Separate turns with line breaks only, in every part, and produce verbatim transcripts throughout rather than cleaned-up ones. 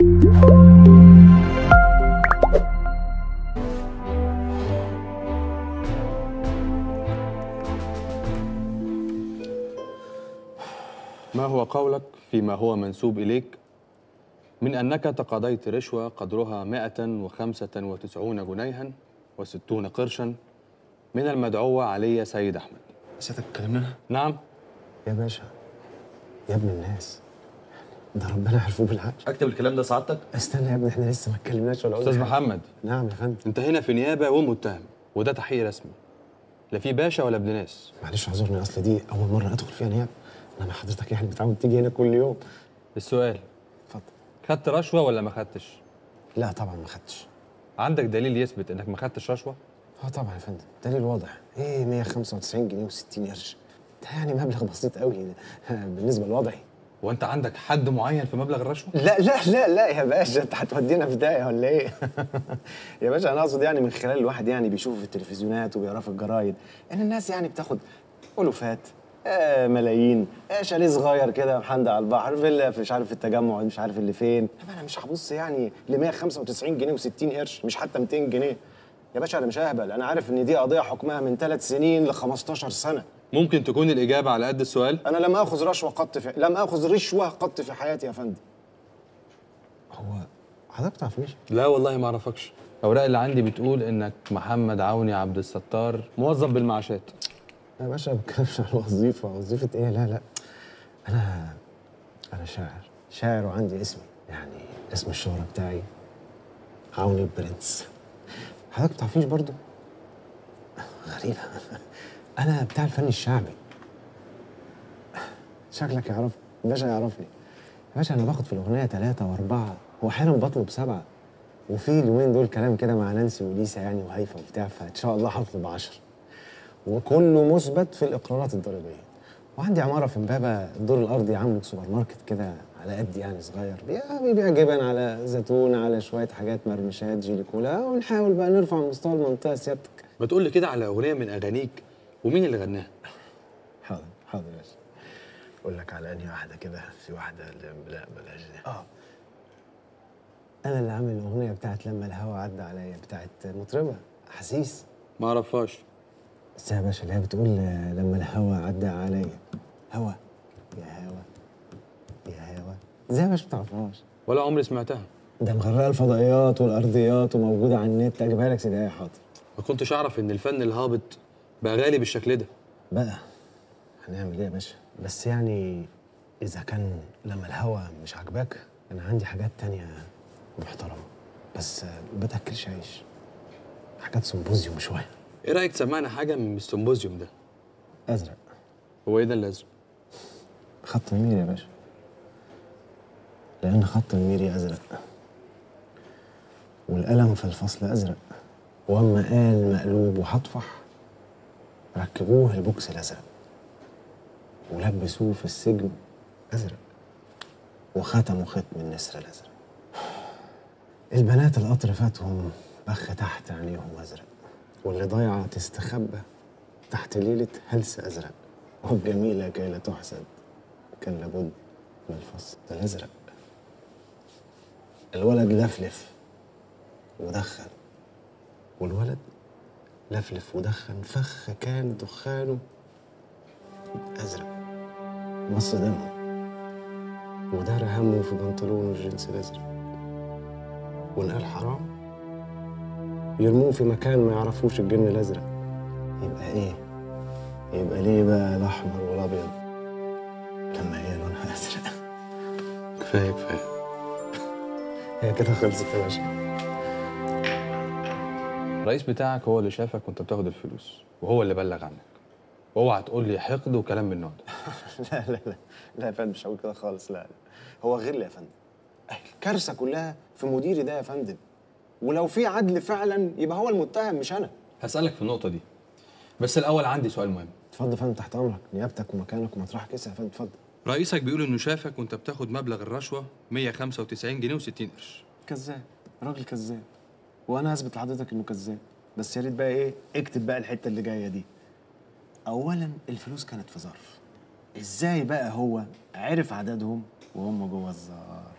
ما هو قولك فيما هو منسوب إليك من أنك تقاضيت رشوة قدرها مائة وخمسة وتسعين جنيها وستون قرشا من المدعو علي سيد أحمد؟
سيادتك بتكلمنا؟
نعم.
يا باشا، يا ابن الناس، ده ربنا يعرفوه بالعقل.
اكتب الكلام ده سعادتك؟
استنى يا ابني، احنا لسه ما اتكلمناش ولا قلنا
أستاذ
حاجة.
محمد.
نعم يا فندم.
أنت هنا في نيابة ومتهم، وده تحقيق رسمي، لا في باشا ولا ابن ناس.
معلش اعذرني، اصل دي اول مره ادخل فيها نيابه، انما حضرتك يعني متعود تيجي هنا كل يوم.
السؤال،
اتفضل.
خدت رشوة ولا ما خدتش؟
لا طبعا ما خدتش.
عندك دليل يثبت إنك ما خدتش رشوة؟
اه طبعا يا فندم، دليل واضح. ايه مية وخمسة وتسعين جنيه وستين قرش؟ ده يعني مبلغ بسيط قوي بالنسبه لوضعي.
وأنت عندك حد معين في مبلغ الرشوة؟
لا لا لا لا يا باشا، انت هتودينا في داهيه ولا ايه؟ يا باشا انا اقصد يعني من خلال الواحد يعني بيشوفه في التلفزيونات وبيقراه في الجرايد ان الناس يعني بتاخد الوفات، آه ملايين، آه شاليه صغير كده محندق على البحر، فيلا في مش عارف في التجمع مش عارف اللي فين. انا مش هبص يعني ل مية وخمسة وتسعين جنيه وستين قرش، مش حتى ميتين جنيه. يا باشا انا مش اهبل، انا عارف ان دي قضيه حكمها من ثلاث سنين ل خمستاشر سنه.
ممكن تكون الإجابة على قد السؤال؟
انا لم اخذ رشوه قط في لم اخذ رشوه قط في حياتي يا فندم. هو حضرتك تعرفنيش؟
لا والله ما اعرفكش. الأوراق اللي عندي بتقول إنك محمد عوني عبد الستار، موظف بالمعاشات.
يا باشا ما بتكلمش عن وظيفه، وظيفه ايه؟ لا لا، انا انا شاعر، شاعر وعندي اسمي، يعني اسم الشهرة بتاعي عوني برنس. حضرتك ما تعرفيش برضه؟ غريبة. أنا بتاع الفن الشعبي. شكلك يعرف باشا، يعرفني يا باشا. أنا باخد في الأغنية ثلاثة وأربعة وأحيانا بطلب سبعة، وفي اليومين دول كلام كده مع نانسي وليسا يعني وهيفا وبتاع، فإن شاء الله هطلب عشرة، وكله مثبت في الإقرارات الضريبية. وعندي عمارة في إمبابة، الدور الأرضي عامله سوبر ماركت كده على قد يعني صغير، بيبيع جبن على زيتون على شوية حاجات مرمشات جيلي كولا، ونحاول بقى نرفع مستوى المنطقة سيادتك.
ما تقول لي كده على أغنية من أغانيك ومين اللي غناها؟
حاضر حاضر يا باشا. أقول لك على أنهي واحدة كده، في واحدة اللي لا بلاش دي. آه أنا اللي عامل الأغنية بتاعت لما الهوا عدى عليا، بتاعت مطربة حسيس.
ما أعرفهاش.
بس يا باشا اللي هي بتقول لما الهوا عدى عليا، هوا يا هوا يا هوا، ازاي مش بتعرفهاش؟
ولا عمري سمعتها.
ده مغرقه الفضائيات والارضيات وموجوده على النت، اجيبها لك سيدي. حاضر.
ما كنتش أعرف إن الفن الهابط بقى غالي بالشكل ده.
بقى هنعمل إيه يا باشا؟ بس يعني إذا كان لما الهوا مش عاجباك، أنا عندي حاجات تانية محترمة، بس بتاكلش عيش، حاجات سمبوزيوم شوية.
إيه رأيك تسمعنا حاجة من السمبوزيوم ده؟
أزرق.
هو إيه ده الأزرق؟
خط الميري يا باشا، لأن خط الميري أزرق، والقلم في الفصل أزرق، وأما قال مقلوب وهطفح ركبوه البوكس الأزرق، ولبسوه في السجن أزرق، وختموا ختم النسر الأزرق. البنات القطر فاتهم بخ تحت عينيهم أزرق، واللي ضايعة تستخبى تحت ليلة هلس أزرق، والجميلة كي لا تحسد كان لابد من الفصل الأزرق. الولد لفلف ودخن، والولد لفلف ودخن، فخ كان دخانه أزرق، مص دمه ودار همه في بنطلونه الجنس الأزرق، ونقال حرام يرموه في مكان ما يعرفوش الجن الأزرق. يبقى إيه؟ يبقى ليه بقى الأحمر والأبيض لما هي لونها أزرق؟
كفاية كفاية.
هي كده خلصت يا باشا.
الرئيس بتاعك هو اللي شافك وانت بتاخد الفلوس، وهو اللي بلغ عنك. اوعى تقول لي حقد وكلام من النوع ده.
لا لا لا لا يا فندم، مش هقول كده خالص. لا لا، هو غل يا فندم. الكارثه كلها في مديري ده يا فندم، ولو في عدل فعلا يبقى هو المتهم مش انا.
هسألك في النقطة دي، بس الأول عندي سؤال مهم.
اتفضل يا فندم، تحت امرك، نيابتك ومكانك ومطرحك يا فندم. اتفضل.
رئيسك بيقول إنه شافك وانت بتاخد مبلغ الرشوة مية وخمسة وتسعين جنيه وستين قرش.
كذاب، راجل كذاب، وانا اثبت لحضرتك انه كذاب. بس يا ريت بقى ايه، اكتب بقى الحته اللي جايه دي. اولا الفلوس كانت في ظرف، ازاي بقى هو عرف عددهم وهم جوه الزار؟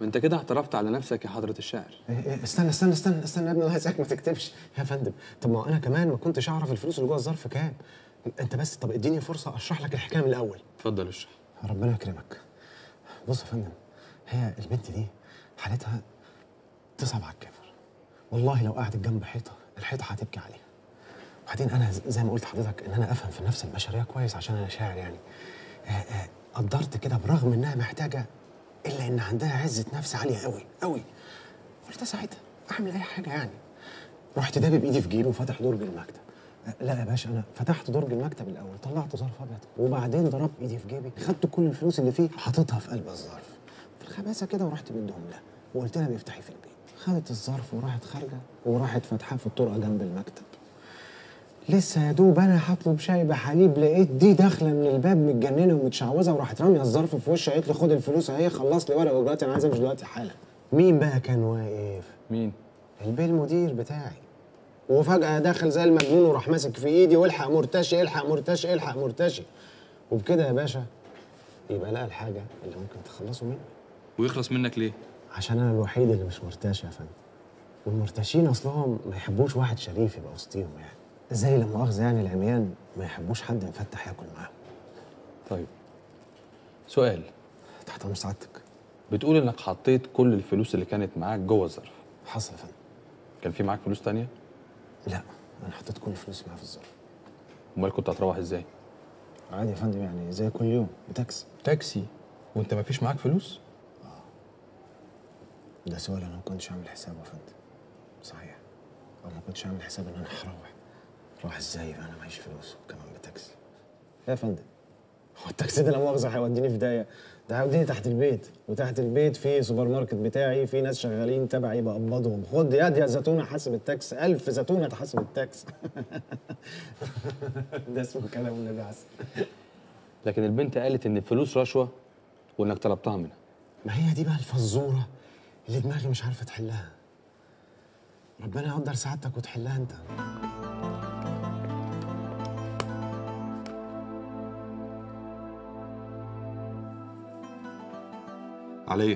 ما انت كده اعترفت على نفسك يا حضرة الشاعر.
إيه إيه استنى استنى استنى استنى يا ابني، الله يسعدك ما تكتبش يا فندم. طب ما هو انا كمان ما كنتش اعرف الفلوس اللي جوه الظرف كام. انت بس طب اديني فرصه اشرح لك الحكايه من الاول.
اتفضل اشرح.
ربنا يكرمك. بص يا فندم، هي البنت دي حالتها تصعب على الكافر. والله لو قعدت جنب حيطه الحيطه هتبكي عليها. وبعدين انا زي ما قلت لحضرتك ان انا افهم في النفس البشريه كويس عشان انا شاعر يعني. آه، آه، قدرت كده برغم انها محتاجه الا ان عندها عزه نفس عاليه قوي قوي. قلت ساعتها اعمل اي حاجه يعني. رحت دابب بايدي في جيبي وفتح درج المكتب. أه لا يا باشا، انا فتحت درج المكتب الاول، طلعت ظرف ابيض وبعدين ضربت ايدي في جيبي، خدت كل الفلوس اللي فيه حطيتها في قلب الظرف في الخباثه كده ورحت مديهم لها وقلت لها بيفتحي في البيت. خدت الظرف وراحت خارجه وراحت فاتحاه في الطرقه جنب المكتب. لسه يا دوب انا هطلب شاي بحليب لقيت دي داخله من الباب متجننه ومتشعوذه وراحت راميه الظرف في وشي، قالت لي خد الفلوس اهي خلص لي ورق دلوقتي انا عايز امشي دلوقتي حالا. مين بقى كان واقف؟
مين؟
البيه المدير بتاعي. وفجأة داخل زي المجنون وراح ماسك في ايدي والحق مرتشي الحق مرتشي الحق مرتشي. وبكده يا باشا يبقى لقى الحاجة اللي ممكن تخلصوا منها.
ويخلص منك ليه؟
عشان أنا الوحيد اللي مش مرتشي يا فندم. والمرتشين أصلهم ما يحبوش واحد شريف يبقى وسطيهم يعني. زي لا مؤاخذة يعني العميان ما يحبوش حد مفتح ياكل معاهم.
طيب سؤال.
تحت أمر سعادتك.
بتقول انك حطيت كل الفلوس اللي كانت معاك جوه الظرف.
حصل يا فندم.
كان في معاك فلوس تانية؟
لا، أنا حطيت كل فلوسي معايا في الظرف.
امال كنت هتروح ازاي؟
عادي يا فندم يعني زي كل يوم بتاكسي.
تاكسي؟ وانت ما فيش معاك فلوس؟
ده سؤال انا ما كنتش عامل حسابه يا فندم. صحيح. او ما كنتش عامل حساب ان انا هروح. اروح ازاي يبقى انا معيش فلوس وكمان بتاكسي؟ يا فندم هو التاكسي ده لا مؤاخذه هيوديني في داهيه؟ ده هيوديني تحت البيت، وتحت البيت في سوبر ماركت بتاعي في ناس شغالين تبعي بقبضهم. خد يد يا زيتونه حاسب التاكس، ألف زيتونه تحاسب التاكس. ده اسمه كلام النبي عسل.
لكن البنت قالت ان الفلوس رشوه وانك طلبتها منها.
ما هي دي بقى الفزوره اللي دماغي مش عارفه تحلها. ربنا يقدر سعادتك وتحلها انت.
عليا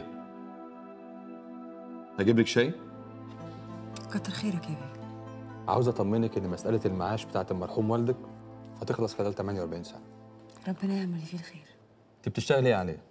اجيب لك شاي؟
كتر خيرك يا بيه.
عاوز اطمنك ان مساله المعاش بتاعت المرحوم والدك هتخلص خلال ثمانية وأربعين ساعه.
ربنا يعمل فيه الخير.
انت بتشتغلي ايه يا عليا؟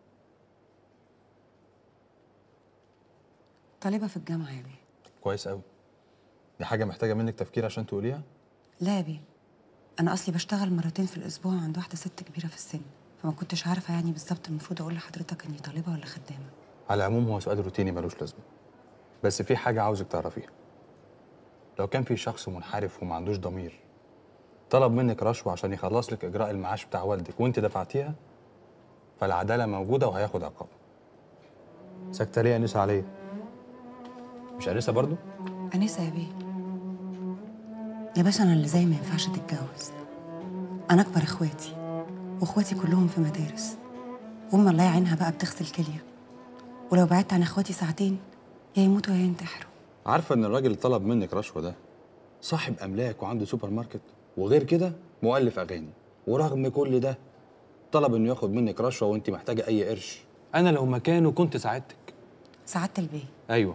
طالبة في الجامعة يا بيه.
كويس قوي. دي حاجه محتاجه منك تفكير عشان تقوليها؟
لا يا بيه، أنا أصلي بشتغل مرتين في الأسبوع عند واحدة ست كبيرة في السن، فما كنتش عارفة يعني بالظبط المفروض أقول لحضرتك إني طالبة ولا خدامة.
على العموم هو سؤال روتيني ملوش لازمه، بس في حاجه عاوزك تعرفيها. لو كان في شخص منحرف وما عندوش ضمير طلب منك رشوه عشان يخلص لك اجراء المعاش بتاع والدك وانت دفعتيها، فالعداله موجوده وهياخد عقاب. ساكته ليه يا انسه عليا؟ مش انسه برضو؟
أنسة يا بيه. يا باشا أنا اللي زي ما ينفعش تتجوز. أنا أكبر إخواتي وإخواتي كلهم في مدارس، وأم الله يعينها بقى بتغسل كلية، ولو بعدت عن إخواتي ساعتين يا يموتوا يا ينتحروا.
عارفه ان الراجل اللي طلب منك رشوه ده صاحب املاك وعنده سوبر ماركت، وغير كده مؤلف اغاني، ورغم كل ده طلب انه ياخد منك رشوه وانت محتاجه اي قرش. انا لو مكانه كنت ساعدتك.
سعادة البيه،
ايوه.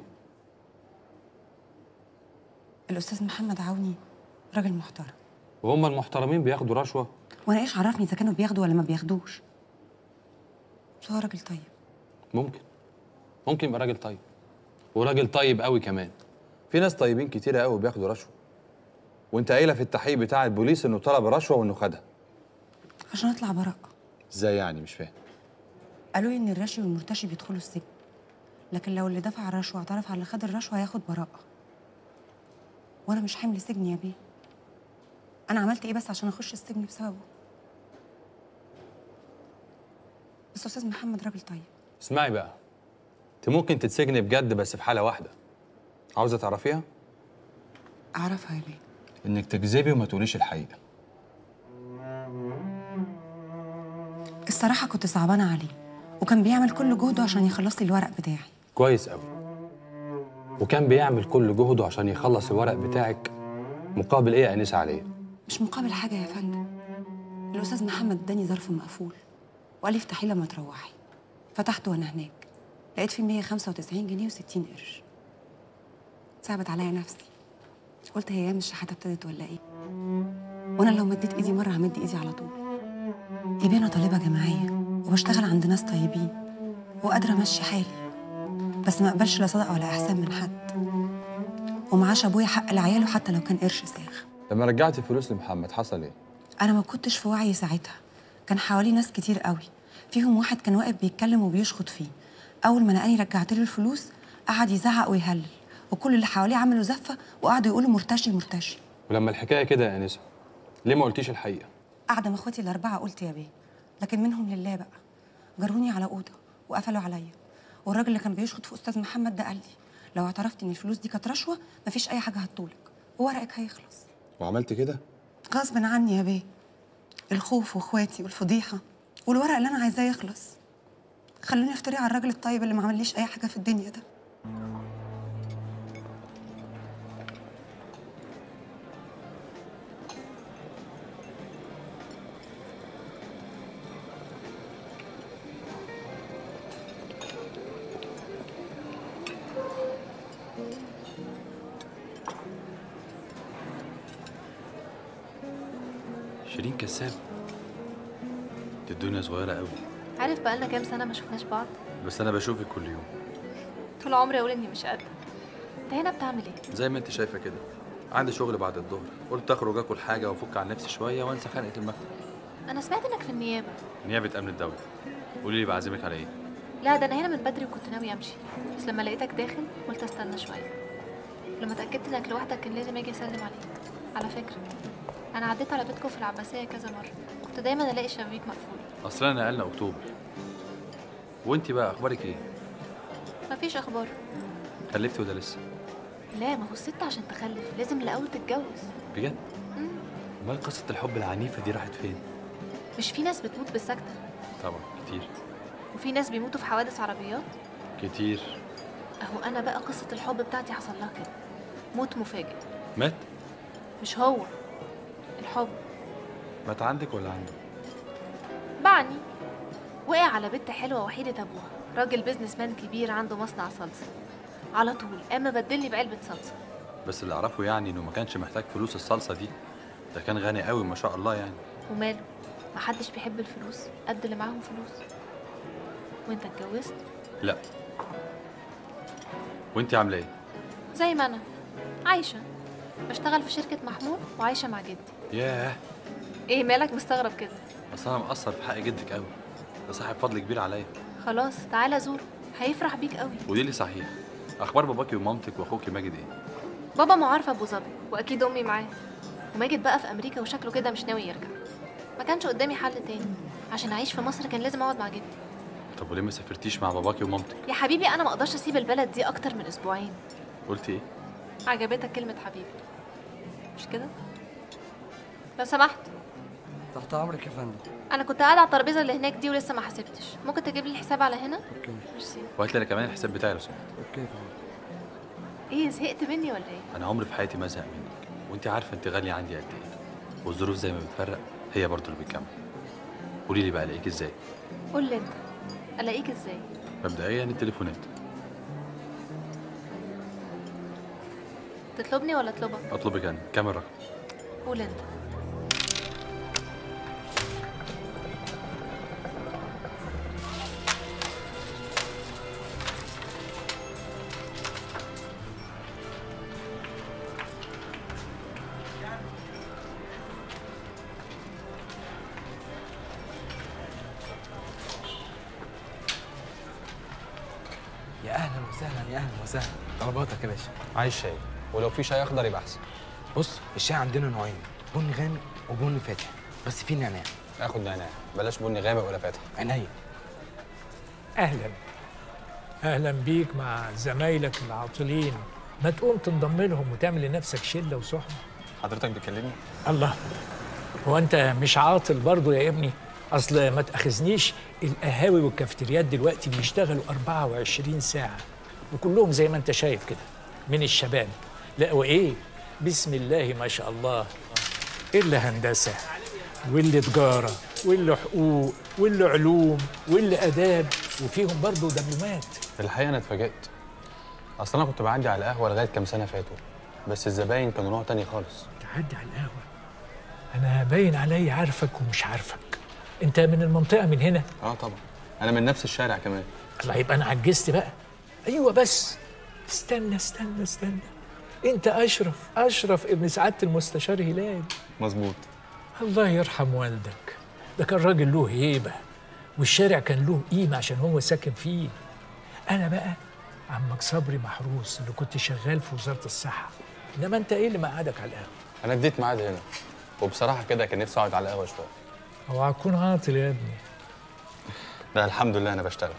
الأستاذ محمد عوني راجل محترم.
وهم المحترمين بياخدوا رشوه؟
وأنا إيش عرفني إذا كانوا بياخدوا ولا ما بياخدوش؟ بس هو راجل طيب.
ممكن ممكن يبقى راجل طيب، وراجل طيب قوي كمان. في ناس طيبين كتيره قوي بياخدوا رشوه، وانت قايله في التحقيق بتاع البوليس انه طلب رشوه وانه خدها.
عشان أطلع براءة.
ازاي يعني؟ مش فاهم.
قالوا لي إن الراشي والمرتشي بيدخلوا السجن، لكن لو اللي دفع الرشوة اعترف على اللي خد الرشوة هياخد براءة. وأنا مش حمل سجن يا بيه. أنا عملت إيه بس عشان أخش السجن بسببه؟ بس أستاذ محمد راجل طيب.
اسمعي بقى، انت ممكن تتسجني بجد بس في حاله واحده. عاوزه تعرفيها؟
أعرفها يا بيه.
انك تكذبي وما تقوليش الحقيقه.
الصراحة كنت صعبانة عليه، وكان بيعمل كل جهده عشان يخلص لي الورق بتاعي.
كويس قوي. وكان بيعمل كل جهده عشان يخلص الورق بتاعك مقابل ايه يا انسه عليا؟
مش مقابل حاجة يا فندم. الأستاذ محمد اداني ظرف مقفول وقال لي افتحيه لما تروحي. فتحته وأنا هناك، لقيت فيه مية وخمسة وتسعين جنيه وستين قرش. صعبت عليا نفسي، قلت هي مش الشحاته ابتدت ولا ايه؟ وانا لو مديت ايدي مره همد ايدي على طول. يبقى انا طالبه جامعيه وبشتغل عند ناس طيبين وقادره امشي حالي، بس ما اقبلش لا صدقه ولا احسان من حد، ومعاش ابويا حق لعياله حتى لو كان قرش ساغ.
لما رجعتي فلوس لمحمد حصل ايه؟
انا ما كنتش في وعي ساعتها، كان حوالي ناس كتير قوي، فيهم واحد كان واقف بيتكلم وبيشخط فيه. اول ما لقاني رجعت له الفلوس قعد يزعق ويهلل، وكل اللي حواليه عملوا زفه وقعدوا يقولوا مرتشي مرتشي.
ولما الحكايه كده يا انسه ليه ما قلتيش الحقيقه؟
قاعده مع اخواتي الاربعه قلت يا بيه، لكن منهم لله بقى. جروني على اوضه وقفلوا عليا، والراجل اللي كان بيشخط في استاذ محمد ده قال لي لو اعترفتي ان الفلوس دي كانت رشوه مفيش اي حاجه هتطولك وورقك هيخلص.
وعملت كده؟
غصب عني يا بيه، الخوف واخواتي والفضيحه والورق اللي انا عايزاه يخلص خلوني افتري على الراجل الطيب اللي ما عمليش اي حاجه في الدنيا ده.
شيرين كساب، دي الدنيا صغيرة قوي.
عارف بقالنا كام سنة ما شفناش بعض؟
بس أنا بشوفك كل يوم.
طول عمري أقول إني مش قادرة. أنت هنا بتعمل إيه؟
زي ما أنت شايفة كده، عندي شغل بعد الظهر، قلت أخرج آكل حاجة وأفك عن نفسي شوية وأنسى خنقة المكتب.
أنا سمعت إنك في النيابة.
نيابة أمن الدولة. قولي لي بعزمك على إيه؟
لا ده أنا هنا من بدري وكنت ناوي أمشي، بس لما لقيتك داخل قلت أستنى شوية. لما اتأكدت إنك لوحدك كان لازم أجي أسلم عليك. على فكرة أنا عديت على بيتكم في العباسية كذا مرة، كنت دايما ألاقي الشبابيك مقفولة.
أصل أنا نقلنا أكتوبر. وأنت بقى أخبارك إيه؟
مفيش أخبار.
خلفتي ولا لسه؟
لا ما هو الست عشان تخلف لازم الأول تتجوز.
بجد؟ أمال قصة الحب العنيفة دي راحت فين؟
مش في ناس بتموت بالسكتة؟
طبعا كتير.
وفي ناس بيموتوا في حوادث عربيات؟
كتير.
أهو أنا بقى قصة الحب بتاعتي حصل لها كده، موت مفاجئ.
مات؟
مش هو الحب.
مات عندك ولا عنده؟
بعني وقع على بنت حلوة وحيدة أبوها، راجل بيزنس مان كبير عنده مصنع صلصة. على طول قام مبدلني بعلبة صلصة.
بس اللي أعرفه يعني إنه ما كانش محتاج فلوس الصلصة دي، ده كان غني قوي ما شاء الله يعني.
وماله، محدش بيحب الفلوس قد اللي معاهم فلوس. وأنت اتجوزت؟
لا. وأنت عاملة إيه؟
زي ما أنا عايشة، بشتغل في شركة محمول وعايشة مع جدي.
ياه.
إيه مالك مستغرب كده؟
بس أنا مقصر في حق جدك قوي، ده صاحب فضل كبير عليا.
خلاص تعالى زوره، هيفرح بيك قوي.
ودي لي صحيح، أخبار باباكي ومامتك وأخوكي ماجد إيه؟
بابا معارف أبو ظبي وأكيد أمي معاه، وماجد بقى في أمريكا وشكله كده مش ناوي يرجع. ما كانش قدامي حل تاني، عشان أعيش في مصر كان لازم أقعد مع جدي.
طب وليه ما سافرتيش مع باباكي ومامتك؟
يا حبيبي أنا ما أقدرش أسيب البلد دي أكتر من أسبوعين.
قلتي إيه؟
عجبتك كلمة حبيبي مش كده؟ لو سمحت.
تحت امرك يا فندم.
أنا كنت قاعدة على الترابيزة اللي هناك دي ولسه ما حسبتش، ممكن تجيب لي الحساب على هنا؟
اوكي.
ميرسي.
وهات لي أنا كمان الحساب بتاعي لو سمحت.
اوكي يا فندم.
إيه زهقت مني ولا إيه؟
أنا عمري في حياتي ما أزهق منك، وأنت عارفة أنت غالية عندي قد إيه، والظروف زي ما بتفرق هي برضه اللي بتكمل. قولي لي بقى ألاقيك إزاي؟
قول لي أنت، ألاقيك إزاي؟
مبدئيا التليفونات.
تطلبني ولا أطلبك؟
أطلبك أنا، كام الرقم؟
قول أنت.
يا اهلا وسهلا يا اهلا وسهلا. طلباتك يا باشا.
عايز شاي، ولو في شاي اخضر يبقى احسن.
بص الشاي عندنا نوعين، بني غامق وبني فاتح، بس في نعناع.
اخد نعناع، بلاش بني غامق ولا فاتح.
عينيا.
اهلا اهلا بيك مع زمايلك العاطلين، ما تقوم تنضم لهم وتعمل لنفسك شله وصحبه.
حضرتك بتكلمني؟
الله، هو انت مش عاطل برضه يا ابني؟ اصل ما تاخذنيش، القهاوي والكافتريات دلوقتي بيشتغلوا أربعة وعشرين ساعه، وكلهم زي ما انت شايف كده من الشباب. لا وايه، بسم الله ما شاء الله، الا هندسه واللي تجاره واللي حقوق واللي علوم واللي اداب وفيهم برضه دبلومات.
الحقيقه انا اتفاجئت. اصل انا كنت بعدي على القهوه لغايه كام سنه فاتوا، بس الزباين كانوا نوع تاني خالص.
تعدي على القهوه؟ انا باين علي عارفك ومش عارفك. انت من المنطقه من هنا؟
اه طبعا، انا من نفس الشارع كمان.
الله، يبقى انا عجزت بقى. ايوه بس استنى استنى استنى، انت اشرف اشرف ابن سعاده المستشار هلال.
مظبوط.
الله يرحم والدك، ده كان راجل له هيبه والشارع كان له قيمه عشان هو ساكن فيه. انا بقى عمك صبري محروس اللي كنت شغال في وزاره الصحه، انما انت ايه اللي مقعدك على القهوه؟
انا اديت ميعاد هنا، وبصراحه كده كان نفسي اقعد على القهوه شويه.
اوعى تكون عاطل يا ابني.
لا الحمد لله انا بشتغل.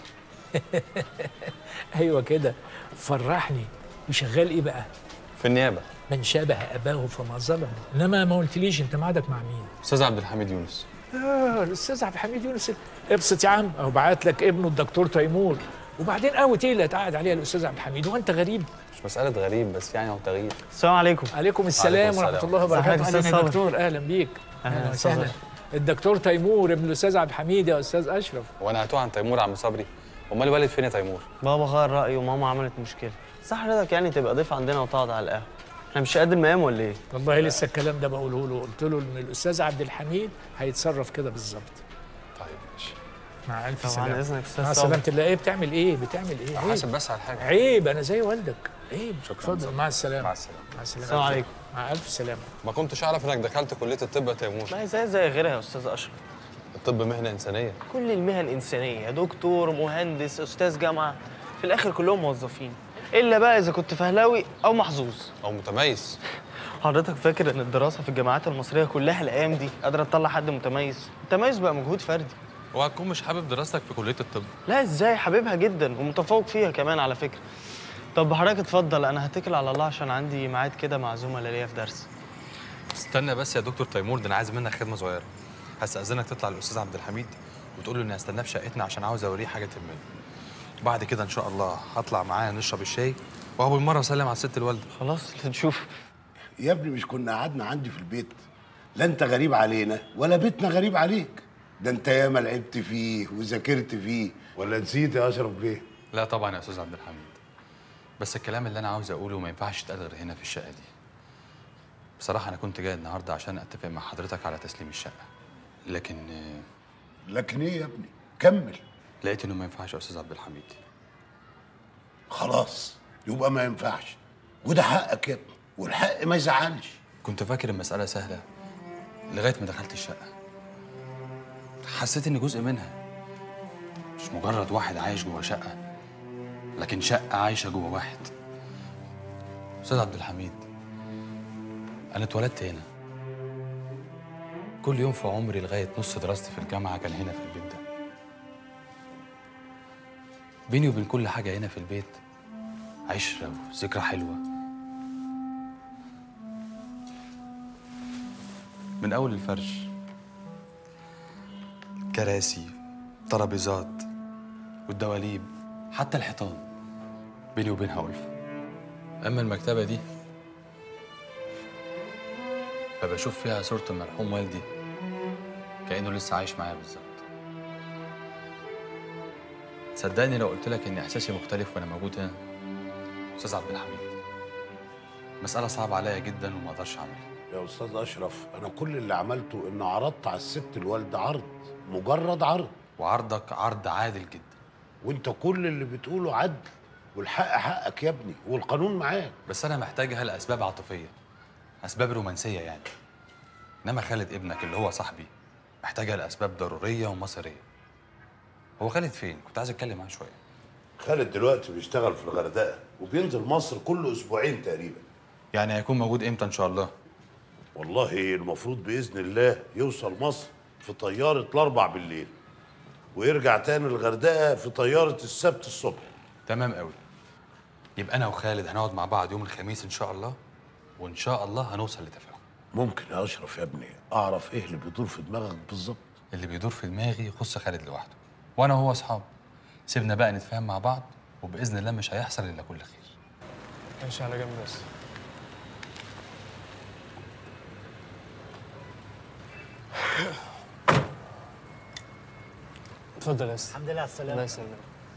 ايوه كده، فرحني. وشغال ايه بقى؟
في النيابه.
من شابه اباه فما ظلم. انما ما قلتليش انت ميعادك مع مين؟
استاذ عبد الحميد يونس.
اه الاستاذ عبد الحميد يونس. ابسط يا عم، اهو بعت لك ابنه الدكتور تيمور. وبعدين قهوه ايه اللي هتقعد عليها الاستاذ عبد الحميد؟ هو انت غريب؟
مش مساله غريب، بس يعني هو تغيير.
السلام عليكم.
عليكم السلام
وعليكم
ورحمه الله وبركاته.
أهلا
اهلا يا دكتور، اهلا بيك. اهلا وسهلا. الدكتور تيمور ابن الاستاذ عبد الحميد يا استاذ اشرف.
وانا هتوه عن تيمور عم صبري؟ امال الوالد فين يا تيمور؟
بابا غير رأيه وماما عملت مشكلة. صح حضرتك يعني تبقى ضيف عندنا وتقعد على القهوة؟ احنا مش قد المقام ولا ايه؟
والله لسه الكلام ده بقوله له، قلت له ان الاستاذ عبد الحميد هيتصرف كده بالظبط.
طيب ماشي.
مع الف
طبعا
سلامه.
اذنك استاذ
مع
صابر.
سلامه الله. ايه بتعمل ايه؟ بتعمل ايه؟ عيب.
حاسب بس على حاجه.
عيب، انا زي والدك. عيب.
شكراً.
اتفضل. مع السلامه.
مع السلامه.
مع السلامه.
السلام عليكم.
مع الف سلامه.
ما كنتش اعرف انك دخلت كليه الطب يا تيمور.
ما هي زي زي غيرها يا استاذ اشرف.
الطب مهنه انسانيه.
كل المهن انسانية، دكتور، مهندس، استاذ جامعة، في الاخر كلهم موظفين. الا بقى اذا كنت فهلاوي او محظوظ
او متميز.
حضرتك فاكر ان الدراسة في الجامعات المصرية كلها الايام دي قادرة تطلع حد متميز؟ التميز بقى مجهود فردي.
وهتكون مش حابب دراستك في كليه الطب؟
لا ازاي، حاببها جدا ومتفوق فيها كمان على فكرة. طب حضرتك اتفضل، انا هتكل على الله عشان عندي ميعاد كده مع زملاء ليا في درس.
استنى بس يا دكتور تيمور، ده انا عايز منك خدمه صغيره. هستأذنك تطلع للاستاذ عبد الحميد وتقول له اني هستناه في شقتنا عشان عاوز اوريه حاجه تهمني. وبعد كده ان شاء الله هطلع معاه نشرب الشاي، واول مره اسلم على الست الوالده.
خلاص اللي تشوف.
يا ابني مش كنا قعدنا عندي في البيت؟ لا انت غريب علينا ولا بيتنا غريب عليك. ده انت ياما لعبت فيه وذاكرت فيه، ولا نسيت يا اشرف بيه؟
لا طبعا يا استاذ عبد الحميد، بس الكلام اللي انا عاوز اقوله ما ينفعش يتقال غير هنا في الشقه دي. بصراحه انا كنت جاي النهارده عشان اتفق مع حضرتك على تسليم الشقه، لكن
لكن ايه يا ابني؟ كمل.
لقيت انه ما ينفعش يا استاذ عبد الحميد.
خلاص يبقى ما ينفعش، وده حقك يا ابني، والحق ما يزعلش.
كنت فاكر المساله سهله لغايه ما دخلت الشقه. حسيت اني جزء منها، مش مجرد واحد عايش جوه شقه، لكن شقه عايشه جوه واحد. استاذ عبد الحميد، انا اتولدت هنا. كل يوم في عمري لغايه نص دراستي في الجامعه كان هنا في البيت ده. بيني وبين كل حاجه هنا في البيت عشره وذكرى حلوه. من اول الفرش، كراسي، ترابيزات، والدواليب، حتى الحيطان بيني وبينها ألفة. أما المكتبة دي فبشوف فيها صورة المرحوم والدي كأنه لسه عايش معايا بالظبط. صدقني لو قلت لك إن إحساسي مختلف وأنا موجود هنا أستاذ عبد الحميد. مسألة صعبة عليا جدا وما أقدرش أعملها.
يا استاذ اشرف، انا كل اللي عملته ان عرضت على الست الوالده عرض، مجرد عرض.
وعرضك عرض عادل جدا.
وانت كل اللي بتقوله عدل، والحق حقك يا ابني، والقانون معاك.
بس أنا محتاجها لأسباب عاطفية، أسباب رومانسية يعني. إنما خالد ابنك اللي هو صاحبي محتاجها لأسباب ضرورية ومصيرية. هو خالد فين؟ كنت عايز أتكلم معاه شوية.
خالد دلوقتي بيشتغل في الغردقه وبينزل مصر كل اسبوعين تقريبا.
يعني هيكون موجود إمتى إن شاء الله؟
والله المفروض باذن الله يوصل مصر في طياره الاربع بالليل، ويرجع تاني الغردقه في طياره السبت الصبح.
تمام قوي. يبقى انا وخالد هنقعد مع بعض يوم الخميس ان شاء الله، وان شاء الله هنوصل لتفاهم.
ممكن يا اشرف يا ابني اعرف ايه اللي بيدور في دماغك بالظبط؟
اللي بيدور في دماغي يخص خالد لوحده، وانا وهو اصحاب. سيبنا بقى نتفاهم مع بعض، وباذن الله مش هيحصل الا كل خير.
ماشي على جنب بس.
اتفضل يا اسطى.
الحمد لله على السلامه.
الله يسلمك.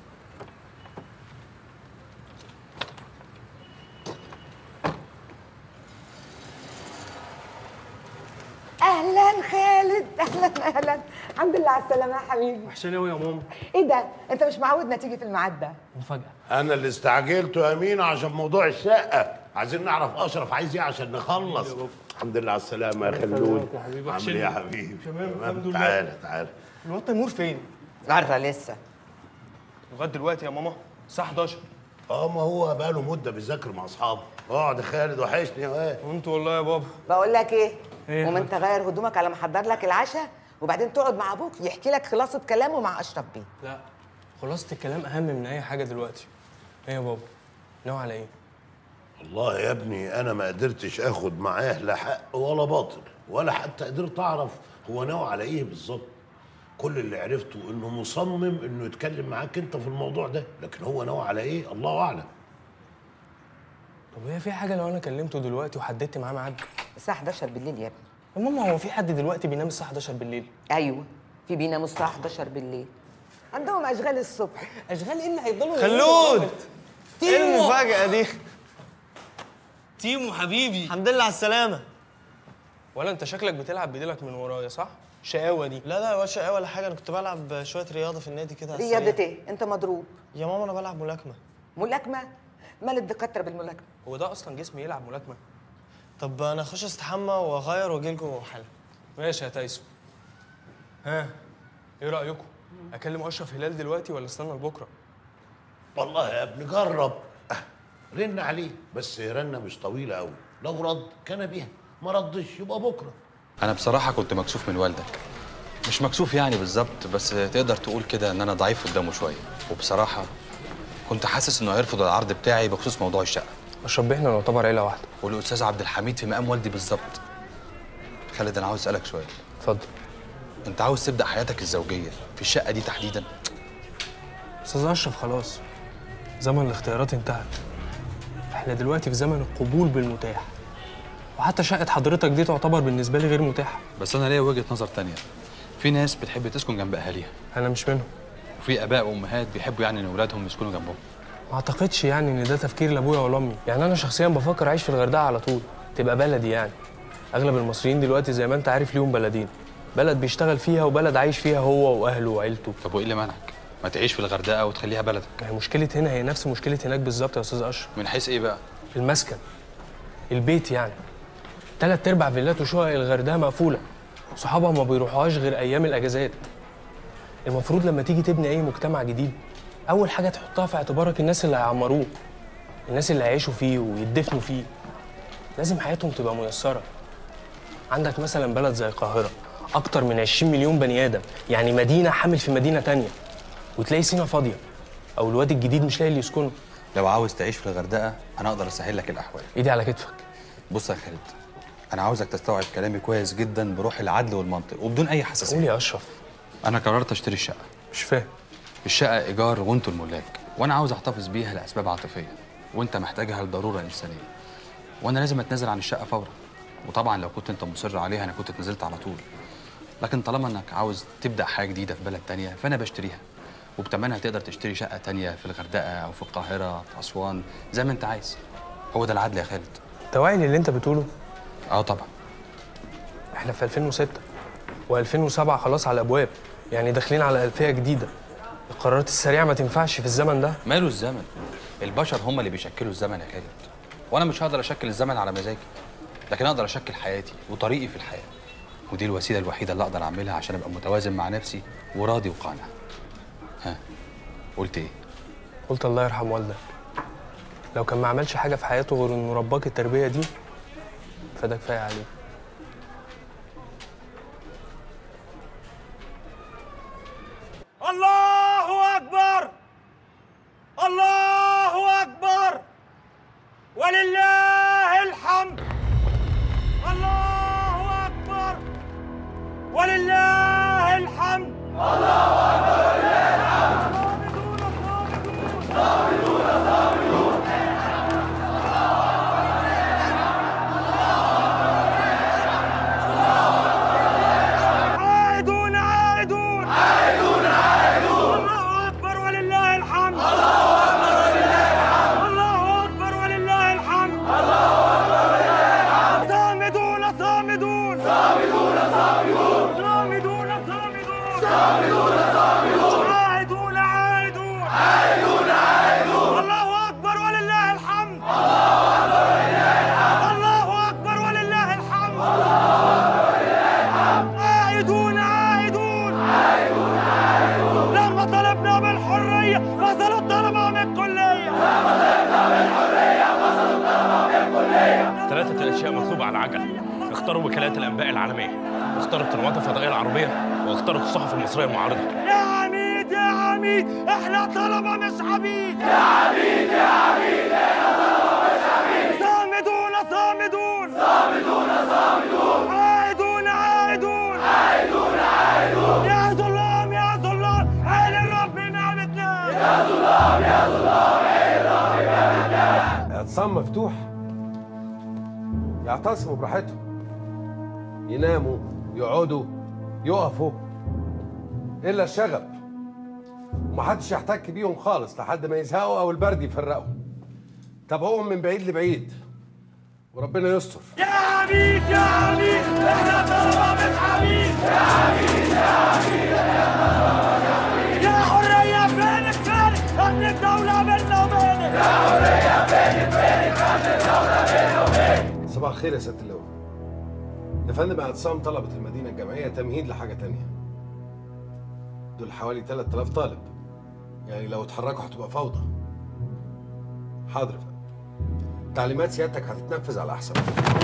اهلا خالد، اهلا اهلا. الحمد لله على السلامه يا حبيبي.
وحشاني قوي يا ماما.
ايه ده؟ انت مش معودنا تيجي في الميعاد ده.
مفاجاه.
انا اللي استعجلت يا امينه عشان موضوع الشقه، عايزين نعرف اشرف عايز ايه عشان نخلص. الحمد لله على السلامه يا خلود.
يا حبيبي
عامل ايه يا حبيبي؟
تمام الحمد لله.
تعالى تعالى.
الواد تيمور فين؟
بره لسه.
لغايه دلوقتي يا ماما الساعه حداشر.
اه ما هو بقاله مده بيذاكر مع اصحابه. اقعد يا خالد وحشني يا واد.
وانت والله يا بابا.
بقول لك ايه؟
ايه
قوم انت غير هدومك على ما احضر لك العشاء، وبعدين تقعد مع ابوك يحكي لك خلاصه كلامه مع اشرف بيه.
لا خلاصة الكلام اهم من اي حاجه دلوقتي. ايه يا بابا؟ ناوي على ايه؟
والله يا ابني انا ما قدرتش اخد معاه لا حق ولا باطل، ولا حتى قدرت اعرف هو ناوي على ايه بالظبط. كل اللي عرفته انه مصمم انه يتكلم معاك انت في الموضوع ده، لكن هو ناوي على ايه الله اعلم.
طب هي في حاجه لو انا كلمته دلوقتي وحددت معاه ميعاد؟
الساعه حداشر بالليل يا ابني.
يا ماما هو في حد دلوقتي بينام الساعه حداشر بالليل؟
ايوه في بيناموا الساعه حداشر بالليل، عندهم اشغال الصبح.
اشغال ايه اللي هيفضلوا؟
خلود
ايه
المفاجاه دي؟
تيمو حبيبي
الحمد لله على السلامه.
ولا انت شكلك بتلعب بديلك من ورايا صح؟ شقاوه دي.
لا لا يا باشا ايه ولا حاجه، انا كنت بلعب شويه رياضه في النادي كده.
رياضه ايه؟ انت مضروب
يا ماما. انا بلعب ملاكمه.
ملاكمه؟ مال الدكاتره بالملاكمه؟
هو ده اصلا جسم يلعب ملاكمه؟
طب انا اخش استحمى واغير واجي لكم حالا.
ماشي يا تايسون. ها ايه رايكم؟ اكلم اشرف هلال دلوقتي ولا استنى لبكره؟
والله يا ابني جرب. أه، رن عليه بس رنه مش طويله قوي، لو رد كان بيها، ما ردش يبقى بكره.
انا بصراحه كنت مكسوف من والدك. مش مكسوف يعني بالظبط، بس تقدر تقول كده ان انا ضعيف قدامه شويه. وبصراحه كنت حاسس انه هيرفض العرض بتاعي بخصوص موضوع الشقه.
اشرف بيه احنا نعتبر عيله واحده.
والاستاذ عبد الحميد في مقام والدي بالظبط. خالد انا عاوز اسالك سؤال.
اتفضل.
انت عاوز تبدا حياتك الزوجيه في الشقه دي تحديدا؟
استاذ اشرف خلاص زمن الاختيارات انتهى. احنا دلوقتي في زمن القبول بالمتاح، وحتى شقه حضرتك دي تعتبر بالنسبه لي غير متاحه.
بس انا ليا وجهه نظر تانية. في ناس بتحب تسكن جنب اهاليها.
انا مش منهم.
وفي اباء وامهات بيحبوا يعني ان اولادهم يسكنوا جنبهم.
ما اعتقدش يعني ان ده تفكير لابويا ولا امي. يعني انا شخصيا بفكر اعيش في الغردقه على طول، تبقى بلدي يعني. اغلب المصريين دلوقتي زي ما انت عارف ليهم بلدين، بلد بيشتغل فيها وبلد عايش فيها هو واهله وعيلته.
طب وايه اللي منعك؟ ما تعيش في الغردقه وتخليها بلدك.
هي مشكله هنا هي نفس مشكله هناك بالظبط يا استاذ اشرف.
من حيث ايه بقى؟
المسكن، البيت يعني. تلات ارباع فيلات وشقق الغردقه مقفوله، صحابها ما بيروحوهاش غير ايام الاجازات. المفروض لما تيجي تبني اي مجتمع جديد اول حاجه تحطها في اعتبارك الناس اللي هيعمروه، الناس اللي هيعيشوا فيه ويدفنوا فيه. لازم حياتهم تبقى ميسره. عندك مثلا بلد زي القاهره اكتر من عشرين مليون بني ادم، يعني مدينه حامل في مدينه تانية، وتلاقي سينا فاضيه او الواد الجديد مش لاقي اللي يسكنه.
لو عاوز تعيش في الغردقه انا اقدر اسهل لك الاحوال.
ايدي على كتفك.
بص يا خالد، انا عاوزك تستوعب كلامي كويس جدا بروح العدل والمنطق وبدون اي حساسيه.
قول يا اشرف.
انا قررت اشتري الشقه.
مش فاهم.
الشقه ايجار وانتوا الملاك، وانا عاوز احتفظ بيها لاسباب عاطفيه، وانت محتاجها لضروره انسانيه. وانا لازم اتنازل عن الشقه فورا. وطبعا لو كنت انت مصر عليها انا كنت اتنازلت على طول. لكن طالما انك عاوز تبدا حاجه جديده في بلد تانية فانا بشتريها، وبتمنها تقدر تشتري شقه تانية في الغردقه او في القاهره في اسوان زي ما انت عايز. هو ده العدل يا خالد.
انت واعي للي انت بتقوله؟
اه طبعا.
احنا في ألفين وستة وألفين وسبعة خلاص على الابواب، يعني داخلين على ألفية جديده. القرارات السريعه ما تنفعش في الزمن ده.
ماله الزمن؟ البشر هم اللي بيشكلوا الزمن يا خالد، وانا مش هقدر اشكل الزمن على مزاجي، لكن اقدر اشكل حياتي وطريقي في الحياه. ودي الوسيله الوحيده اللي اقدر اعملها عشان ابقى متوازن مع نفسي وراضي وقانع. ها قلت ايه؟
قلت الله يرحم والدك. لو كان ما عملش حاجه في حياته غير انه رباك التربيه دي فده كفايه عليه.
الله اكبر الله اكبر ولله الحمد. الله اكبر ولله الحمد. الله اكبر ولله الحمد. صابرون صابرون عائدون عائدون عائدون عائدون
على عجل، اختاروا وكالات الانباء العالميه، واختاروا القنوات الفضائيه العربيه، واختاروا الصحف المصريه المعارضه.
يا عميد يا عميد احنا طلبه مش عبيد. يا عميد يا عميد احنا طلبه مش عبيد. صامدون صامدون صامدون صامدون عائدون عائدون عائدون عائدون. يا ظلام يا ظلام عين الرب نعمتنا. يا ظلام يا ظلام عين الرب نعمتنا.
الاعتصام مفتوح، يعتصموا براحتهم، يناموا يقعدوا يقفوا، الا الشغب، ومحدش يحتك بيهم خالص لحد ما يزهقوا او البرد يفرقهم. تابعوهم من بعيد لبعيد وربنا يستر.
يا عبيد يا عبيد احنا طلبه مش عبيد. يا عبيد يا عبيد احنا طلبه مش عبيد. يا حريه فينك فينك امن الدوله بيننا وبينك. يا حريه فينك فينك امن الدوله بيننا وبينك.
صباح الخير يا سياده اللواء. يا فندم اعتصام طلبه المدينه الجامعيه تمهيد لحاجه تانية. دول حوالي ثلاثة آلاف طالب، يعني لو اتحركوا هتبقى فوضى. حاضر يا فندم. تعليمات سيادتك هتتنفذ على حسب.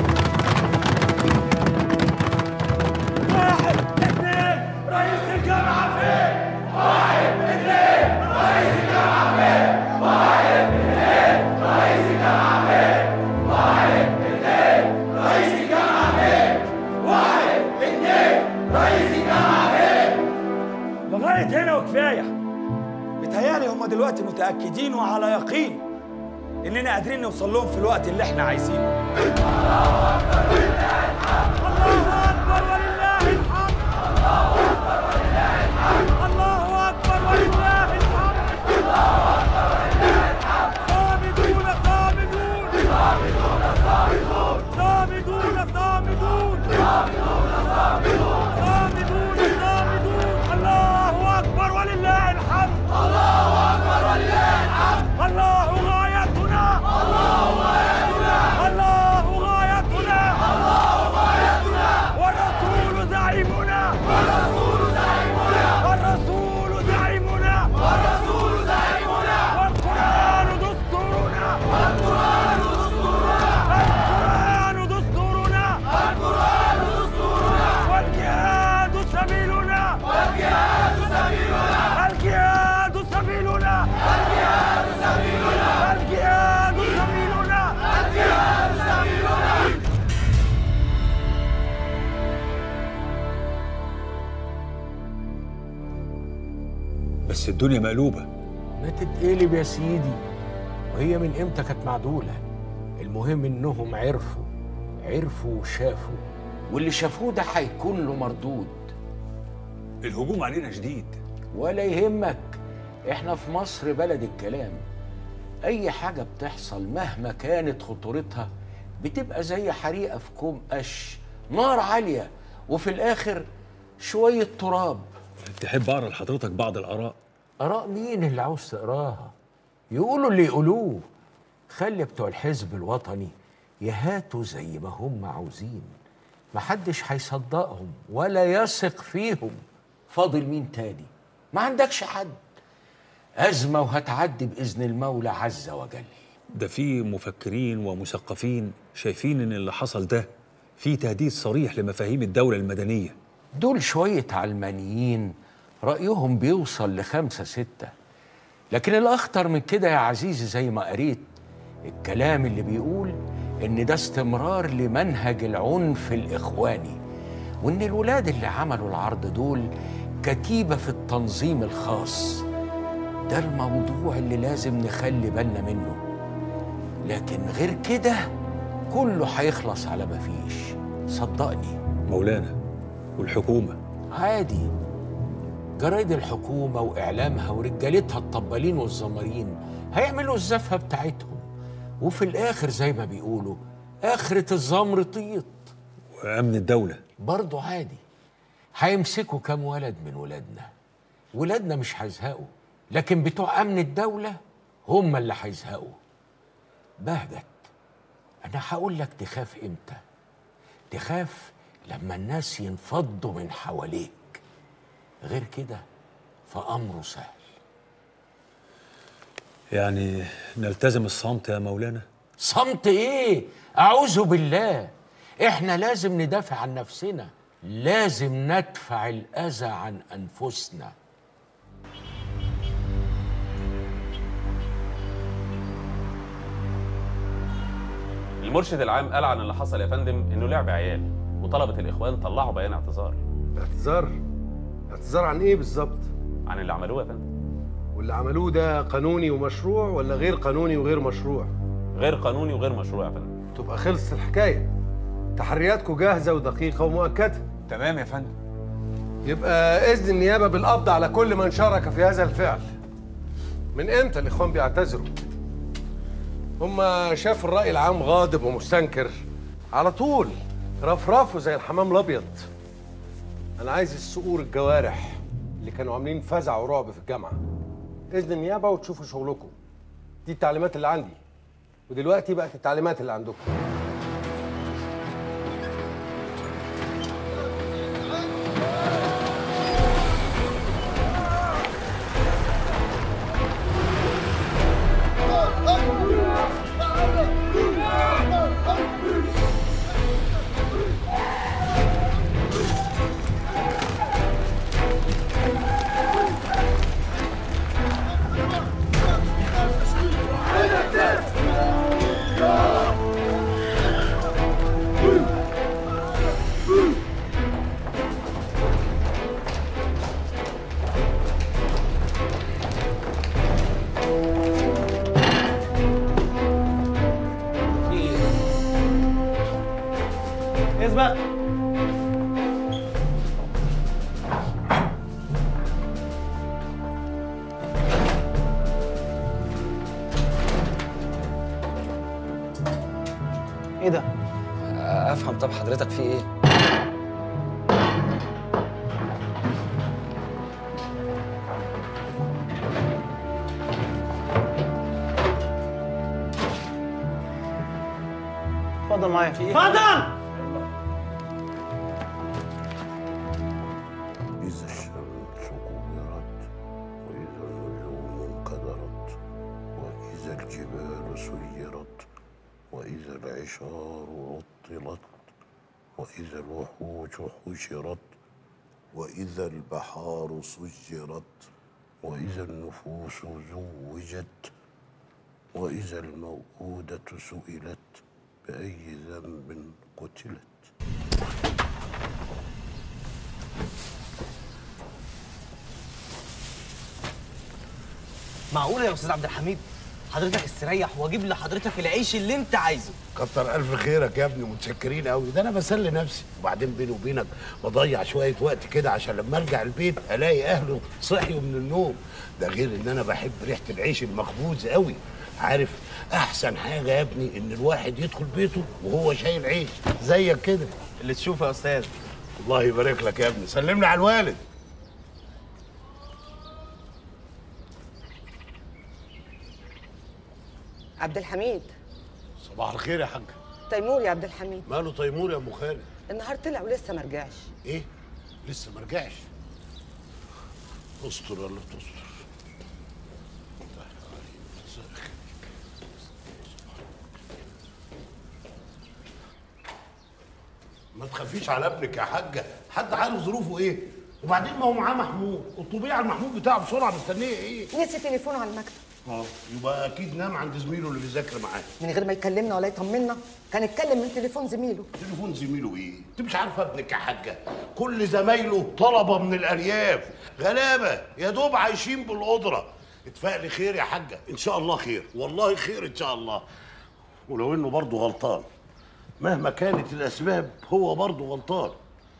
واحد اثنين رئيس الجامعة فين؟ واحد اثنين رئيس الجامعة فين؟ واحد اثنين رئيس الجامعة فين؟ واحد اثنين رئيس الجامعة فين؟ واحد اثنين رئيس الجامعة فين؟ لغاية هنا وكفاية. متهيألي هم دلوقتي متأكدين وعلى يقين إننا قادرين نوصل لهم في الوقت اللي إحنا عايزينه. الله أكبر ولله الحمد. الله أكبر ولله الحمد. الله أكبر ولله الحمد. الله أكبر ولله الحمد. الله أكبر ولله الحمد. صامدون صامدون. صامدون صامدون. صامدون صامدون. صامدون صامدون. صامدون صامدون. الله أكبر ولله الحمد. الله أكبر ولله الحمد. الله غايتنا. الله غايتنا. الله غايتنا. الله غايتنا. والرسول زعيمنا. والرسول زعيمنا. والرسول زعيمنا. والرسول زعيمنا. والقرآن دستورنا. والقرآن دستورنا. القرآن دستورنا. القرآن دستورنا. والجهاد سبيلنا. والجهاد سبيلنا. الجهاد سبيلنا. الجهاد سبيلنا. الجهاد سبيلنا. الجهاد سبيلنا.
بس الدنيا مقلوبة.
ما تتقلب يا سيدي، وهي من امتى كانت معدولة؟ المهم انهم عرفوا عرفوا وشافوا، واللي شافوه ده هيكون له مردود.
الهجوم علينا شديد.
ولا يهمك، احنا في مصر بلد الكلام. اي حاجة بتحصل مهما كانت خطورتها بتبقى زي حريقة في كوم قش، نار عالية وفي الاخر شوية تراب.
تحب اقرا لحضرتك بعض الاراء؟
اراء مين اللي عاوز تقراها؟ يقولوا اللي يقولوه. خلي بتوع الحزب الوطني يهاتوا زي ما هم عاوزين، محدش هيصدقهم ولا يثق فيهم. فاضل مين تاني؟ ما عندكش حد. أزمة وهتعدي بإذن المولى عز وجل.
ده في مفكرين ومثقفين شايفين ان اللي حصل ده فيه تهديد صريح لمفاهيم الدولة المدنية.
دول شوية علمانيين رأيهم بيوصل لخمسة ستة، لكن الأخطر من كده يا عزيزي زي ما قريت الكلام اللي بيقول إن ده استمرار لمنهج العنف الإخواني، وإن الولاد اللي عملوا العرض دول كتيبة في التنظيم الخاص. ده الموضوع اللي لازم نخلي بالنا منه، لكن غير كده كله هيخلص على مفيش، صدقني.
مولانا والحكومة
عادي، جرايد الحكومة وإعلامها ورجالتها الطبالين والزمارين هيعملوا الزفة بتاعتهم، وفي الآخر زي ما بيقولوا آخرة الزمر طيط.
وأمن الدولة
برضو عادي، هيمسكوا كام ولد من ولادنا. ولادنا مش هيزهقوا، لكن بتوع أمن الدولة هم اللي هيزهقوا. بهجت، أنا هقول لك تخاف إمتى؟ تخاف لما الناس ينفضوا من حواليك، غير كده فأمره سهل.
يعني نلتزم الصمت يا مولانا؟
صمت إيه؟ أعوذ بالله.
احنا لازم ندافع عن نفسنا، لازم ندفع الأذى عن أنفسنا.
المرشد العام قال عن اللي حصل يا فندم انه لعب عيال، وطلبة الاخوان طلعوا بيان اعتذار.
اعتذار؟ اعتذار عن ايه بالظبط؟
عن اللي عملوه يا فندم.
واللي عملوه ده قانوني ومشروع ولا غير قانوني وغير مشروع؟
غير قانوني وغير مشروع يا فندم.
تبقى خلصت الحكايه. تحرياتكم جاهزه ودقيقه ومؤكده.
تمام يا فندم.
يبقى اذن النيابه بالقبض على كل من شارك في هذا الفعل. من امتى الاخوان بيعتذروا؟ هم شافوا الراي العام غاضب ومستنكر على طول رفرفوا زي الحمام الابيض. انا عايز الصقور الجوارح اللي كانوا عاملين فزع ورعب في الجامعه. اذن النيابه وتشوفوا شغلكم. دي التعليمات اللي عندي، ودلوقتي بقت التعليمات اللي عندكم.
اثبت. ايه ده؟
افهم. طب حضرتك في ايه؟
اتفضل معايا. اتفضل.
إذا الشمس كورت وإذا النجوم انكدرت وإذا الجبال سيرت وإذا العشار عطلت وإذا الوحوش حشرت وإذا البحار سجرت وإذا النفوس زوجت وإذا الموءودة سئلت بأي ذنب قتلت.
معقولة يا أستاذ عبد الحميد؟ حضرتك استريح واجيب لحضرتك العيش اللي أنت عايزه.
كتر ألف خيرك يا ابني، متشكرين قوي. ده أنا بسلي نفسي، وبعدين بيني وبينك بضيع شوية وقت كده عشان لما أرجع البيت ألاقي أهله صحيوا من النوم. ده غير إن أنا بحب ريحة العيش المخبوز قوي. عارف أحسن حاجة يا ابني إن الواحد يدخل بيته وهو شايل عيش زيك كده.
اللي تشوفه يا أستاذ.
الله يبارك لك يا ابني، سلمني على الوالد.
عبد الحميد.
صباح الخير يا حاج.
تيمور يا عبد الحميد.
ماله تيمور يا ام خالد؟
النهار طلع ولسه ما رجعش.
ايه؟ لسه ما رجعش؟ استر يا الله تستر. ما تخافيش على ابنك يا حاجه، حد عارف ظروفه ايه؟ وبعدين ما هو معاه محمود، اطلبيه على المحمود بتاعه بسرعه، مستنيه ايه؟
نسي تليفونه على المكتب.
اه يبقى اكيد نام عند زميله اللي بيذاكر معاه.
من غير ما يكلمنا ولا يطمنا، كان اتكلم من تليفون زميله.
تليفون زميله ايه؟ انت مش عارفه ابنك يا حاجه، كل زمايله طلبه من الارياف، غلابه يا دوب عايشين بالقدره. اتفائلي خير يا حاجه، ان شاء الله خير، والله خير ان شاء الله. ولو انه برضه غلطان، مهما كانت الاسباب هو برضه غلطان.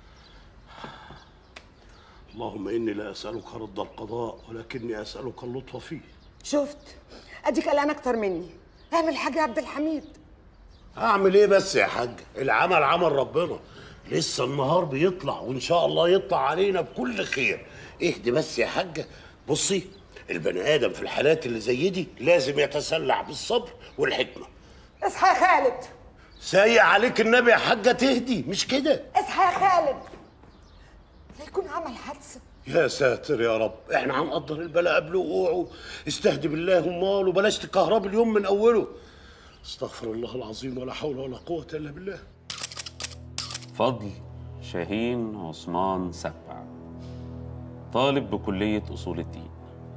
اللهم اني لا اسالك رد القضاء ولكني اسالك اللطف فيه.
شفت؟ اديك قلقان اكتر مني. اعمل حاجه يا عبد الحميد.
اعمل ايه بس يا حاج؟ العمل عمل ربنا، لسه النهار بيطلع وان شاء الله يطلع علينا بكل خير. اهدي بس يا حاجه. بصي، البني ادم في الحالات اللي زي دي لازم يتسلح بالصبر والحكمه.
اصحى يا خالد.
سايق عليك النبي يا حاجه، تهدي مش كده.
اصحى يا خالد، لا يكون عمل حادثه.
يا ساتر يا رب، احنا هنقدر البلاء قبل وقوعه. استهدي بالله امال، وبلاش تكهرب اليوم من اوله. استغفر الله العظيم، ولا حول ولا قوه الا بالله.
فضل شاهين عثمان سبع، طالب بكلية أصول الدين.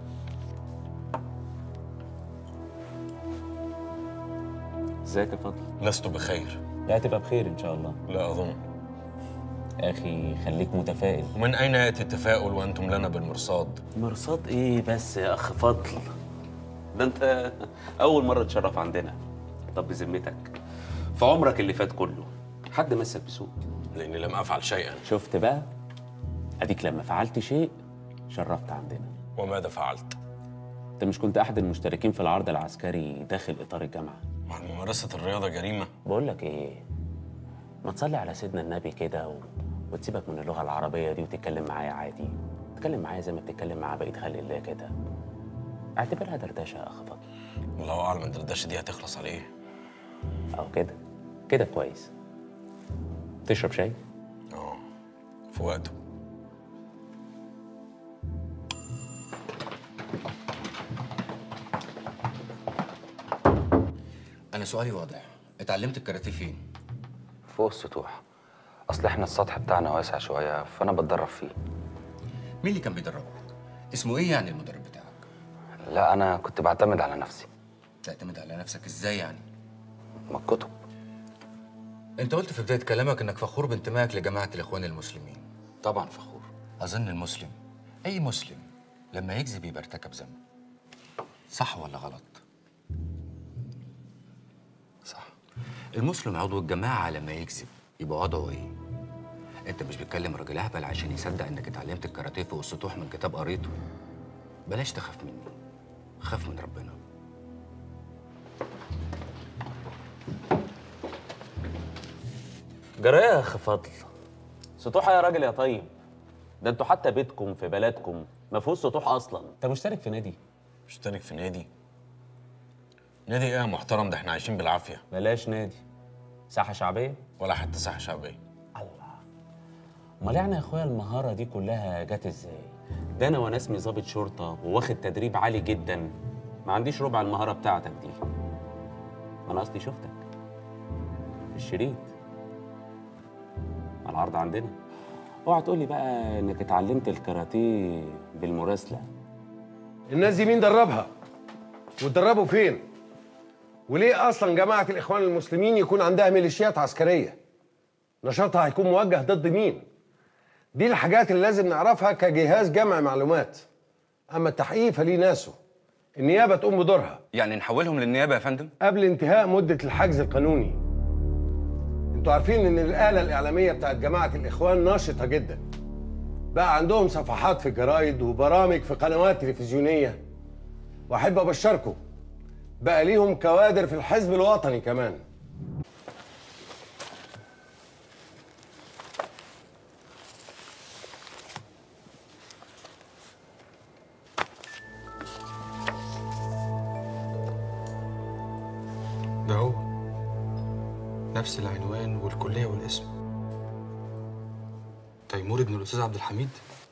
ازيك يا فضل؟
لست بخير.
لا تبقى بخير إن شاء الله.
لا أظن.
يا أخي خليك متفائل.
ومن أين يأتي التفاؤل وأنتم لنا بالمرصاد؟
مرصاد إيه بس يا أخ فضل؟ ده أنت أول مرة تشرف عندنا. طب بذمتك في عمرك اللي فات كله حد مسك بسوق؟
لأني لم أفعل شيئا.
شفت بقى؟ أديك لما فعلت شيء شرفت عندنا.
وماذا فعلت؟
أنت مش كنت أحد المشتركين في العرض العسكري داخل إطار الجامعة؟
مع ممارسة الرياضة جريمة؟
بقول لك إيه، ما تصلي على سيدنا النبي كده و... وتسيبك من اللغة العربية دي وتتكلم معايا عادي. تتكلم معايا زي ما بتتكلم مع بقية خلق الله كده. اعتبرها دردشة يا أخ فضل.
والله أعلم الدردشة دي هتخلص على إيه؟
أو كده كده كويس. تشرب شاي؟
اه في وقته.
أنا سؤالي واضح، اتعلمت الكاراتيه فين؟
فوق السطوح. اصل احنا السطح بتاعنا واسع شويه فانا بتدرب فيه.
مين اللي كان بيدربك؟ اسمه ايه يعني المدرب بتاعك؟
لا انا كنت بعتمد على نفسي.
تعتمد على نفسك ازاي يعني؟
ما الكتب.
انت قلت في بدايه كلامك انك فخور بانتمائك لجماعه الاخوان المسلمين.
طبعا فخور.
اظن المسلم، اي مسلم لما يكذب يبقى ارتكب ذنب. صح ولا غلط؟ صح. المسلم عضو الجماعه لما يكذب يبقى وضعه ايه؟ انت مش بتكلم راجل اهبل عشان يصدق انك اتعلمت الكاراتيه فوق السطوح من كتاب قريته. بلاش تخاف مني، خاف من ربنا.
جرايه يا اخ فضل. سطوحه يا راجل يا طيب. ده انتوا حتى بيتكم في بلدكم ما فيهوش سطوح اصلا. انت مشترك في نادي؟
مشترك في نادي؟ نادي ايه يا محترم؟ ده احنا عايشين بالعافيه.
بلاش نادي. ساحه شعبيه؟
ولا حتى ساحه شعبيه.
امال يعني يا اخويا المهاره دي كلها جت ازاي؟ ده انا وانا اسمي ضابط شرطه وواخد تدريب عالي جدا ما عنديش ربع المهاره بتاعتك دي. انا اصلي شفتك في الشريط على العرض عندنا. اوعى تقول لي بقى انك اتعلمت الكاراتيه بالمراسله.
الناس دي مين دربها؟ وتدربوا فين؟ وليه اصلا جماعه الاخوان المسلمين يكون عندها ميليشيات عسكريه؟ نشاطها هيكون موجه ضد مين؟ دي الحاجات اللي لازم نعرفها كجهاز جمع معلومات. اما التحقيق فليه ناسه. النيابه تقوم بدورها.
يعني نحولهم للنيابه يا فندم؟
قبل انتهاء مده الحجز القانوني. انتوا عارفين ان الاله الاعلاميه بتاعت جماعه الاخوان ناشطه جدا. بقى عندهم صفحات في الجرايد وبرامج في قنوات تلفزيونيه. واحب ابشركم بقى ليهم كوادر في الحزب الوطني كمان.
ده هو نفس العنوان والكلية والاسم. تيمور ابن الأستاذ عبد الحميد.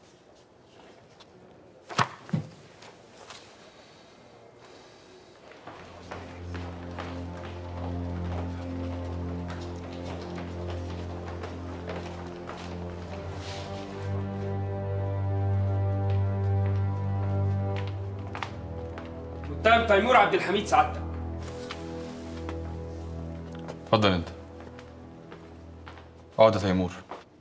متهم تيمور عبد الحميد سعادتك.
اتفضل انت. اقعد يا تيمور.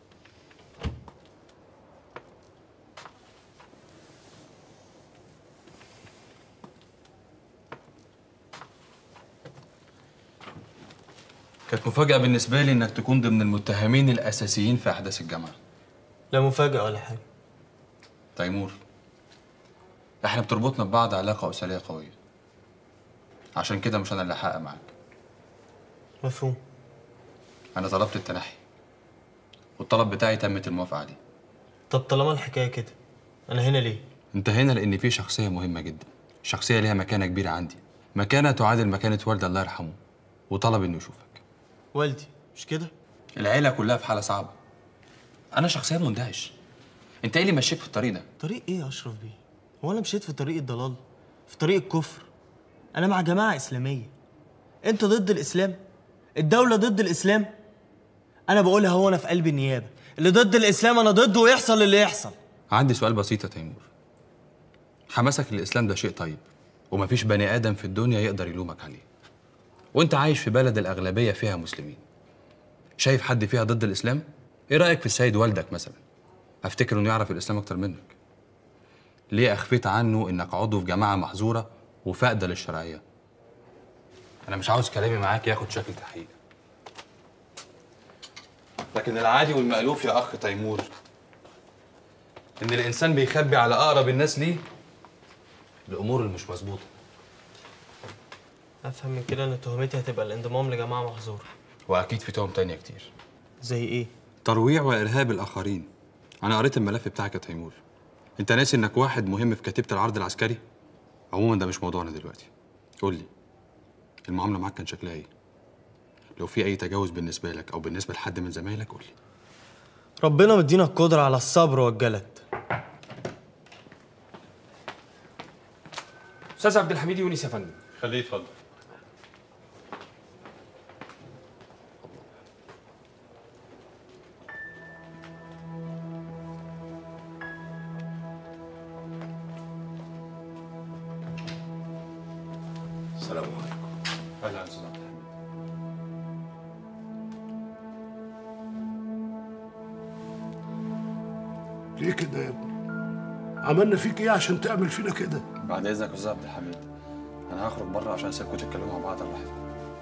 كانت مفاجأة بالنسبة لي انك تكون ضمن المتهمين الأساسيين في أحداث الجامعة.
لا مفاجأة ولا حاجة.
تيمور، احنا بتربطنا ببعض علاقة أسرية قوية. عشان كده مش أنا اللي هحقق معاك.
مفهوم.
أنا طلبت التنحي والطلب بتاعي تمت الموافقة عليه.
طب طالما الحكاية كده أنا هنا ليه؟
أنت هنا لأن في شخصية مهمة جدا، شخصية ليها مكانة كبيرة عندي، مكانة تعادل مكانة والدي الله يرحمه، وطلب إنه يشوفك.
والدي مش كده؟
العيلة كلها في حالة صعبة. أنا شخصيا مندهش. أنت إيه اللي مشيك في الطريق ده؟
طريق إيه يا أشرف بيه؟ هو أنا مشيت في طريق الضلال؟ في طريق الكفر؟ أنا مع جماعة إسلامية. أنت ضد الإسلام؟ الدولة ضد الإسلام؟ انا بقولها هو انا في قلب النيابه، اللي ضد الاسلام انا ضده ويحصل اللي يحصل.
عندي سؤال بسيط يا تيمور. حماسك للاسلام ده شيء طيب، ومفيش بني ادم في الدنيا يقدر يلومك عليه. وانت عايش في بلد الاغلبيه فيها مسلمين. شايف حد فيها ضد الاسلام؟ ايه رايك في السيد والدك مثلا؟ افتكر انه يعرف الاسلام اكتر منك. ليه اخفيت عنه انك عضو في جماعه محظوره وفاقده للشرعيه؟ انا مش عاوز كلامي معاك ياخد شكل تحقيق، لكن العادي والمألوف يا اخ تيمور ان الانسان بيخبي على اقرب الناس ليه الامور اللي مش مظبوطه.
افهم من كده ان تهمتي هتبقى الانضمام لجماعه محظوره.
واكيد في تهم تانية كتير.
زي ايه؟
ترويع وارهاب الاخرين. انا قريت الملف بتاعك يا تيمور. انت ناسي انك واحد مهم في كتيبه العرض العسكري؟ عموما ده مش موضوعنا دلوقتي. قول لي المعامله معاك كان شكلها ايه؟ لو في اي تجاوز بالنسبه لك او بالنسبه لحد من زمايلك قول لي.
ربنا مدينا القدره على الصبر والجلد.
استاذ عبد الحميد يونس يا فندم.
خليه يتفضل.
السلام عليكم.
اهلا استاذ عبد الحميد.
ليه كده يا ابني؟ عملنا فيك ايه عشان تعمل فينا كده؟
بعد اذنك يا استاذ عبد الحميد، انا هخرج بره عشان اسيبكم تتكلموا مع بعض براحتكم.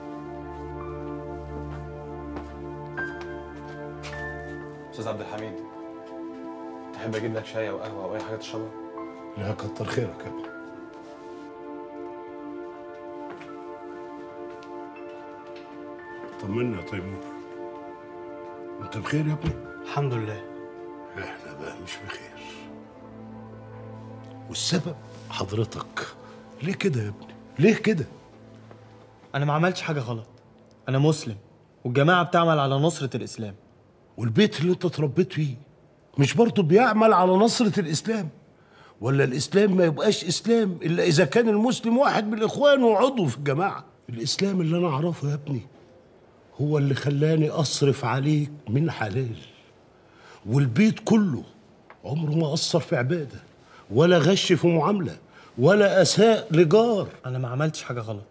استاذ عبد الحميد، تحب اجيب لك شاي او قهوه او اي حاجه تشربها؟
لا كتر خيرك يا ابني. طمنا يا تيمور، انت بخير يا ابني؟
الحمد لله.
احنا بقى مش بخير، والسبب حضرتك. ليه كده يا ابني؟ ليه كده؟
انا ما عملتش حاجه غلط، انا مسلم والجماعه بتعمل على نصره الاسلام.
والبيت اللي انت اتربيت فيه مش برضه بيعمل على نصرة الإسلام؟ ولا الإسلام ما يبقاش إسلام إلا إذا كان المسلم واحد من الإخوان وعضو في الجماعة؟ الإسلام اللي أنا أعرفه يا ابني هو اللي خلاني أصرف عليك من حلال، والبيت كله عمره ما قصر في عبادة ولا غش في معاملة ولا أساء لجار.
أنا ما عملتش حاجة غلط.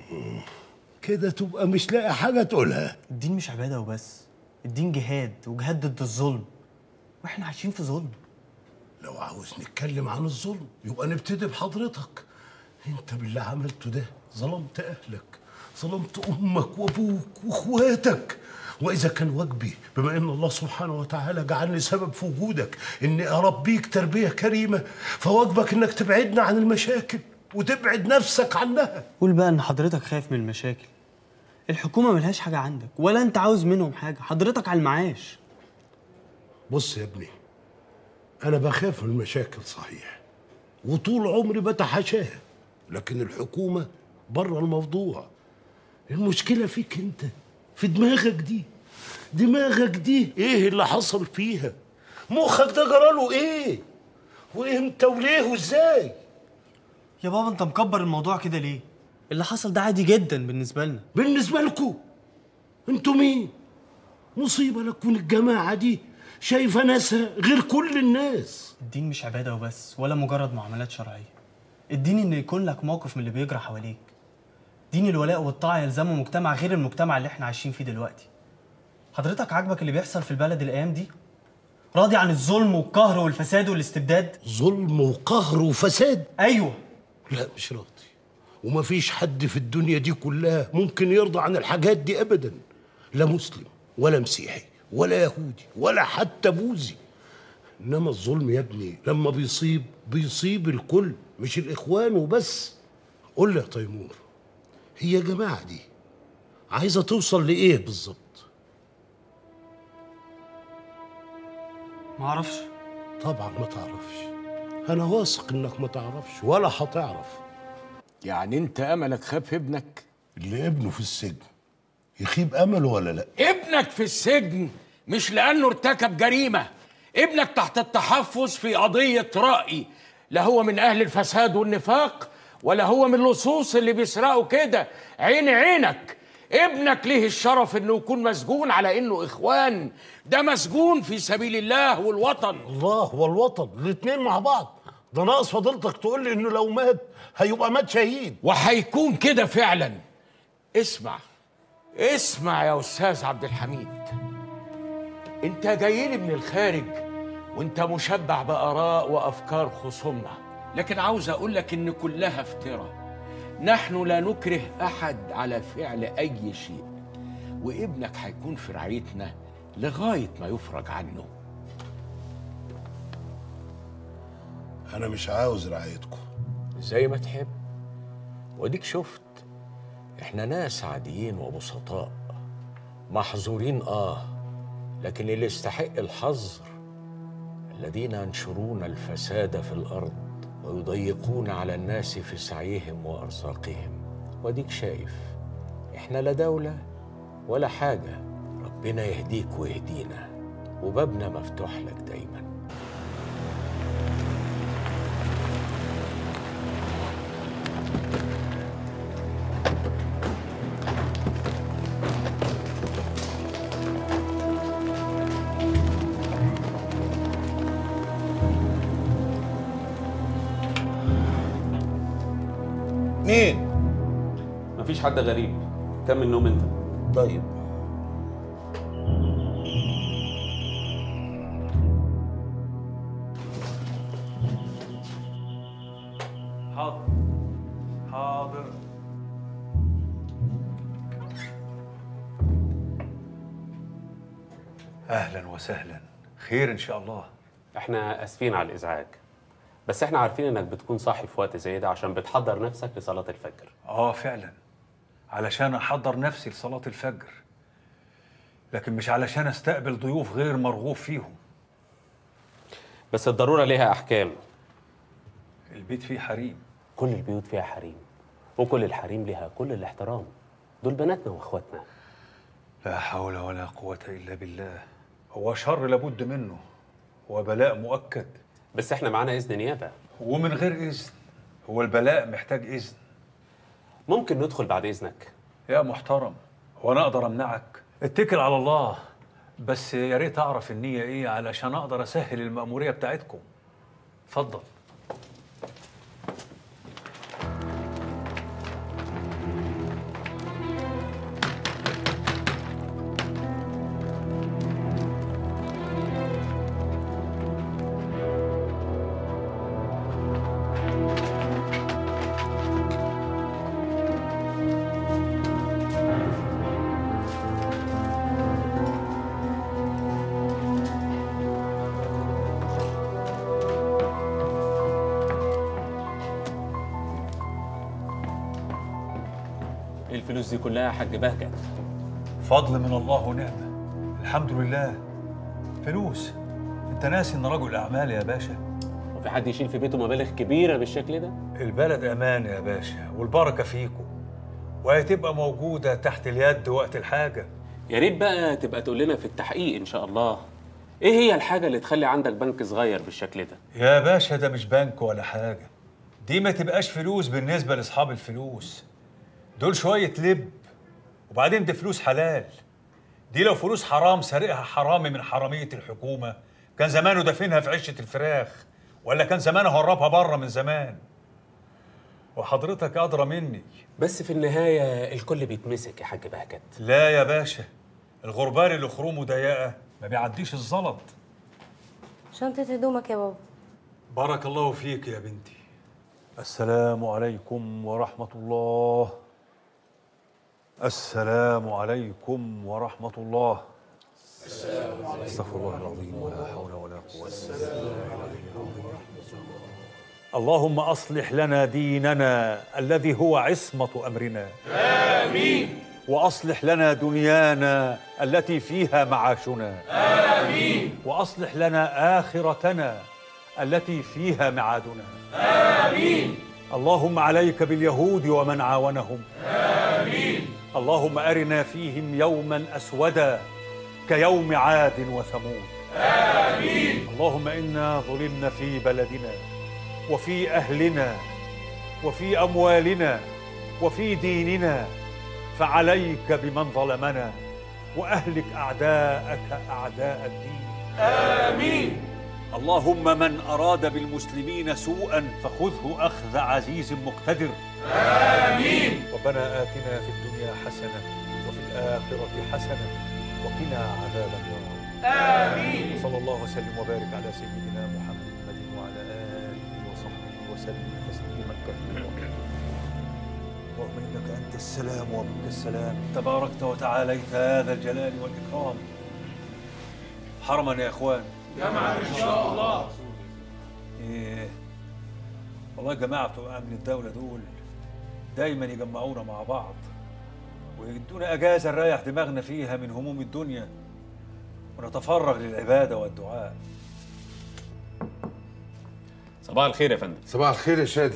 كده تبقى مش لاقي حاجة تقولها.
الدين مش عبادة وبس، الدين جهاد، وجهاد ضد الظلم، واحنا عايشين في ظلم.
لو عاوز نتكلم عن الظلم يبقى نبتدي بحضرتك. انت باللي عملته ده ظلمت اهلك، ظلمت امك وابوك واخواتك. واذا كان واجبي بما ان الله سبحانه وتعالى جعلني سبب في وجودك اني اربيك تربيه كريمه، فواجبك انك تبعدنا عن المشاكل وتبعد نفسك عنها.
قول بقى ان حضرتك خايف من المشاكل. الحكومه ملهاش حاجه عندك ولا انت عاوز منهم حاجه، حضرتك على المعاش.
بص يا ابني، انا بخاف من المشاكل صحيح وطول عمري بتحاشاها، لكن الحكومه بره الموضوع. المشكله فيك انت، في دماغك دي. دماغك دي ايه اللي حصل فيها؟ مخك ده جراله ايه؟ وامتى وليه وازاي؟
يا بابا انت مكبر الموضوع كده ليه؟ اللي حصل ده عادي جدا بالنسبه لنا.
بالنسبه لكم انتوا مين؟ مصيبه لكم الجماعه دي شايفه ناسها غير كل الناس.
الدين مش عباده وبس ولا مجرد معاملات شرعيه. الدين ان يكون لك موقف من اللي بيجرى حواليك. دين الولاء والطاعه يلزمه مجتمع غير المجتمع اللي احنا عايشين فيه دلوقتي. حضرتك عاجبك اللي بيحصل في البلد الايام دي؟ راضي عن الظلم والقهر والفساد والاستبداد؟
ظلم وقهر وفساد؟
ايوه.
لا مش راضي، ومفيش حد في الدنيا دي كلها ممكن يرضى عن الحاجات دي ابدا. لا مسلم ولا مسيحي ولا يهودي ولا حتى بوذي. انما الظلم يا ابني لما بيصيب بيصيب الكل مش الاخوان وبس. قول لي يا تيمور، هي الجماعه دي عايزه توصل لايه بالظبط؟
ما اعرفش.
طبعا ما تعرفش، انا واثق انك ما تعرفش ولا هتعرف.
يعني انت املك خاف ابنك؟
اللي ابنه في السجن يخيب امله ولا لا؟
ابنك في السجن مش لانه ارتكب جريمه، ابنك تحت التحفظ في قضيه رأي. لا هو من اهل الفساد والنفاق ولا هو من اللصوص اللي بيسرقوا كده. عين عينك، ابنك ليه الشرف انه يكون مسجون على انه اخوان، ده مسجون في سبيل الله والوطن.
الله والوطن الاتنين مع بعض. ده ناقص فضيلتك تقول لي انه لو مات هيبقى مات شهيد.
وهيكون كده فعلا. اسمع اسمع يا استاذ عبد الحميد، انت جاي لي من الخارج وانت مشبع باراء وافكار خصومنا، لكن عاوز اقول لك ان كلها افتراء. نحن لا نكره احد على فعل اي شيء، وابنك هيكون في رعايتنا لغايه ما يفرج عنه.
انا مش عاوز رعايتكم.
زي ما تحب. وديك شفت احنا ناس عاديين وبسطاء محظورين اه، لكن اللي يستحق الحظر الذين ينشرون الفساد في الارض ويضيقون على الناس في سعيهم وارزاقهم. وديك شايف احنا لا دوله ولا حاجه. ربنا يهديك ويهدينا، وبابنا مفتوح لك دايما.
مين؟
مفيش حد غريب. كمل نوم انت.
طيب.
حاضر حاضر. اهلا وسهلا، خير ان شاء الله.
احنا اسفين على الازعاج، بس احنا عارفين انك بتكون صاحي في وقت زي ده عشان بتحضر نفسك لصلاة الفجر.
اه فعلا، علشان احضر نفسي لصلاة الفجر، لكن مش علشان استقبل ضيوف غير مرغوب فيهم.
بس الضرورة ليها احكام.
البيت فيه حريم.
كل البيوت فيها حريم، وكل الحريم ليها كل الاحترام. دول بناتنا واخواتنا.
لا حول ولا قوة الا بالله. هو شر لابد منه، هو بلاء مؤكد.
بس احنا معانا اذن نيابة.
ومن غير اذن؟ هو البلاء محتاج اذن؟
ممكن ندخل بعد اذنك؟
يا محترم، هو انا اقدر امنعك؟ اتكل على الله، بس يا ريت اعرف النية ايه علشان اقدر اسهل المأمورية بتاعتكم. اتفضل.
الفلوس دي كلها يا حاج بهجت؟
فضل من الله ونعمة، الحمد لله. فلوس؟ انت ناسي ان رجل اعمال يا باشا.
وفي حد يشيل في بيته مبالغ كبيرة بالشكل ده؟
البلد امان يا باشا، والبركة فيكم، وهتبقى موجودة تحت اليد وقت الحاجة.
يا ريت بقى تبقى تقول لنا في التحقيق ان شاء الله، ايه هي الحاجة اللي تخلي عندك بنك صغير بالشكل ده؟
يا باشا ده مش بنك ولا حاجة، دي ما تبقاش فلوس بالنسبة لاصحاب الفلوس. دول شوية لب، وبعدين دي فلوس حلال. دي لو فلوس حرام سارقها حرامي من حرامية الحكومة كان زمانه دافنها في عشة الفراخ، ولا كان زمانه هربها بره من زمان. وحضرتك أدرى مني.
بس في النهاية الكل بيتمسك يا حاج بهجت.
لا يا باشا، الغربال اللي خرومه ضيقة ما بيعديش الزلط.
شنطة هدومك يا بابا.
بارك الله فيك يا بنتي. السلام عليكم ورحمة الله. السلام عليكم ورحمة الله. استغفر الله العظيم ولا حول ولا قوة إلا بالله. اللهم أصلح لنا ديننا الذي هو عصمة أمرنا.
آمين.
وأصلح لنا دنيانا التي فيها معاشنا.
آمين.
وأصلح لنا آخرتنا التي فيها معادنا.
آمين.
اللهم عليك باليهود ومن عاونهم.
آمين.
اللهم أرنا فيهم يوما أسودا كيوم عاد وثمود.
آمين.
اللهم إنا ظلمنا في بلدنا وفي أهلنا وفي أموالنا وفي ديننا، فعليك بمن ظلمنا وأهلك أعداءك أعداء الدين.
آمين.
اللهم من أراد بالمسلمين سوءا فخذه أخذ عزيز مقتدر.
آمين.
ربنا آتنا في الدنيا حسنة وفي الآخرة حسنة وقنا عذاب النار.
آمين.
صلى الله وسلم وبارك على سيدنا محمد وعلى آله وصحبه وسلم تسليما كثيرا. اللهم إنك أنت السلام ومنك السلام، تباركت وتعاليت هذا الجلال والإكرام. حرما يا إخوان.
جمعا إن شاء الله.
إيه والله جماعة بتوع أمن الدولة دول دايما يجمعونا مع بعض ويدونا أجازة نريح دماغنا فيها من هموم الدنيا ونتفرغ للعبادة والدعاء.
صباح الخير يا فندم.
صباح الخير يا شادي.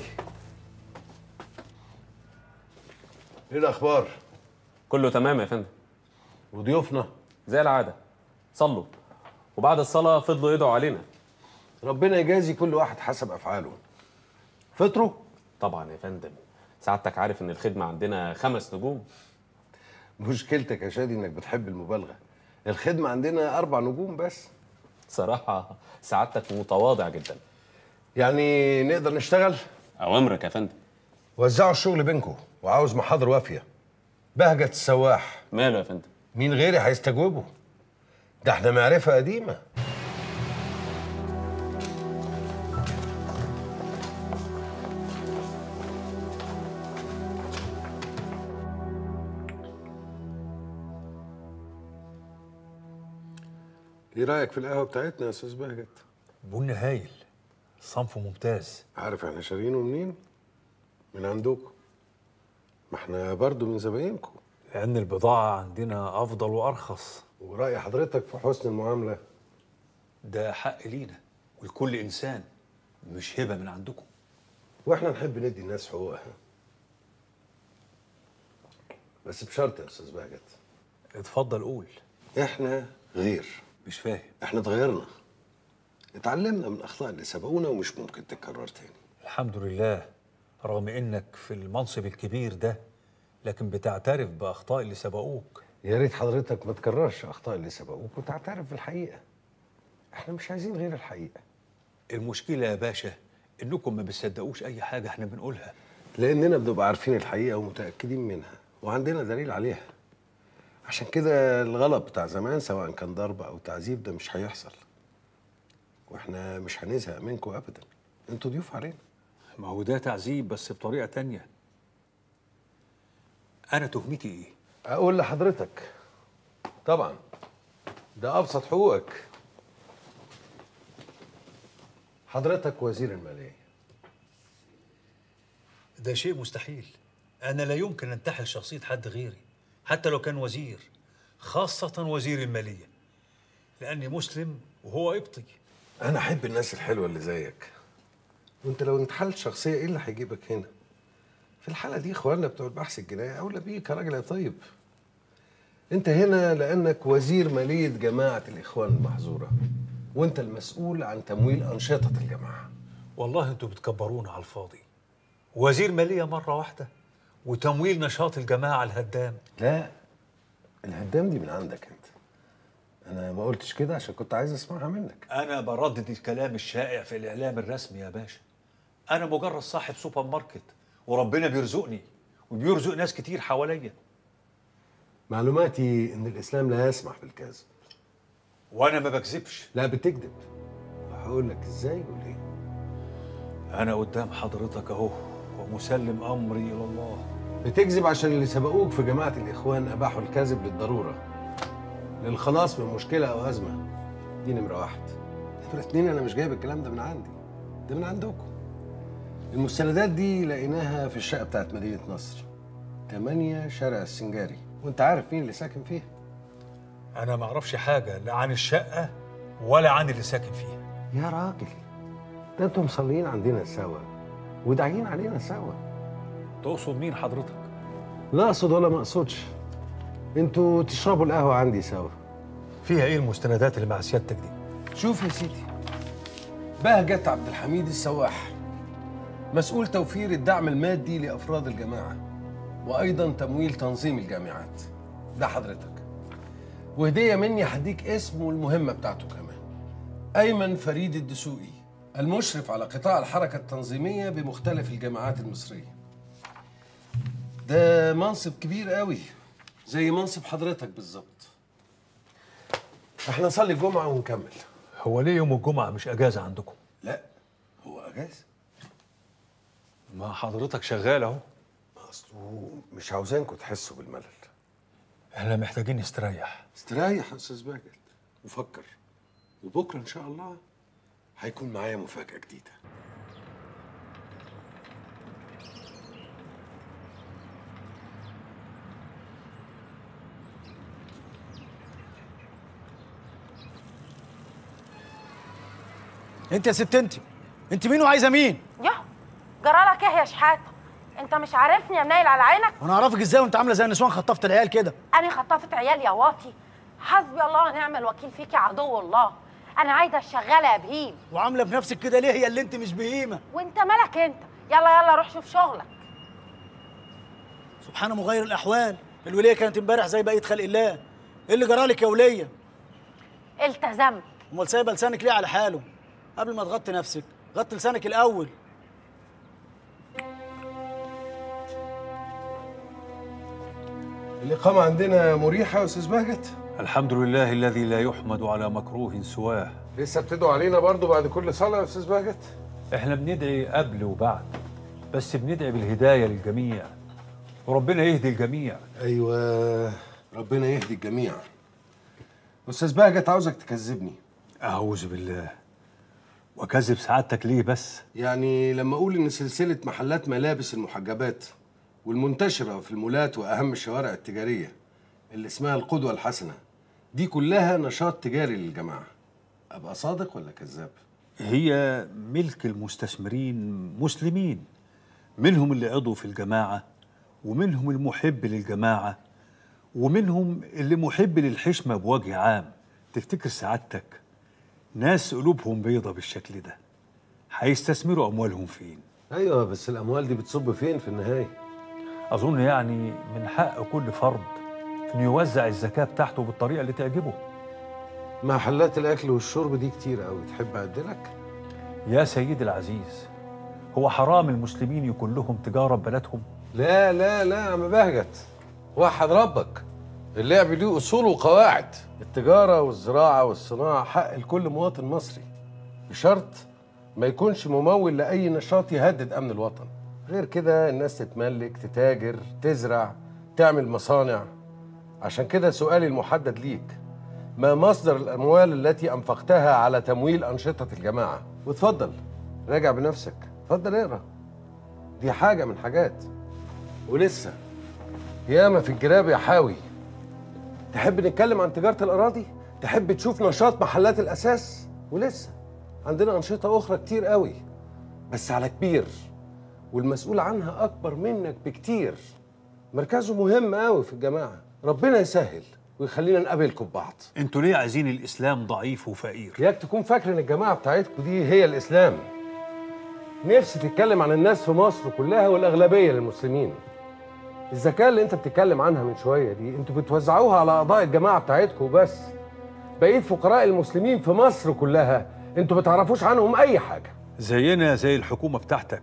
ايه الاخبار؟
كله تمام يا فندم.
وضيوفنا؟
زي العاده صلوا، وبعد الصلاه فضلوا يدعوا علينا.
ربنا يجازي كل واحد حسب افعاله. فطروا؟
طبعا يا فندم، سعادتك عارف ان الخدمه عندنا خمس نجوم.
مشكلتك يا شادي انك بتحب المبالغه. الخدمه عندنا اربع نجوم بس.
صراحه سعادتك متواضع جدا.
يعني نقدر نشتغل؟
اوامرك يا فندم.
وزعوا الشغل بينكم وعاوز محاضر وافيه. بهجة السواح
ماله يا فندم؟
مين غيري هيستجوبه؟ ده احنا معرفه قديمه. ايه رايك في القهوه بتاعتنا يا استاذ بهجت؟
بن هايل، صنفه ممتاز.
عارف احنا شارينه منين؟ من عندكم. ما احنا برضو من زباينكم.
لأن البضاعة عندنا أفضل وأرخص.
ورأي حضرتك في حسن المعاملة؟
ده حق لينا ولكل إنسان، مش هبة من عندكم.
واحنا نحب ندي الناس حقوقها، بس بشرط يا استاذ بهجت.
اتفضل قول.
احنا غير.
مش فاهم.
احنا اتغيرنا، اتعلمنا من الاخطاء اللي سبقونا ومش ممكن تتكرر تاني.
الحمد لله، رغم انك في المنصب الكبير ده لكن بتعترف باخطاء اللي سبقوك.
يا ريت حضرتك ما تكررش اخطاء اللي سبقوك وتعترف بالحقيقه. احنا مش عايزين غير الحقيقه.
المشكله يا باشا انكم ما بتصدقوش اي حاجه احنا بنقولها.
لاننا بنبقى عارفين الحقيقه ومتاكدين منها وعندنا دليل عليها. عشان كده الغلط بتاع زمان سواء كان ضرب او تعذيب ده مش هيحصل. واحنا مش هنزهق منكم ابدا، انتوا ضيوف علينا.
ما هو ده تعذيب بس بطريقه تانية. انا تهمتي ايه؟
اقول لحضرتك طبعا ده ابسط حقوقك. حضرتك وزير الماليه.
ده شيء مستحيل. انا لا يمكن انتحل شخصيه حد غيري حتى لو كان وزير، خاصه وزير الماليه، لاني مسلم وهو قبطي.
انا احب الناس الحلوه اللي زيك. وانت لو انتحلت شخصيه ايه اللي هيجيبك هنا؟ في الحاله دي اخواننا بتوع البحث الجنائي اولى بيك يا راجل يا طيب. انت هنا لانك وزير ماليه جماعه الاخوان المحظوره، وانت المسؤول عن تمويل انشطه الجماعه.
والله انتوا بتكبرونا على الفاضي. وزير ماليه مره واحده وتمويل نشاط الجماعه الهدام.
لا، الهدام دي من عندك انت. انا ما قلتش كده عشان كنت عايز اسمعها منك.
انا بردد الكلام الشائع في الاعلام الرسمي يا باشا. انا مجرد صاحب سوبر ماركت وربنا بيرزقني وبيرزق ناس كتير حواليا.
معلوماتي ان الاسلام لا يسمح بالكذب.
وانا ما بكذبش.
لا بتكذب. هقول لك ازاي وليه.
انا قدام حضرتك اهو ومسلم امري الى الله.
بتكذب عشان اللي سبقوك في جماعه الاخوان اباحوا الكذب للضروره، للخلاص من مشكله او ازمه. دي نمره واحد. نمره اتنين، انا مش جايب الكلام ده من عندي، ده من عندكم. المستندات دي لقيناها في الشقه بتاعت مدينه نصر، تمانية شارع السنجاري، وانت عارف مين اللي ساكن فيها.
انا ما اعرفش حاجه لا عن الشقه ولا عن اللي ساكن فيها.
يا راجل ده انتوا مصلين عندنا سوا وداعيين علينا سوا.
تقصد مين حضرتك؟
لا اقصد ولا ما اقصدش. انتوا تشربوا القهوه عندي سوا.
فيها ايه المستندات اللي مع سيادتك دي؟
شوف يا سيدي، بهجت عبد الحميد السواح مسؤول توفير الدعم المادي لافراد الجماعه، وايضا تمويل تنظيم الجامعات. ده حضرتك. وهديه مني هديك اسمه والمهمه بتاعته كمان. ايمن فريد الدسوقي، المشرف على قطاع الحركه التنظيميه بمختلف الجامعات المصريه. ده منصب كبير قوي زي منصب حضرتك بالظبط. احنا نصلي الجمعه ونكمل.
هو ليه يوم الجمعة مش أجازة عندكم؟
لا هو اجازه.
ما حضرتك شغال أهو.
اصله مش عاوزينكم تحسوا بالملل.
احنا محتاجين نستريح.
استريح يا استاذ باجل وفكر، وبكره ان شاء الله هيكون معايا مفاجاه جديده.
انت يا ست انت انت مين وعايزه مين؟
يا جرالك ايه يا شحاته؟ انت مش عارفني يا منيل على عينك؟
وانا اعرفك ازاي وانت عامله زي النسوان خطفت العيال كده؟
انا خطفت عيال يا واطي. حسبي الله ونعم الوكيل فيك يا عدو الله. انا عايزه الشغاله يا بهيم.
وعامله بنفسك كده ليه يا اللي انت مش بهيمه؟
وانت مالك انت؟ يلا يلا روح شوف شغلك.
سبحان مغير الاحوال. الوليه كانت امبارح زي بقيه خلق الله. ايه اللي جرالك يا وليه؟
التزمت.
امال سايبه لسانك ليه على حاله؟ قبل ما تغطي نفسك غطي لسانك الاول.
الإقامة عندنا مريحة يا أستاذ باجت؟
الحمد لله الذي لا يحمد على مكروه سواه.
لسه بتدعوا علينا برضو بعد كل صلاة يا أستاذ باجت؟
احنا بندعي قبل وبعد، بس بندعي بالهداية للجميع وربنا يهدي الجميع.
أيوة ربنا يهدي الجميع. أستاذ باجت عاوزك تكذبني.
أعوذ بالله. وكذب سعادتك ليه بس؟
يعني لما أقول إن سلسلة محلات ملابس المحجبات والمنتشرة في المولات وأهم الشوارع التجارية اللي اسمها القدوة الحسنة دي كلها نشاط تجاري للجماعة، أبقى صادق ولا كذاب؟
هي ملك المستثمرين مسلمين، منهم اللي عضو في الجماعة ومنهم المحب للجماعة ومنهم اللي محب للحشمة بوجه عام. تفتكر سعادتك ناس قلوبهم بيضة بالشكل ده هيستثمروا أموالهم فين؟
أيوة بس الأموال دي بتصب فين في النهاية؟
أظن يعني من حق كل فرد إنه يوزع الزكاة بتاعته بالطريقة اللي تعجبه.
محلات الأكل والشرب دي كتير أوي، تحب أعدلك؟
يا سيدي العزيز، هو حرام المسلمين يكون لهم تجارة ببلدهم؟
لا لا لا يا عم بهجت، وحد ربك. اللعب ليه أصول وقواعد. التجارة والزراعة والصناعة حق لكل مواطن مصري، بشرط ما يكونش ممول لأي نشاط يهدد أمن الوطن. غير كده الناس تتملك، تتاجر، تزرع، تعمل مصانع. عشان كده سؤالي المحدد ليك، ما مصدر الأموال التي أنفقتها على تمويل أنشطة الجماعة؟ وتفضل راجع بنفسك، اتفضل اقرا. دي حاجة من حاجات. ولسه ياما في الجراب يا حاوي. تحب نتكلم عن تجارة الأراضي؟ تحب تشوف نشاط محلات الأساس؟ ولسه عندنا أنشطة أخرى كتير قوي بس على كبير، والمسؤول عنها أكبر منك بكتير. مركزه مهم قوي في الجماعة. ربنا يسهل ويخلينا نقابلكم ببعض.
انتوا ليه عايزين الإسلام ضعيف وفقير؟
ياك تكون فاكر إن الجماعة بتاعتكم دي هي الإسلام. نفسي تتكلم عن الناس في مصر كلها والأغلبية للمسلمين. الزكاة اللي انت بتتكلم عنها من شوية دي انتوا بتوزعوها على أعضاء الجماعة بتاعتكم بس. بقية فقراء المسلمين في مصر كلها انتوا بتعرفوش عنهم أي حاجة.
زينا زي الحكومة بتاعتك.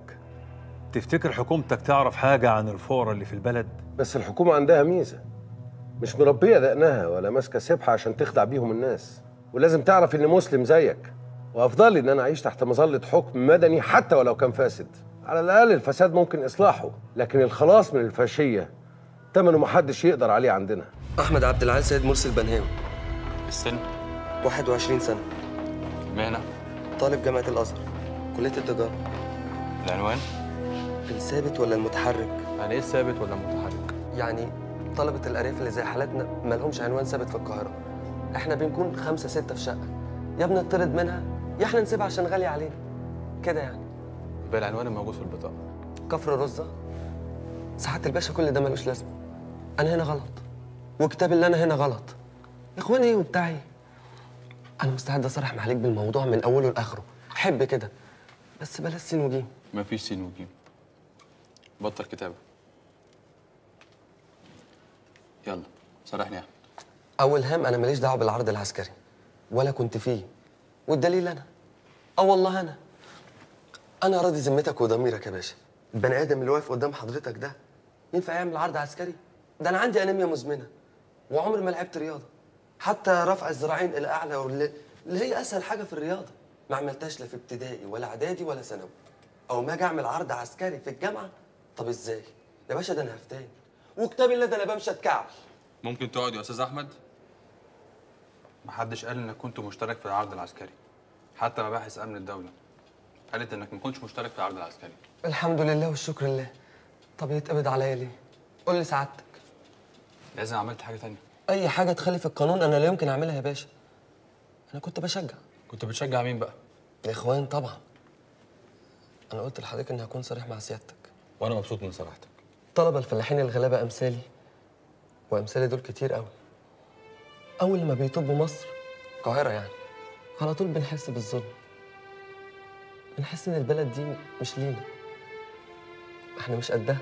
تفتكر حكومتك تعرف حاجة عن الفقراء اللي في البلد؟
بس الحكومة عندها ميزة، مش مربية دقنها ولا ماسكة سبحة عشان تخدع بيهم الناس. ولازم تعرف إني مسلم زيك، وأفضل إن أنا أعيش تحت مظلة حكم مدني حتى ولو كان فاسد. على الأقل الفساد ممكن إصلاحه، لكن الخلاص من الفاشية تمنه محدش يقدر عليه عندنا.
أحمد عبد العال سيد مرسي البنهاوي.
السن؟
واحد وعشرين سنة.
مهنة؟
طالب جامعة الأزهر، كلية التجارة.
العنوان؟
الثابت ولا المتحرك؟
يعني إيه الثابت ولا المتحرك؟
يعني طلبة الأرياف اللي زي حالاتنا ما لهمش عنوان ثابت في القاهرة. إحنا بنكون خمسة ستة في شقة، يا بنطرد منها يا إحنا نسيبها عشان غالية علينا. كده يعني.
بالعنوان الموجود في البطاقة.
كفر رزة. سعادة الباشا كل ده ملوش لازمة. أنا هنا غلط، وكتاب اللي أنا هنا غلط. يا إخواني إيه وبتاعي؟ أنا مستعد أصرح معاك بالموضوع من أوله لآخره، أحب كده. بس بلاش سين وجيم.
مفيش سين وجيم. بطل كتابة. يلا صرحني يا احمد.
اول هام انا ماليش دعوه بالعرض العسكري ولا كنت فيه، والدليل انا اه والله انا انا راضي ذمتك وضميرك يا باشا. البني ادم اللي واقف قدام حضرتك ده ينفع يعمل عرض عسكري؟ ده انا عندي انيميا مزمنه وعمري ما لعبت رياضه، حتى رفع الذراعين الى اعلى واللي اللي هي اسهل حاجه في الرياضه ما عملتهاش لا في ابتدائي ولا اعدادي ولا ثانوي. او ما اجي اعمل عرض عسكري في الجامعه؟ طب ازاي يا باشا؟ ده انا هفتان وكتاب الله ده انا بمشي اتكعبل.
ممكن تقعد يا استاذ احمد؟ محدش قال انك كنت مشترك في العرض العسكري، حتى مباحث امن الدوله قالت انك ما كنتش مشترك في العرض العسكري.
الحمد لله والشكر لله. طب يتقبض عليا ليه؟ قول لي سعادتك.
لازم عملت حاجه تانية.
اي حاجه تخالف القانون انا لا يمكن اعملها يا باشا. انا كنت بشجع.
كنت بتشجع مين بقى؟
الاخوان طبعا. انا قلت لحضرتك اني هكون صريح مع سيادتك،
وانا مبسوط من صراحتك.
طلبه الفلاحين الغلابه امثالي وامثالي دول كتير قوي. اول ما بيطبوا مصر القاهره يعني على طول بنحس بالظلم، بنحس ان البلد دي مش لينا، احنا مش قدها.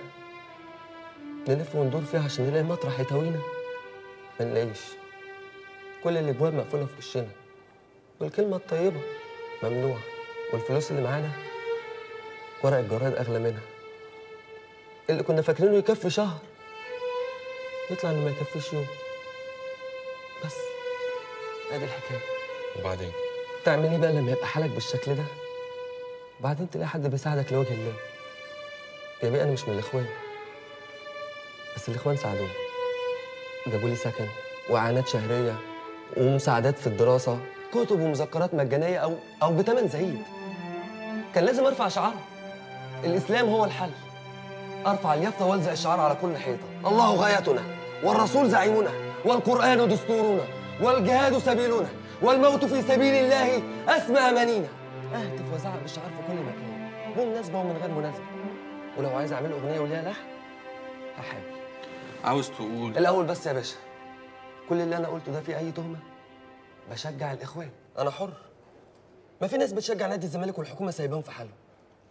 نلف وندور فيها عشان نلاقي مطرح يتوينا ما نلاقيش. كل الابواب مقفوله في وشنا، والكلمه الطيبه ممنوعه، والفلوس اللي معانا ورق الجرائد اغلى منها. اللي كنا فاكرينه يكفي شهر يطلع انه ما يكفيش يوم. بس ادي الحكايه.
وبعدين
تعمل ايه بقى لما يبقى حالك بالشكل ده؟ بعدين تلاقي حد بيساعدك لوجه الله. يا بيه انا مش من الاخوان، بس الاخوان ساعدوني، جابوا لي سكن واعانات شهريه ومساعدات في الدراسه، كتب ومذكرات مجانيه او او بثمن زهيد. كان لازم ارفع شعار الاسلام هو الحل. ارفع اليافطه والزق الشعار على كل حيطه: الله غايتنا والرسول زعيمنا والقران دستورنا والجهاد سبيلنا والموت في سبيل الله اسمى امانينا. اهتف وازعق بالشعار في كل مكان بمناسبه ومن غير مناسبه. ولو عايز اعمل اغنيه وليها لحن هحاول.
عاوز تقول
الاول بس يا باشا، كل اللي انا قلته ده فيه اي تهمه؟ بشجع الاخوان، انا حر. ما في ناس بتشجع نادي الزمالك والحكومه سايباهم في حالهم.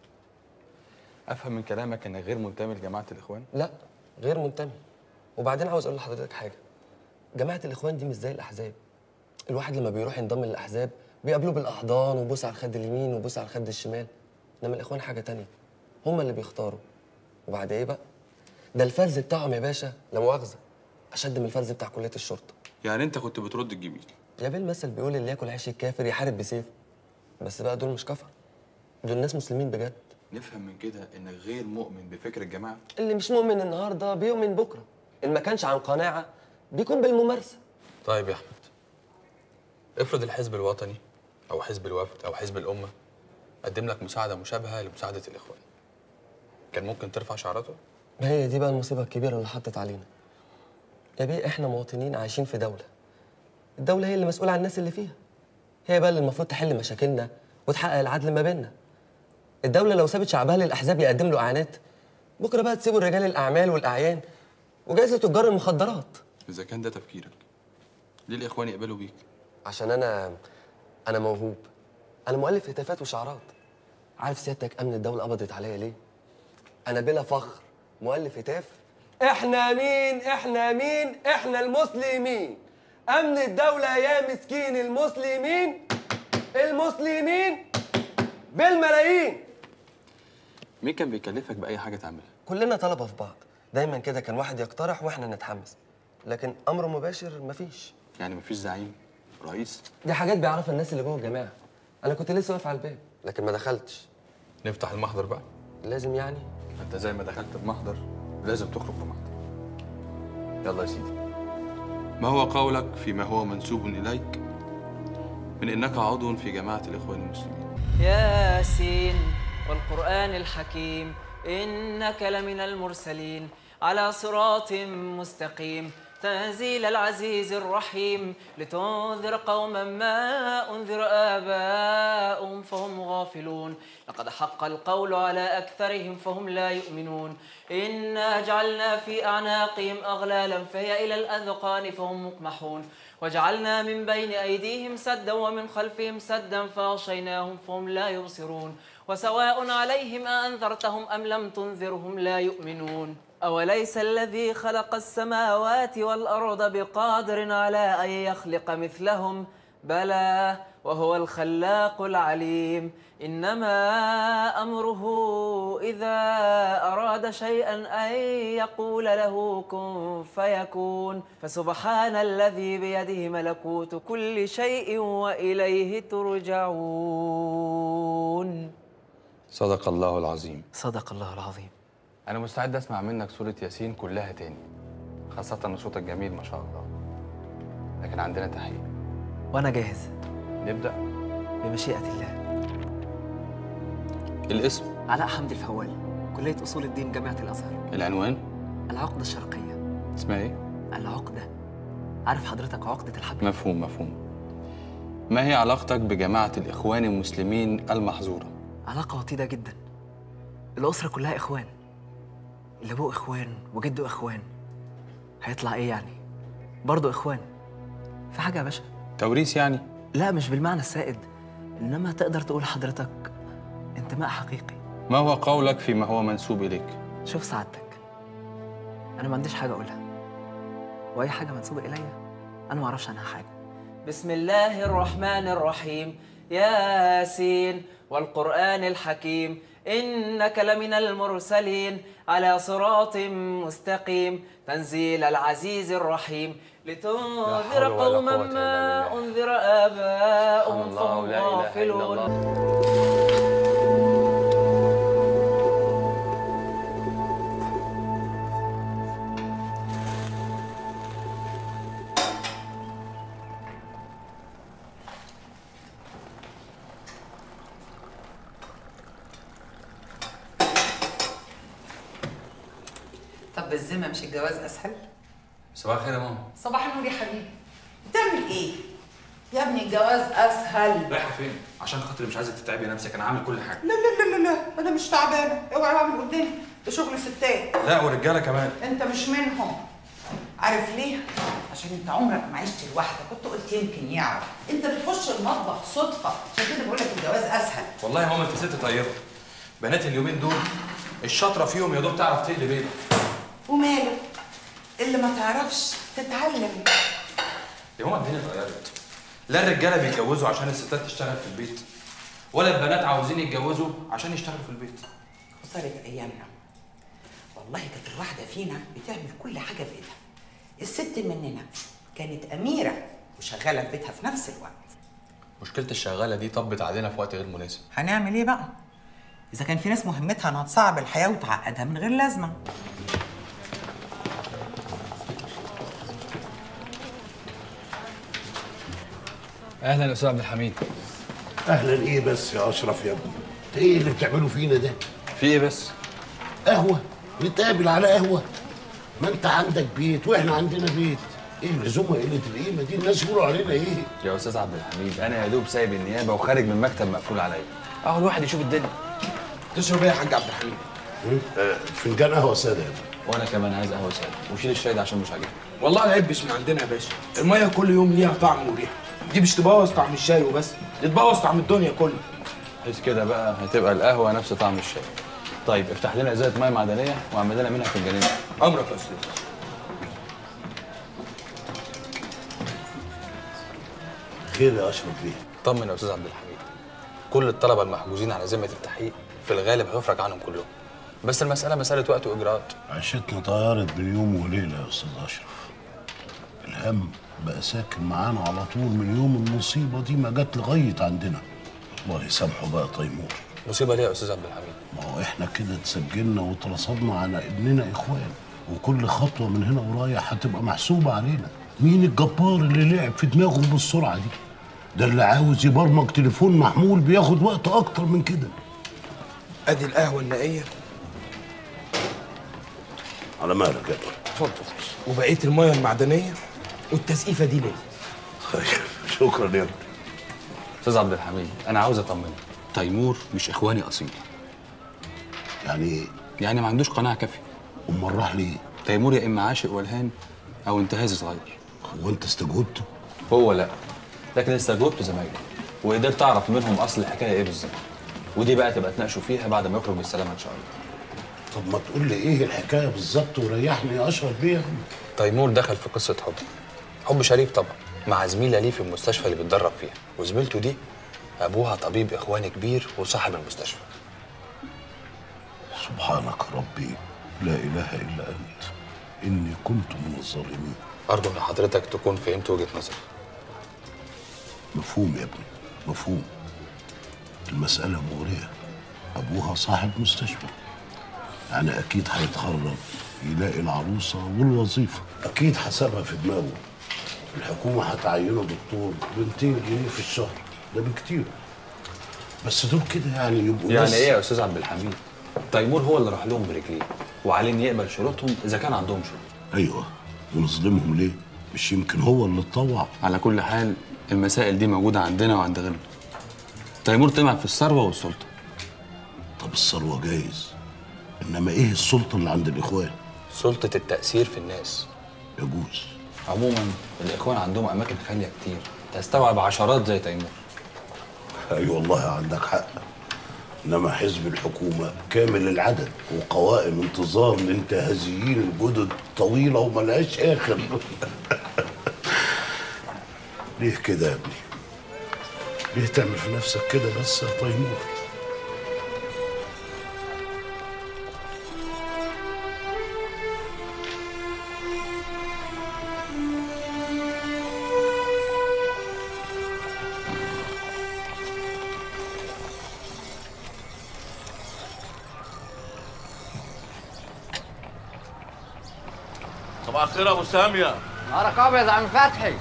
افهم من كلامك انك غير منتمي لجماعه الاخوان؟
لا غير منتمي. وبعدين عاوز اقول لحضرتك حاجه، جماعه الاخوان دي مش زي الاحزاب. الواحد لما بيروح ينضم للاحزاب بيقابلوه بالاحضان وبوس على الخد اليمين وبوس على الخد الشمال، انما الاخوان حاجه تانية، هم اللي بيختاروا. وبعد ايه بقى؟ ده الفرز بتاعهم يا باشا لا مؤاخذه اشد من الفرز بتاع كليه الشرطه.
يعني انت كنت بترد الجميل؟
يا بيه المثل بيقول اللي ياكل عيش الكافر يحارب بسيفه. بس بقى دول مش كفر، دول ناس مسلمين بجد.
نفهم من كده انك غير مؤمن بفكر الجماعه؟
اللي مش مؤمن النهارده بيؤمن بكره، ان ما كانش عن قناعه بيكون بالممارسه.
طيب يا احمد، افرض الحزب الوطني او حزب الوفد او حزب الامه قدم لك مساعده مشابهه لمساعده الاخوان، كان ممكن ترفع شعارته؟
ما هي دي بقى المصيبه الكبيره اللي حطت علينا. يا بيه احنا مواطنين عايشين في دوله، الدوله هي اللي مسؤوله عن الناس اللي فيها، هي بقى اللي المفروض تحل مشاكلنا وتحقق العدل ما بيننا. الدوله لو سابت شعبها للاحزاب يقدم له اعانات، بكره بقى تسيبوا رجال الاعمال والاعيان وجايزه تجار المخدرات.
اذا كان ده تفكيرك، ليه الاخوان يقبلوا بيك؟
عشان انا انا موهوب، انا مؤلف هتافات وشعارات. عارف سيادتك امن الدوله قبضت عليا ليه؟ انا بلا فخر مؤلف هتاف: احنا مين احنا مين احنا المسلمين، امن الدوله يا مسكين المسلمين، المسلمين بالملايين.
مين كان بيكلفك باي حاجه تعملها؟
كلنا طلبه في بعض، دايما كده كان واحد يقترح واحنا نتحمس، لكن امر مباشر مفيش.
يعني مفيش زعيم رئيس؟
دي حاجات بيعرفها الناس اللي جوه الجماعه. انا كنت لسه واقف على الباب لكن ما دخلتش.
نفتح المحضر بقى؟
لازم يعني؟
انت زي ما دخلت بمحضر لازم تخرج بمحضر. يلا يا سيدي، ما هو قولك فيما هو منسوب اليك من انك عضو في جماعه الاخوان المسلمين؟
ياسين والقرآن الحكيم إنك لمن المرسلين على صراط مستقيم تنزيل العزيز الرحيم لتنذر قوما ما أنذر آباؤهم فهم غافلون لقد حق القول على أكثرهم فهم لا يؤمنون إنا جعلنا في أعناقهم أغلالا فهي إلى الأذقان فهم مقمحون وجعلنا من بين أيديهم سدا ومن خلفهم سدا فأغشيناهم فهم لا يبصرون وسواء عليهم أأنذرتهم أم لم تنذرهم لا يؤمنون. أوليس الذي خلق السماوات والأرض بقادر على أن يخلق مثلهم؟ بلى وهو الخلاق العليم. إنما أمره إذا أراد شيئا أن يقول له كن فيكون. فسبحان الذي بيده ملكوت كل شيء وإليه ترجعون.
صدق الله العظيم.
صدق الله العظيم.
أنا مستعد أسمع منك سورة ياسين كلها تاني، خاصة إن صوتك جميل ما شاء الله. لكن عندنا تحقيق.
وأنا جاهز.
نبدأ
بمشيئة الله.
الاسم؟
علاء حمدي الفوال، كلية أصول الدين جامعة الأزهر.
العنوان؟
العقدة الشرقية.
اسمها إيه؟
العقدة. عارف حضرتك عقدة الحبل؟
مفهوم مفهوم. ما هي علاقتك بجماعة الإخوان المسلمين المحظورة؟
علاقة وطيدة جدا. الأسرة كلها إخوان. اللي أبوه إخوان وجده إخوان. هيطلع إيه يعني؟ برضه إخوان. في حاجة يا باشا؟
توريث يعني؟
لا مش بالمعنى السائد، إنما تقدر تقول حضرتك انتماء حقيقي.
ما هو قولك فيما هو منسوب إليك؟
شوف سعادتك، أنا ما عنديش حاجة أقولها، وأي حاجة منسوبة إليا أنا ما أعرفش عنها حاجة. بسم الله الرحمن الرحيم. ياسين والقرآن الحكيم إنك لمن المرسلين على صراط مستقيم تنزيل العزيز الرحيم لتنذر قوما ما أنذر آباؤهم فهم غافلون.
طب بالذمة مش الجواز أسهل؟
صباح الخير يا ماما.
صباح النور يا حبيبي. بتعمل إيه؟ يا ابني الجواز أسهل.
رايحة فين؟ عشان خاطري مش عايزة تتعبي نفسك، أنا عامل كل حاجة.
لا لا لا لا لا أنا مش تعبانة، اوعى اعمل قدامي، ده شغل ستات.
لا ورجالة كمان.
أنت مش منهم. عارف ليه؟ عشان أنت عمرك ما عشت لوحدك، كنت قلت يمكن يعرف، أنت بتخش المطبخ صدفة، عشان كده بقول لك الجواز أسهل.
والله يا ماما أنت ست طيبة. بنات اليومين دول الشاطرة فيهم يا دوب تعرف تقلي بيضة.
وماله؟ اللي ما تعرفش تتعلم.
يا ماما الدنيا اتغيرت. لا الرجالة بيتجوزوا عشان الستات تشتغل في البيت، ولا البنات عاوزين يتجوزوا عشان يشتغلوا في البيت.
وصلت أيامنا والله كانت الواحدة فينا بتعمل كل حاجة بإيدها. الست مننا كانت أميرة وشغالة في بيتها في نفس الوقت.
مشكلة الشغالة دي طبت علينا في وقت غير مناسب.
هنعمل إيه بقى؟ إذا كان في ناس مهمتها إنها تصعب الحياة وتعقدها من غير لازمة.
اهلا يا استاذ عبد الحميد.
اهلا ايه بس يا اشرف يا ابني؟ انت ايه اللي بتعملوا فينا ده؟
في ايه بس؟
قهوه، نتقابل على قهوه. ما انت عندك بيت واحنا عندنا بيت، ايه اللزومه قله القيمه دي؟ الناس يقولوا علينا ايه؟
يا استاذ عبد الحميد انا يا دوب سايب النيابه وخارج من مكتب مقفول عليا، اهو الواحد يشوف الدنيا.
تشرب ايه يا حاج عبد الحميد؟
آه فنجان قهوه ساده يا ابني.
وانا كمان عايز قهوه ساده، وشيل الشاي ده عشان مش عاجبني.
والله العيب مش من عندنا يا باشا، الميه كل يوم ليها طعم وريحه، دي مش تبوظ طعم الشاي وبس، دي تبوظ طعم الدنيا كله.
حيث كده بقى هتبقى القهوه نفس طعم الشاي. طيب افتح لنا ازازه ميه معدنيه واعمل لنا منها فنجانين.
امرك يا استاذ.
خير يا اشرف بيه؟
طمن يا استاذ عبد الحميد، كل الطلبه المحجوزين على ذمه التحقيق في الغالب هيفرج عنهم كلهم، بس المساله مساله وقت واجراءات.
عشتنا طيارت بين يوم وليله يا استاذ اشرف. الهم بقى ساكن معانا على طول من يوم المصيبه دي ما جت لغايه عندنا. الله يسامحه بقى تيمور.
مصيبه ليه يا استاذ عبد الحميد؟
ما هو احنا كده اتسجلنا واترصدنا على ابننا اخوان، وكل خطوه من هنا ورايح هتبقى محسوبه علينا. مين الجبار اللي لعب في دماغه بالسرعه دي؟ ده اللي عاوز يبرمج تليفون محمول بياخد وقت اكتر من كده.
ادي القهوه النقيه.
على مالك يا ابني؟
اتفضل. وبقيه الميه المعدنيه والتسقيفه دي ليه؟
شكرا يا ابني.
استاذ عبد الحميد انا عاوز اطمنك، تيمور مش اخواني اصيل.
يعني ايه؟
يعني ما عندوش قناعه كافيه.
امال راح ليه؟
تيمور يا اما عاشق ولهان او انتهازي صغير.
هو انت استجوبته؟
هو لا، لكن استجوبت زمايله وقدرت اعرف منهم اصل الحكايه ايه بالظبط، ودي بقى تبقى تناقشوا فيها بعد ما يخرج بالسلامه ان شاء الله.
طب ما تقول لي ايه الحكايه بالظبط وريحني يا اشرف بيه.
تيمور دخل في قصه حب حب شريف طبعا مع زميله ليه في المستشفى اللي بيتدرب فيها، وزميلته دي ابوها طبيب اخواني كبير وصاحب المستشفى.
سبحانك ربي لا اله الا انت اني كنت من الظالمين.
ارجو ان حضرتك تكون فهمت وجهه نظري.
مفهوم يا ابني مفهوم. المساله مغريه، ابوها صاحب مستشفى، يعني اكيد هيتخرج يلاقي العروسه والوظيفه، اكيد حسبها في دماغه. الحكومه هتعينه دكتور ب مئتين جنيه في الشهر، ده بكتير. بس دول كده يعني يبقوا
يعني
ناس.
ايه يا استاذ عبد الحميد؟ تيمور هو اللي راح لهم برجليه وعليه ان يقبل شروطهم اذا كان عندهم شروط.
ايوه، ونظلمهم ليه؟ مش يمكن هو اللي اتطوع؟
على كل حال المسائل دي موجوده عندنا وعند غيرنا. تيمور طمع في الثروه والسلطه.
طب الثروه جايز، انما ايه السلطه اللي عند الاخوان؟
سلطه التاثير في الناس.
يجوز.
عموما الاخوان عندهم اماكن خاليه كتير تستوعب عشرات زي تيمور.
اي والله عندك حق، انما حزب الحكومه كامل العدد وقوائم انتظار الانتهازيين الجدد طويله وملهاش اخر. ليه كده يا ابني؟ ليه تعمل في نفسك كده بس يا تيمور؟
صباح الخير يا ابو ساميه.
نهارك ابيض يا عم فتحي.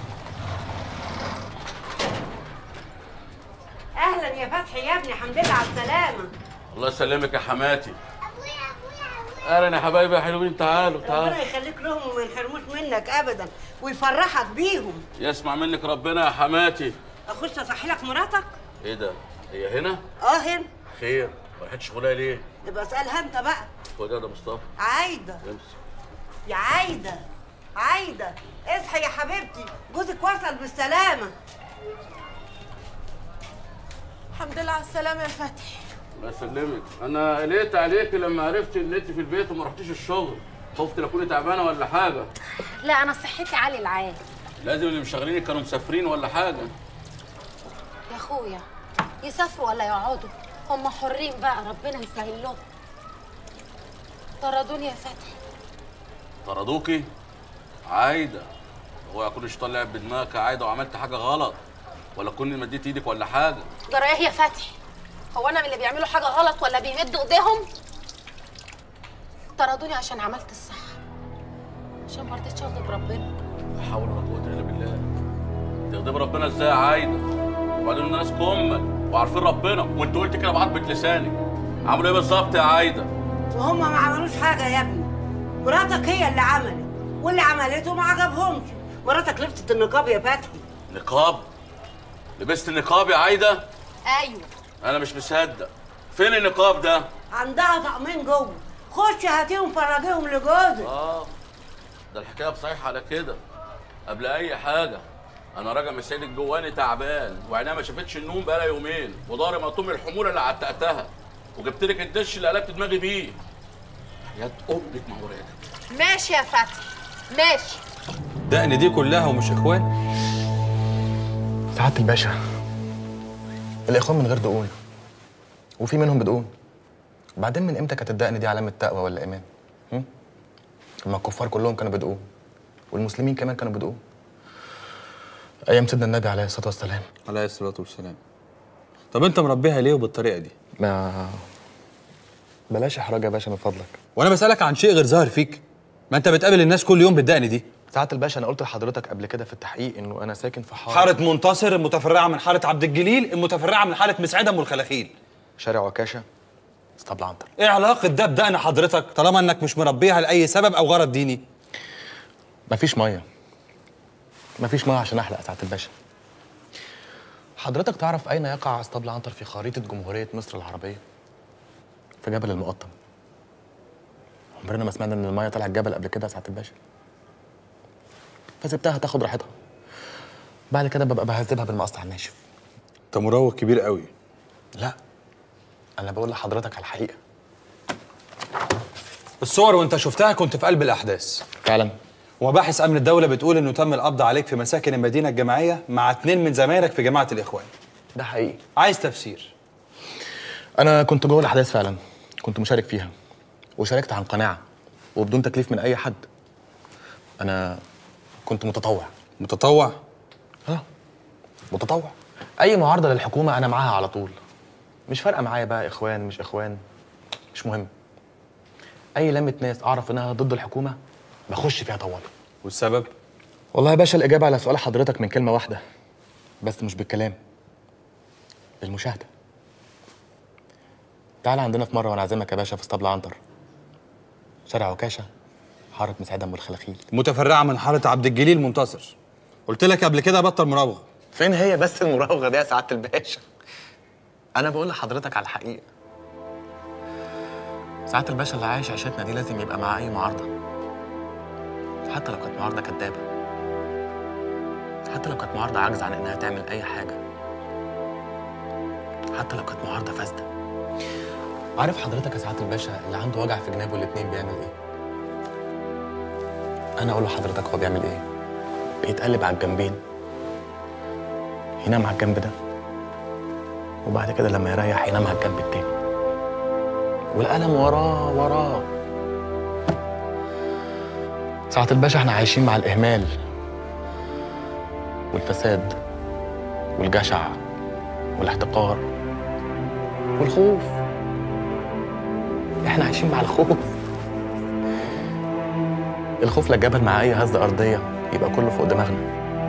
اهلا يا فتحي يا ابني، الحمد لله على السلامه.
الله يسلمك يا حماتي. اهلا يا حبايبي يا حلوين، تعالوا تعالوا.
ربنا يخليك لهم وما ينحرموش منك ابدا ويفرحك بيهم.
يسمع منك ربنا يا حماتي.
اخش اصحي لك مراتك؟
ايه ده؟ هي هنا؟
اه هنا.
خير، ما راحتش غلايه ليه؟
يبقى اسالها انت بقى.
خد يا ده مصطفى.
عايده
امسك.
يا عايده عايده اصحي يا حبيبتي، جوزك وصل بالسلامه. الحمد لله على السلامه يا فتحي.
الله يسلمك. انا قلقت عليك لما عرفت ان انت في البيت وما رحتيش الشغل، خفت لا تكوني تعبانه ولا حاجه.
لا انا صحتي عالي العال.
لازم اللي مشغلينك كانوا مسافرين ولا حاجه.
يا اخويا يسافروا ولا يقعدوا هم حرين بقى، ربنا يسهل لهم. طردوني يا فتحي.
طردوكي؟ عايده، هو يكون الشيطان لعب بدماغك يا عايده وعملت حاجه غلط؟ ولا كوني مديت ايدك ولا حاجه؟
جرى ايه يا فتحي؟ هو انا من اللي بيعملوا حاجه غلط ولا بيمدوا ايديهم؟ طردوني عشان عملت الصح، عشان ما رضيتش اغضب ربنا.
لا حول ولا قوه الا بالله. تغضب ربنا ازاي يا عايده؟ وبعدين الناس كمل وعارفين ربنا، وانت قلت كده بعضبة لسانك. عملوا ايه بالظبط يا عايده؟
وهم ما عملوش حاجه يا ابني، مراتك هي اللي عملت، واللي عملته ما عجبهمش. مراتك لبست النقاب يا فتحي.
نقاب؟ لبست النقاب يا عايده؟
ايوه.
انا مش مصدق. فين النقاب ده؟
عندها طقمين جوه، خش هاتيهم فرجيهم لجوزك.
اه ده الحكايه بصحيح على كده. قبل اي حاجه انا راجع من سيدك جواني تعبان وعينيها ما شافتش النوم بقالها يومين، وضهري مقطوم الحموله اللي عتقتها، وجبت لك الدش اللي قلبت دماغي بيه. حياه امك ما وريتك.
ماشي يا فتحي ماشي.
دقن دي كلها ومش اخوان؟
سعادة الباشا، الإخوان من غير دقون، وفي منهم بدقون. وبعدين من إمتى كانت الدقن دي علامة تقوى ولا إيمان؟ هم؟ لما الكفار كلهم كانوا بدقون، والمسلمين كمان كانوا بدقون. أيام سيدنا النبي عليه الصلاة والسلام.
عليه الصلاة والسلام. طب أنت مربيها ليه وبالطريقة دي؟
ما بلاش إحراج يا باشا من فضلك.
وأنا بسألك عن شيء غير ظاهر فيك. ما أنت بتقابل الناس كل يوم بالدقن دي.
سعادة الباشا، أنا قلت لحضرتك قبل كده في التحقيق إنه أنا ساكن في حارة
حارة منتصر المتفرعة من حارة عبد الجليل المتفرعة من حارة مسعدة أم الخلاخيل.
شارع عكاشة اسطبل عنتر.
إيه علاقة ده بدقن حضرتك طالما إنك مش مربيها لأي سبب أو غرض ديني؟
مفيش مية. مفيش مية عشان أحلق سعادة الباشا. حضرتك تعرف أين يقع اسطبل عنتر في خريطة جمهورية مصر العربية؟ في جبل المقطم. عمرنا ما سمعنا إن المية طلعت جبل قبل كده يا سعادة الباشا. فسبتها تاخد راحتها. بعد كده ببقى بهذبها بالمقص على الناشف.
أنت مروج كبير قوي.
لا، أنا بقول لحضرتك على الحقيقة.
الصور وانت شفتها كنت في قلب الاحداث
فعلا.
ومباحث امن الدوله بتقول انه تم القبض عليك في مساكن المدينه الجامعيه مع اتنين من زمايلك في جماعه الاخوان.
ده حقيقي.
عايز تفسير؟
انا كنت جوه الاحداث فعلا، كنت مشارك فيها وشاركت عن قناعه وبدون تكليف من اي حد. انا كنت متطوع.
متطوع؟
اه متطوع. اي معارضه للحكومه انا معاها على طول، مش فارقه معايا بقى اخوان مش اخوان، مش مهم. اي لمه ناس اعرف انها ضد الحكومه بخش فيها طوال.
والسبب؟
والله يا باشا الاجابه على سؤال حضرتك من كلمه واحده، بس مش بالكلام، بالمشاهده. تعال عندنا في مره وانا عازمك يا باشا في اسطبل عنتر، شارع عكاشه، حاره مسعده ام الخلاخيل،
متفرعه من حاره عبد الجليل منتصر. قلت لك قبل كده بطل مراوغه.
فين هي بس المراوغه دي يا سعاده الباشا؟ انا بقول لحضرتك على الحقيقه. سعاده الباشا اللي عايش عيشتنا دي لازم يبقى معاه اي معارضه، حتى لو كانت معارضه كدابه، حتى لو كانت معارضه عاجزه عن انها تعمل اي حاجه، حتى لو كانت معارضه فاسده. عارف حضرتك يا سعاده الباشا اللي عنده وجع في جنابه الاتنين بيعمل ايه؟ انا اقول لحضرتك هو بيعمل ايه؟ بيتقلب على الجنبين، ينام على الجنب ده وبعد كده لما يريح ينام على الجنب التاني، والقلم وراه وراه. سعاده الباشا احنا عايشين مع الاهمال والفساد والجشع والاحتقار والخوف. احنا عايشين مع الخوف. الخوف لو جبل مع اي هزه ارضيه يبقى كله فوق دماغنا.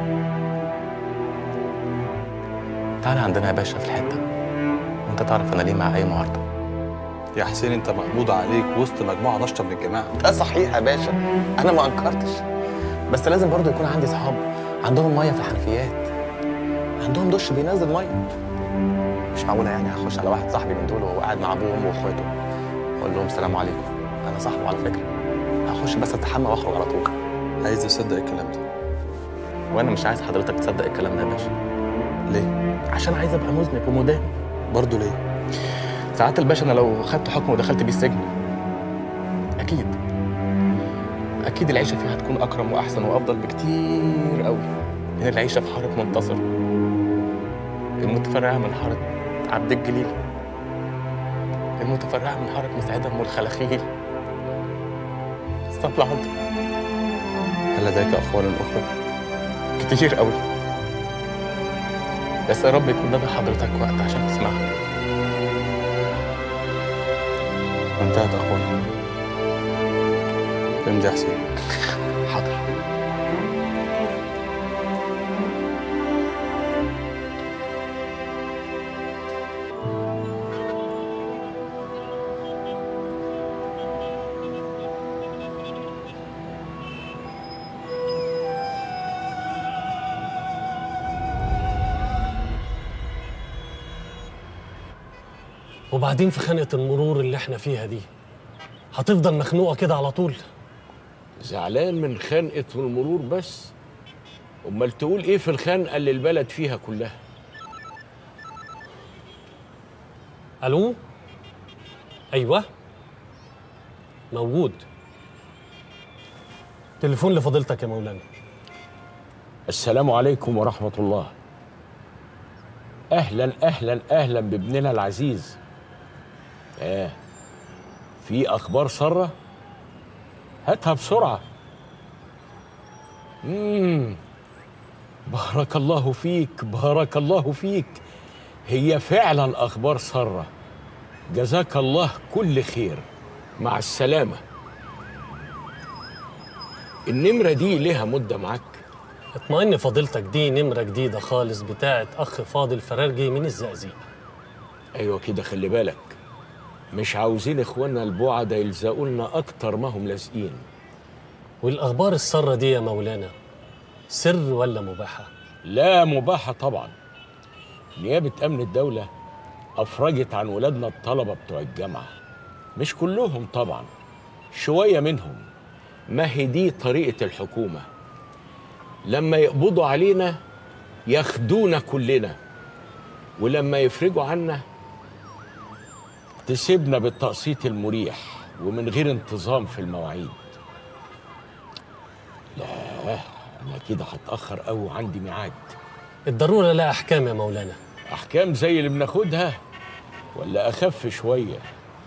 تعالى عندنا يا باشا في الحته وانت تعرف انا ليه مع اي معارضه.
يا حسين انت مقبوض عليك وسط مجموعه نشطه من الجماعه.
ده صحيح يا باشا، انا ما انكرتش، بس لازم برضو يكون عندي صحاب عندهم ميه في الحنفيات، عندهم دش بينزل ميه. مش معقوله يعني هخش على واحد صاحبي من دول وهو قاعد مع ابوه وامه واخواته اقول لهم السلام عليكم، انا صاحبه على فكره، هخش بس اتحمى واخرج على طول.
عايز تصدق الكلام ده؟
وانا مش عايز حضرتك تصدق الكلام ده يا باشا.
ليه؟
عشان عايز ابقى مذنب ومدان.
برضه ليه؟
ساعات الباشا انا لو خدت حكم ودخلت بيه السجن اكيد اكيد العيشه فيها هتكون اكرم واحسن وافضل بكتير قوي من العيشه في حاره منتصر المتفرعه من حاره عبد الجليل المتفرعه من حاره مسعده ام الخلاخيل. اسطبل عنتر.
هل لديك اخوان اخرى؟
كتير قوي، بس يا رب يكون ده حضرتك وقت عشان تسمعها.
انتهت اخوان. امضي يا حسين.
حاضر.
وبعدين في خانقة المرور اللي احنا فيها دي هتفضل مخنوقة كده على طول؟
زعلان من خنقة المرور بس؟ امال تقول ايه في الخنقة اللي البلد فيها كلها؟
الو؟ ايوه موجود. تليفون لفضيلتك يا مولانا.
السلام عليكم ورحمة الله. اهلا اهلا اهلا بابننا العزيز. ايه في اخبار ساره؟ هاتها بسرعه. امم بارك الله فيك بارك الله فيك، هي فعلا اخبار ساره. جزاك الله كل خير. مع السلامه. النمره دي ليها مده معاك؟
اطمئن فضيلتك، دي نمره جديده خالص بتاعت اخ فاضل فرارجي من الزقازيق.
ايوه كده، خلي بالك مش عاوزين اخواننا البعدة يلزقوا لنا اكتر ما هم لازقين.
والاخبار الساره دي يا مولانا سر ولا مباحه؟
لا مباحه طبعا. نيابه امن الدوله افرجت عن ولادنا الطلبه بتوع الجامعه، مش كلهم طبعا، شويه منهم. ما هي دي طريقه الحكومه، لما يقبضوا علينا ياخدونا كلنا، ولما يفرجوا عنا تسيبنا بالتقسيط المريح. ومن غير انتظام في المواعيد. لا انا كده هتاخر قوي وعندي ميعاد.
الضروره لها احكام يا مولانا.
احكام زي اللي بناخدها ولا اخف شويه؟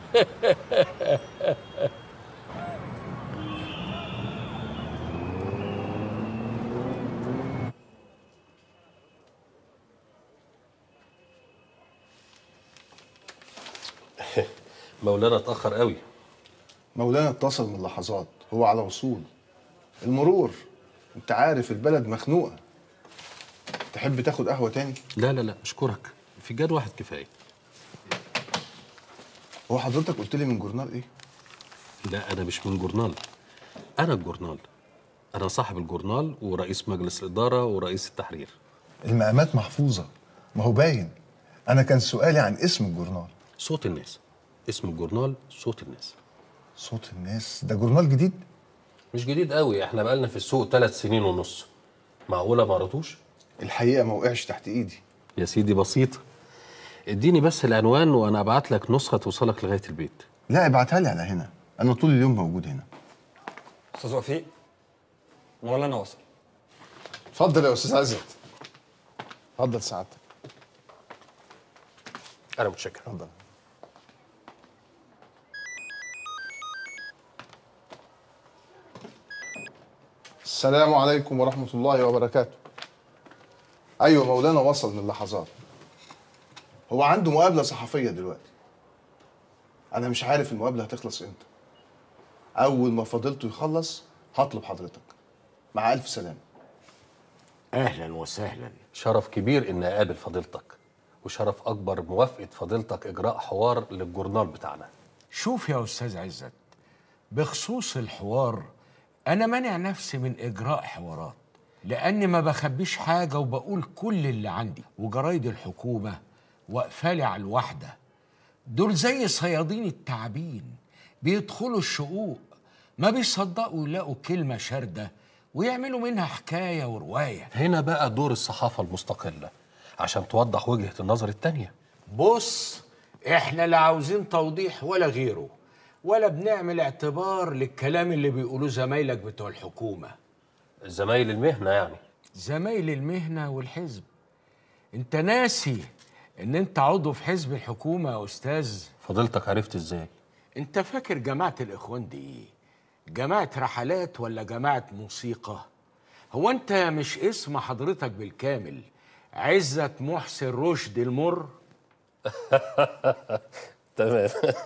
مولانا اتأخر قوي.
مولانا اتصل من لحظات، هو على وصول. المرور، انت عارف البلد مخنوقه. تحب تاخد قهوه تاني؟
لا لا لا اشكرك، فنجان واحد كفايه.
هو حضرتك قلت لي من جورنال ايه؟
لا انا مش من جورنال، انا الجورنال. انا صاحب الجورنال ورئيس مجلس الاداره ورئيس التحرير.
المقامات محفوظه، ما هو باين. انا كان سؤالي عن اسم الجورنال.
صوت الناس. اسم الجورنال صوت الناس.
صوت الناس ده جورنال جديد؟
مش جديد قوي، احنا بقالنا في السوق ثلاث سنين ونص. معقوله ما قريتوش؟
الحقيقه ما وقعش تحت ايدي.
يا سيدي بسيطه، اديني بس العنوان وانا ابعت لك نسخه توصلك لغايه البيت.
لا ابعتها لي على هنا، انا طول اليوم موجود هنا.
استاذ وفيق، مولانا وصل.
اتفضل يا استاذ عزت. اتفضل سعادتك.
انا متشكر.
اتفضل. السلام عليكم ورحمة الله وبركاته. أيوة مولانا وصل من لحظات. هو عنده مقابلة صحفية دلوقتي. أنا مش عارف المقابلة هتخلص إمتى. أول ما فضيلته يخلص هطلب حضرتك. مع ألف سلامة.
أهلا وسهلا.
شرف كبير إن أقابل فضيلتك، وشرف أكبر موافقة فضيلتك إجراء حوار للجورنال بتاعنا.
شوف يا أستاذ عزت، بخصوص الحوار أنا مانع نفسي من إجراء حوارات، لأني ما بخبيش حاجة وبقول كل اللي عندي، وجرايد الحكومة واقفالي على الواحدة. دول زي صيادين التعابين، بيدخلوا الشقوق ما بيصدقوا يلاقوا كلمة شاردة ويعملوا منها حكاية ورواية.
هنا بقى دور الصحافة المستقلة عشان توضح وجهة النظر التانية.
بص، احنا لا عاوزين توضيح ولا غيره، ولا بنعمل اعتبار للكلام اللي بيقولوه زمايلك بتوع الحكومة.
زمايل المهنة يعني؟
زمايل المهنة والحزب. انت ناسي ان انت عضو في حزب الحكومة يا استاذ؟
فضيلتك عرفت ازاي؟
انت فاكر جماعة الاخوان دي ايه؟ جماعة رحلات ولا جماعة موسيقى؟ هو انت مش اسم حضرتك بالكامل عزت محسن رشد المر؟
تمام.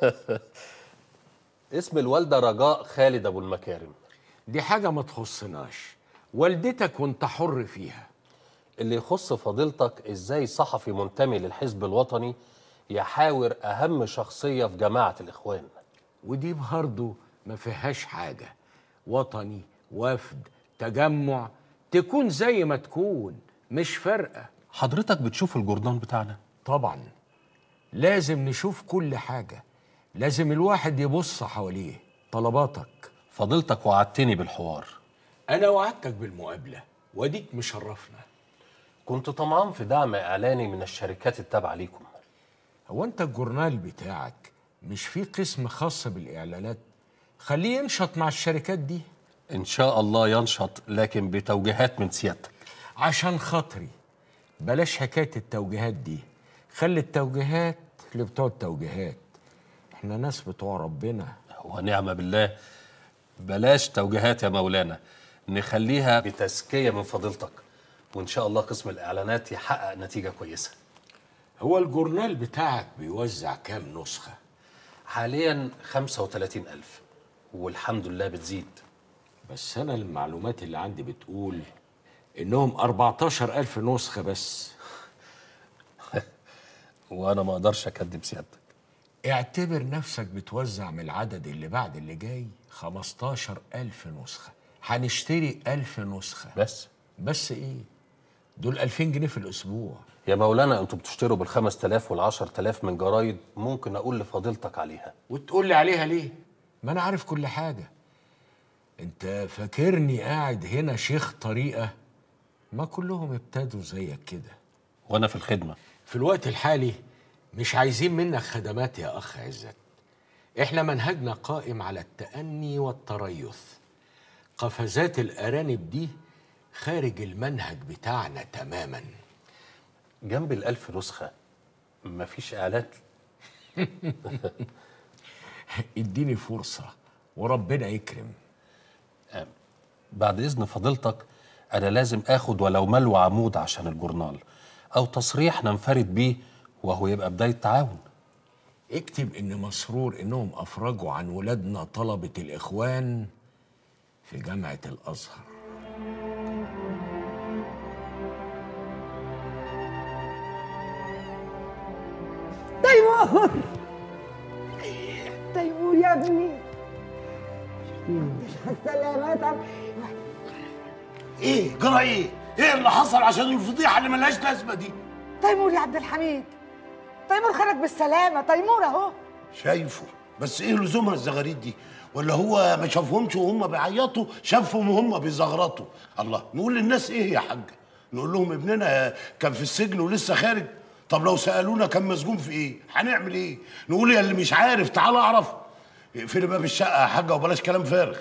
اسم الوالدة رجاء خالد أبو المكارم.
دي حاجة ما تخصناش، والدتك وانت حر فيها.
اللي يخص فضيلتك ازاي صحفي منتمي للحزب الوطني يحاور أهم شخصية في جماعة الإخوان.
ودي برضه ما فيهاش حاجة. وطني، وفد، تجمع، تكون زي ما تكون، مش فارقة.
حضرتك بتشوف الجورنال بتاعنا؟
طبعا لازم نشوف كل حاجة، لازم الواحد يبص حواليه. طلباتك؟
فضيلتك وعدتني بالحوار.
أنا وعدتك بالمقابلة واديك مشرفنا.
كنت طمعان في دعم إعلاني من الشركات التابعة ليكم.
هو أنت الجورنال بتاعك مش فيه قسم خاص بالإعلانات؟ خليه ينشط مع الشركات دي.
إن شاء الله ينشط، لكن بتوجيهات من سيادتك.
عشان خاطري بلاش حكاية التوجيهات دي، خلي التوجيهات لبتوع التوجيهات. احنا ناس بتوع ربنا.
ونعم بالله. بلاش توجيهات يا مولانا، نخليها بتزكية من فضيلتك، وإن شاء الله قسم الإعلانات يحقق نتيجة كويسة.
هو الجورنال بتاعك بيوزع كام نسخة؟
حاليا خمسة وثلاثين ألف، والحمد لله بتزيد.
بس أنا المعلومات اللي عندي بتقول إنهم أربعتاشر ألف نسخة بس.
وأنا ما أقدرش أكدب سيادتك.
اعتبر نفسك بتوزع من العدد اللي بعد اللي جاي خمستاشر ألف نسخة. هنشتري ألف نسخة
بس.
بس إيه؟ دول ألفين جنيه في الأسبوع.
يا مولانا أنتوا بتشتروا بالخمس تلاف والعشر تلاف من جرايد، ممكن أقول لفضيلتك عليها.
وتقول لي عليها ليه؟ ما أنا عارف كل حاجة. أنت فاكرني قاعد هنا شيخ طريقة؟ ما كلهم ابتدوا زيك كده.
وأنا في الخدمة.
في الوقت الحالي مش عايزين منك خدمات يا أخ عزت. احنا منهجنا قائم على التأني والتريث. قفزات الأرانب دي خارج المنهج بتاعنا تماما.
جنب الألف نسخة مفيش إعلان؟
اديني فرصة وربنا يكرم.
بعد إذن فضيلتك أنا لازم آخد ولو ملو عمود عشان الجورنال، أو تصريح ننفرد بيه وهو يبقى بداية تعاون.
اكتب إن مسرور إنهم أفرجوا عن ولادنا طلبة الإخوان في جامعة الأزهر.
تيمور تيمور يا ابني، السلامات.
ايه جرى ايه؟ ايه اللي حصل عشان الفضيحه اللي ملهاش لازمه دي؟
تيمور يا عبد الحميد، تيمور خرج بالسلامه، تيمور اهو.
شايفه، بس ايه لزومها الزغاريد دي؟ ولا هو ما شافهمش وهم بيعيطوا، شافهم وهم بيزغرطوا؟ الله، نقول للناس ايه يا حاجه؟ نقول لهم ابننا كان في السجن ولسه خارج؟ طب لو سالونا كان مسجون في ايه؟ هنعمل ايه؟ نقول يا اللي مش عارف تعال اعرف؟ اقفلي باب الشقه يا حاجه وبلاش كلام فارغ.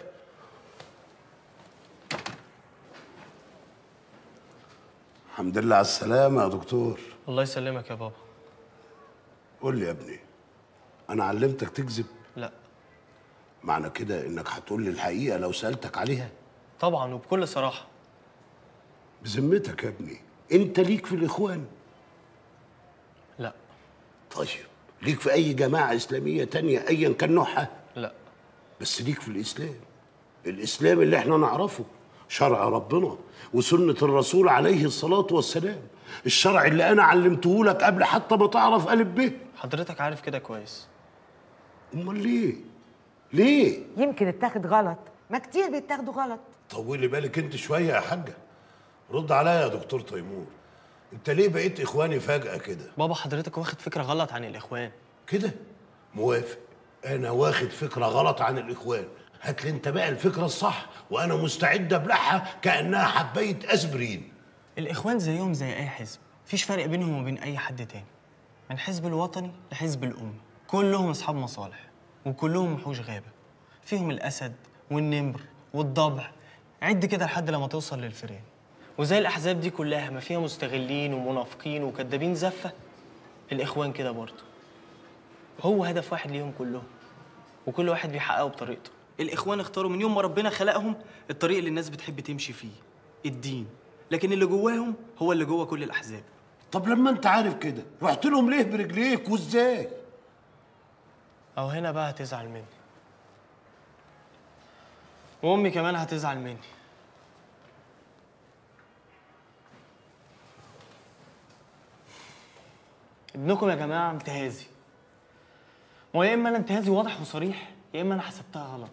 الحمد لله على السلامه يا دكتور.
الله يسلمك يا بابا.
قول لي يا ابني، انا علمتك تكذب؟
لا.
معنى كده انك هتقول لي الحقيقه لو سالتك عليها؟
طبعا وبكل صراحه.
بذمتك يا ابني انت ليك في الاخوان؟
لا.
طيب ليك في اي جماعه اسلاميه تانية ايا كان نوعها؟
لا.
بس ليك في الاسلام، الاسلام اللي احنا نعرفه، شرع ربنا وسنه الرسول عليه الصلاه والسلام، الشرع اللي انا علمته لك قبل حتى ما تعرف الف ب.
حضرتك عارف كده كويس.
امال ليه؟ ليه؟
يمكن اتاخد غلط، ما كتير بيتاخدوا غلط.
طولي بالك انت شويه يا حاجه. رد عليا يا دكتور تيمور، انت ليه بقيت اخواني فجاه كده؟
بابا حضرتك واخد فكره غلط عن الاخوان.
كده؟ موافق، انا واخد فكره غلط عن الاخوان. هات لي انت بقى الفكره الصح وانا مستعد ابلعها كانها حبايه اسبرين.
الاخوان زيهم زي اي حزب، مفيش فرق بينهم وبين اي حد تاني. من حزب الوطني لحزب الامه، كلهم اصحاب مصالح وكلهم وحوش غابه. فيهم الاسد والنمر والضبع، عد كده لحد لما توصل للفئران. وزي الاحزاب دي كلها ما فيها مستغلين ومنافقين وكدابين زفه، الاخوان كده برضه. هو هدف واحد ليهم كلهم، وكل واحد بيحققه بطريقته. الاخوان اختاروا من يوم ما ربنا خلقهم الطريق اللي الناس بتحب تمشي فيه، الدين. لكن اللي جواهم هو اللي جوه كل الاحزاب.
طب لما انت عارف كده رحت لهم ليه برجليك وازاي؟
او هنا بقى هتزعل مني، وامي كمان هتزعل مني. ابنكم يا جماعه انتهازي، ويا اما انا انتهازي واضح وصريح يا اما انا حسبتها غلط.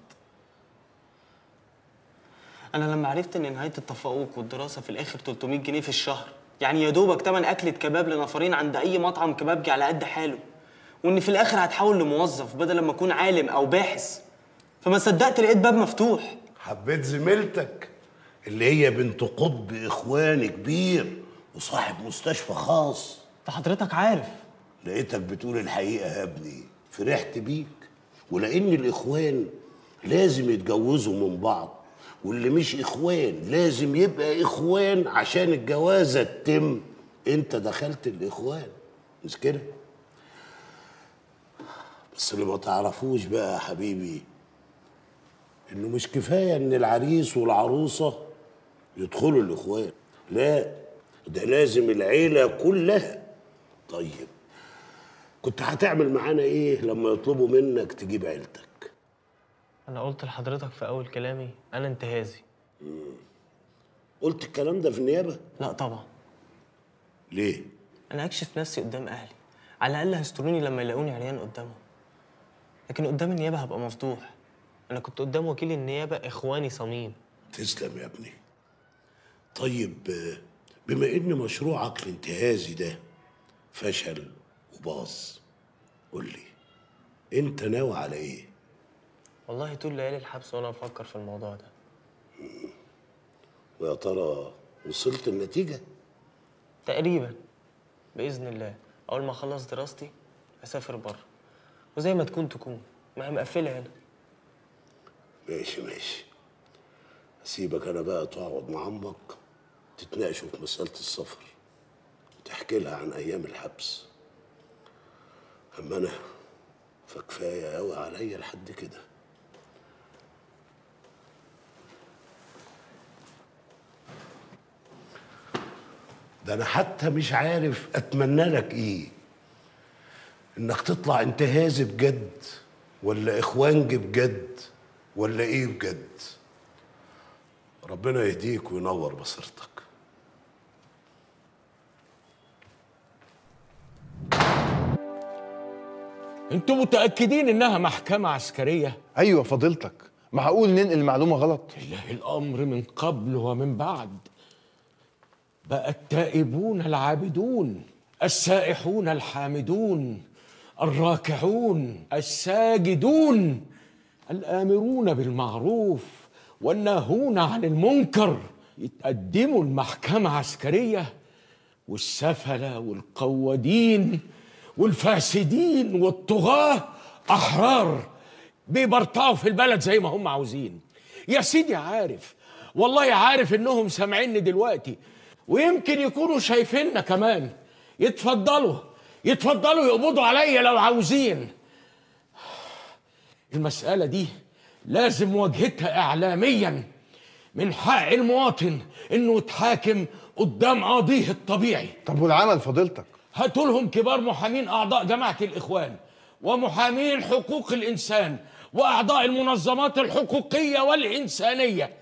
انا لما عرفت ان نهايه التفوق والدراسه في الاخر تلتمية جنيه في الشهر، يعني يا دوبك تمن اكله كباب لنفرين عند اي مطعم كبابجي على قد حاله، وان في الاخر هتحول لموظف بدل ما اكون عالم او باحث، فما صدقت لقيت باب مفتوح.
حبيت زميلتك اللي هي بنت قطب اخواني كبير وصاحب مستشفى خاص.
انت حضرتك عارف.
لقيتك بتقول الحقيقه يا ابني، فرحت بيك. ولان الاخوان لازم يتجوزوا من بعض، واللي مش اخوان لازم يبقى اخوان عشان الجوازه تتم، انت دخلت الاخوان، مش كده؟ بس اللي ما تعرفوش بقى يا حبيبي انه مش كفايه ان العريس والعروسه يدخلوا الاخوان، لا ده لازم العيله كلها. طيب كنت هتعمل معانا ايه لما يطلبوا منك تجيب عيلتك؟
انا قلت لحضرتك في اول كلامي انا انتهازي.
مم. قلت الكلام ده في النيابه؟
لا طبعا.
ليه؟
انا اكشف نفسي قدام اهلي، على الاقل هيستروني لما يلاقوني عريان قدامهم، لكن قدام النيابه هبقى مفضوح. انا كنت قدام وكيل النيابه اخواني صميم.
تسلم يا ابني. طيب بما ان مشروعك الانتهازي ده فشل وباظ، قول لي انت ناوي على ايه؟
والله طول ليالي الحبس وانا بفكر في الموضوع ده.
ويا ترى وصلت النتيجه؟
تقريبا باذن الله. اول ما اخلص دراستي اسافر بره، وزي ما تكون تكون.
ما هي مقفله هنا.
ماشي ماشي، سيبك انا بقى تقعد مع عمك تتناقشوا في مساله السفر وتحكي لها عن ايام الحبس. اما انا فكفايه قوي عليا لحد كده. ده انا حتى مش عارف اتمنى لك ايه، انك تطلع انتهازي بجد ولا اخوانجي بجد ولا ايه بجد. ربنا يهديك وينور بصيرتك.
انتوا متأكدين انها محكمة عسكرية؟
ايوه فضيلتك، معقول ننقل المعلومة غلط؟
لله الامر من قبل ومن بعد. بقى التائبون العابدون، السائحون الحامدون، الراكعون الساجدون، الآمرون بالمعروف والناهون عن المنكر يتقدموا المحكمة عسكرية، والسفلة والقوادين والفاسدين والطغاة أحرار بيبرطعوا في البلد زي ما هم عاوزين. يا سيدي عارف، والله عارف إنهم سامعيني دلوقتي ويمكن يكونوا شايفيننا كمان. يتفضلوا يتفضلوا يقبضوا عليا لو عاوزين. المسألة دي لازم مواجهتها إعلاميا. من حق المواطن إنه يتحاكم قدام قاضيه الطبيعي.
طب والعمل فضيلتك؟
هاتوا لهم كبار محامين أعضاء جماعة الإخوان ومحامين حقوق الإنسان وأعضاء المنظمات الحقوقية والإنسانية.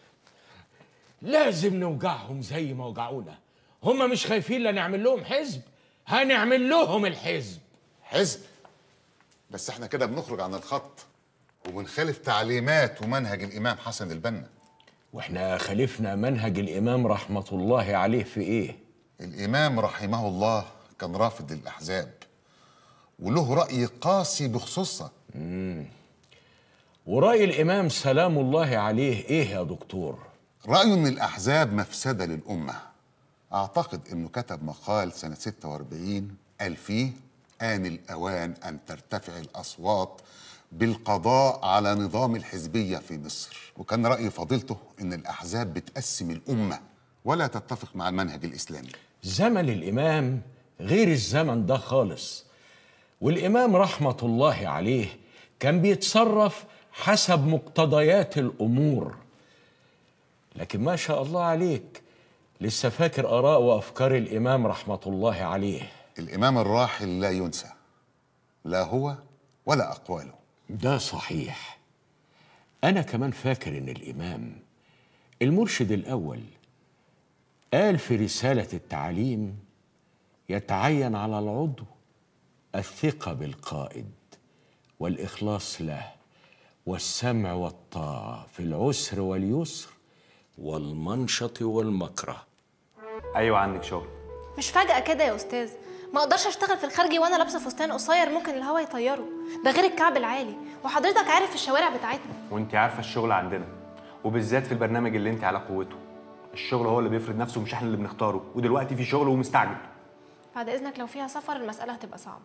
لازم نوجعهم زي ما وجعونا. هم مش خايفين لا نعمل لهم حزب، هنعمل لهم الحزب.
حزب؟ بس احنا كده بنخرج عن الخط وبنخالف تعليمات ومنهج الإمام حسن البنا.
واحنا خالفنا منهج الإمام رحمة الله عليه في إيه؟
الإمام رحمه الله كان رافض للأحزاب وله رأي قاسي بخصوصها.
مم. ورأي الإمام سلام الله عليه إيه يا دكتور؟
رأيه إن الأحزاب مفسدة للأمة. أعتقد إنه كتب مقال سنة ستة وأربعين قال فيه: آن الأوان أن ترتفع الأصوات بالقضاء على نظام الحزبية في مصر. وكان رأي فضيلته إن الأحزاب بتقسم الأمة ولا تتفق مع المنهج الإسلامي.
زمن الإمام غير الزمن ده خالص، والإمام رحمة الله عليه كان بيتصرف حسب مقتضيات الأمور. لكن ما شاء الله عليك لسه فاكر آراء وأفكار الإمام رحمة الله عليه.
الإمام الراحل لا ينسى، لا هو ولا أقواله.
ده صحيح. أنا كمان فاكر إن الإمام المرشد الأول قال في رسالة التعليم: يتعين على العضو الثقة بالقائد والإخلاص له والسمع والطاعة في العسر واليسر والمنشط والمكره.
ايوه عندك شغل.
مش فجأة كده يا أستاذ، ما أقدرش أشتغل في الخارجي وأنا لابسة فستان قصير ممكن الهوا يطيره، ده غير الكعب العالي، وحضرتك عارف الشوارع بتاعتنا.
وانت عارفه الشغل عندنا، وبالذات في البرنامج اللي انت على قوته. الشغل هو اللي بيفرض نفسه مش احنا اللي بنختاره، ودلوقتي في شغل ومستعجل.
بعد إذنك لو فيها سفر المسألة هتبقى صعبة.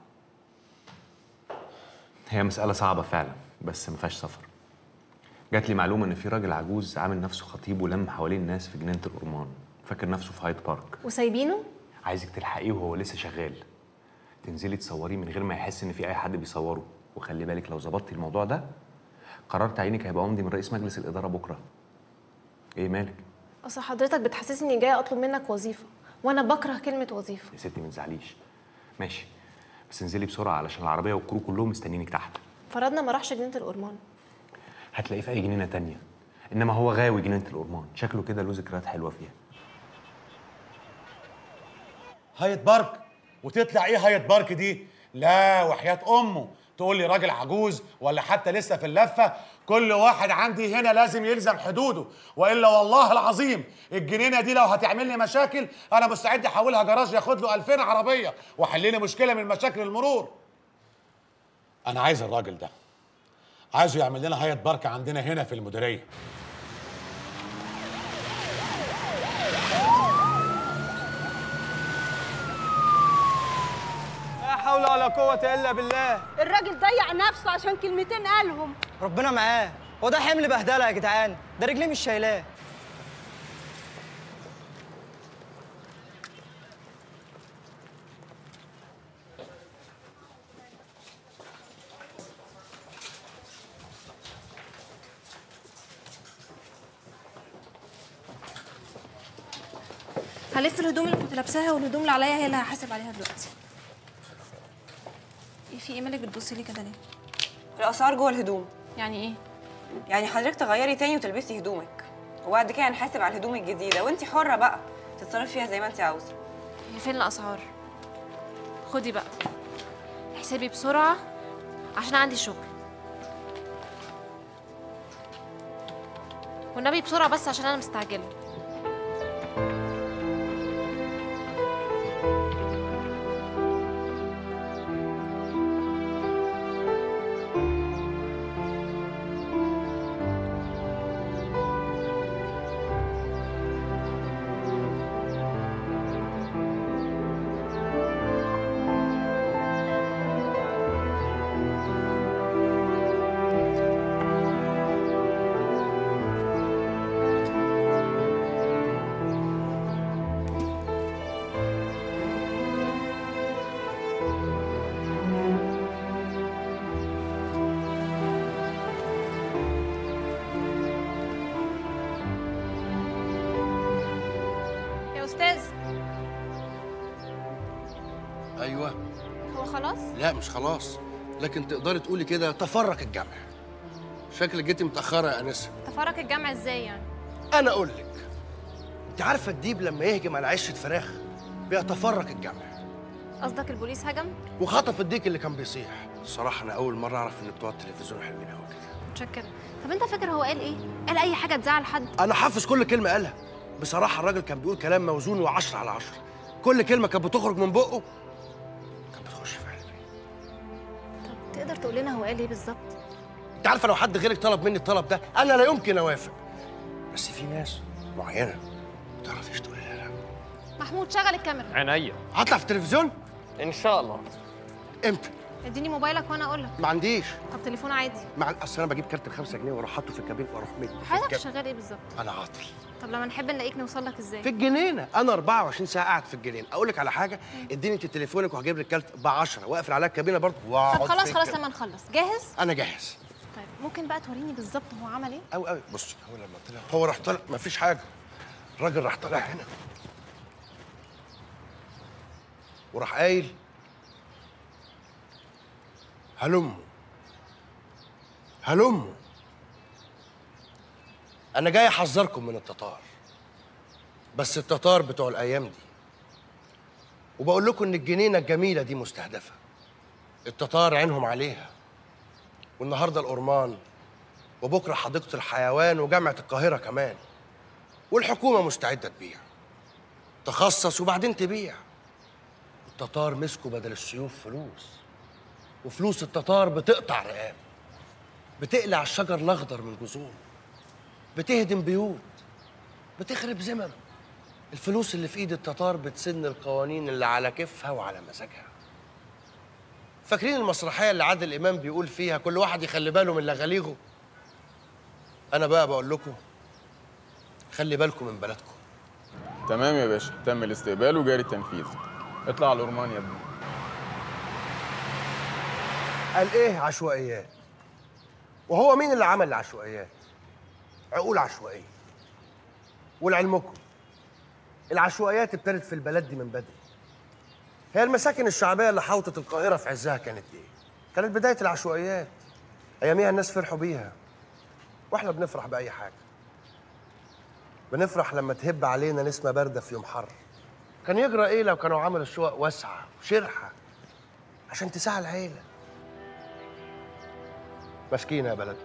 هي مسألة صعبة فعلا، بس ما فيهاش سفر. جات لي معلومة إن في راجل عجوز عامل نفسه خطيب ولم حوالين الناس في جنينة الأورمان، فاكر نفسه في هايد بارك.
وسايبينه؟
عايزك تلحقيه وهو لسه شغال. تنزلي تصوريه من غير ما يحس إن في أي حد بيصوره، وخلي بالك لو ظبطتي الموضوع ده قرار تعيينك هيبقى عمدي من رئيس مجلس الإدارة بكرة. إيه مالك؟
أصل حضرتك بتحسسني جاية أطلب منك وظيفة، وأنا بكره كلمة وظيفة.
يا ستي ما تزعليش. ماشي، بس انزلي بسرعة علشان العربية والكرو كلهم مستنيينك تحت.
فرضنا ما راحش جنينة الأورمان.
هتلاقيه في أي جنينة تانية، إنما هو غاوي جنينة الأورمان، شكله كده له ذكريات حلوة فيها.
هايت بارك؟ وتطلع ايه هايت بارك دي؟ لا وحياة امه تقول لي راجل عجوز ولا حتى لسه في اللفه. كل واحد عندي هنا لازم يلزم حدوده، والا والله العظيم الجنينه دي لو هتعمل لي مشاكل انا مستعد احولها جراج ياخد له ألفين عربيه واحل لي مشكله من مشاكل المرور. انا عايز الراجل ده، عايزه يعمل لنا هايت بارك عندنا هنا في المديريه.
لا حول ولا
ولا قوة إلا بالله.
الراجل ضيع نفسه عشان كلمتين قالهم.
ربنا معاه. هو ده حمل بهدله يا جدعان، ده رجليه مش شايلاه.
هلف الهدوم اللي كنت لابساها والهدوم اللي عليا هي اللي هحاسب عليها دلوقتي. ايه في ايه مالك بتبصي لي كده ليه؟
الاسعار جوه الهدوم.
يعني ايه؟
يعني حضرتك تغيري تاني وتلبسي هدومك، وبعد كده هنحاسب على الهدوم الجديده، وانت حره بقى تتصرفي فيها زي ما انت عاوزه.
هي فين الاسعار؟ خدي بقى احسبي بسرعه عشان عندي شغل. والنبي بسرعه بس عشان انا مستعجله.
ايوه.
هو خلاص؟
لا مش خلاص، لكن تقدري تقولي كده تفرق الجمع. شكلك جيتي متاخره يا انسه.
تفرق الجمع ازاي يعني؟
انا اقول لك، انت عارفه الديب لما يهجم على عشه فراخ بيتفرق الجمع.
قصدك البوليس هجم؟
وخطف الديك اللي كان بيصيح. الصراحه انا اول مره اعرف ان بتوع التلفزيون حلوين قوي كده.
متشكرة. طب انت فاكر هو قال ايه؟ قال اي حاجه تزعل حد؟
انا حافظ كل كلمه قالها. بصراحه الراجل كان بيقول كلام موزون وعشرة على عشرة. كل كلمه كانت بتخرج من بقه كانت بتخش في قلبي.
طب تقدر تقول لنا هو قال ايه بالظبط؟
انت عارفه لو حد غيرك طلب مني الطلب ده انا لا يمكن اوافق، بس في ناس معينه ما تعرفيش تقولي لا. لا
محمود شغل الكاميرا.
عينيا. هطلع في التلفزيون
ان شاء الله.
امتى؟
اديني موبايلك وانا اقول لك.
ما عنديش.
طب تليفون عادي.
مع اصل انا بجيب كارت الخمسة جنيه واروح حاطه في الكابين واروح مدي.
حضرتك شغال ايه بالظبط؟
انا عاطل.
طب لما نحب نلاقيك نوصل لك ازاي؟
في الجنينه، انا أربعة وعشرين ساعه قاعد في الجنينه. اقول لك على حاجه، اديني انت تليفونك وهجيب لك كارت ب عشرة واقفل عليها الكابينه برضه واقعد.
طب خلاص
في
خلاص
الكابينة.
لما نخلص. جاهز؟
انا جاهز.
طيب ممكن بقى توريني بالظبط هو عمل ايه؟
قوي قوي. بص هو لما طلع هو راح طلع مفيش حاجه. الراجل راح طلع هنا وراح قايل هلموا هلموا، انا جاي احذركم من التتار، بس التتار بتوع الايام دي، وبقول لكم ان الجنينه الجميله دي مستهدفه. التتار عينهم عليها، والنهارده الأورمان وبكره حديقه الحيوان وجامعه القاهره كمان، والحكومه مستعده تبيع. تخصص وبعدين تبيع. التتار مسكوا بدل السيوف فلوس، وفلوس التتار بتقطع رقاب، بتقلع الشجر الاخضر من جذوره، بتهدم بيوت، بتخرب زمن. الفلوس اللي في ايد التتار بتسن القوانين اللي على كيفها وعلى مزاجها. فاكرين المسرحيه اللي عادل امام بيقول فيها كل واحد يخلي باله من لغاليغه؟ انا بقى بقول لكم خلي بالكم من بلدكم.
تمام يا باشا، تم الاستقبال وجاري التنفيذ. اطلع على الأورمان يا ابني.
قال ايه عشوائيات؟ وهو مين اللي عمل العشوائيات؟ عقول عشوائيه. ولعلمكم العشوائيات ابتدت في البلد دي من بدري. هي المساكن الشعبيه اللي حوطت القاهره في عزها كانت ايه؟ كانت بدايه العشوائيات. اياميها الناس فرحوا بيها، واحنا بنفرح باي حاجه. بنفرح لما تهب علينا نسمه بارده في يوم حر. كان يجرى ايه لو كانوا عملوا شقق واسعه وشرحه عشان تساعد العيله. مسكينه يا بلد.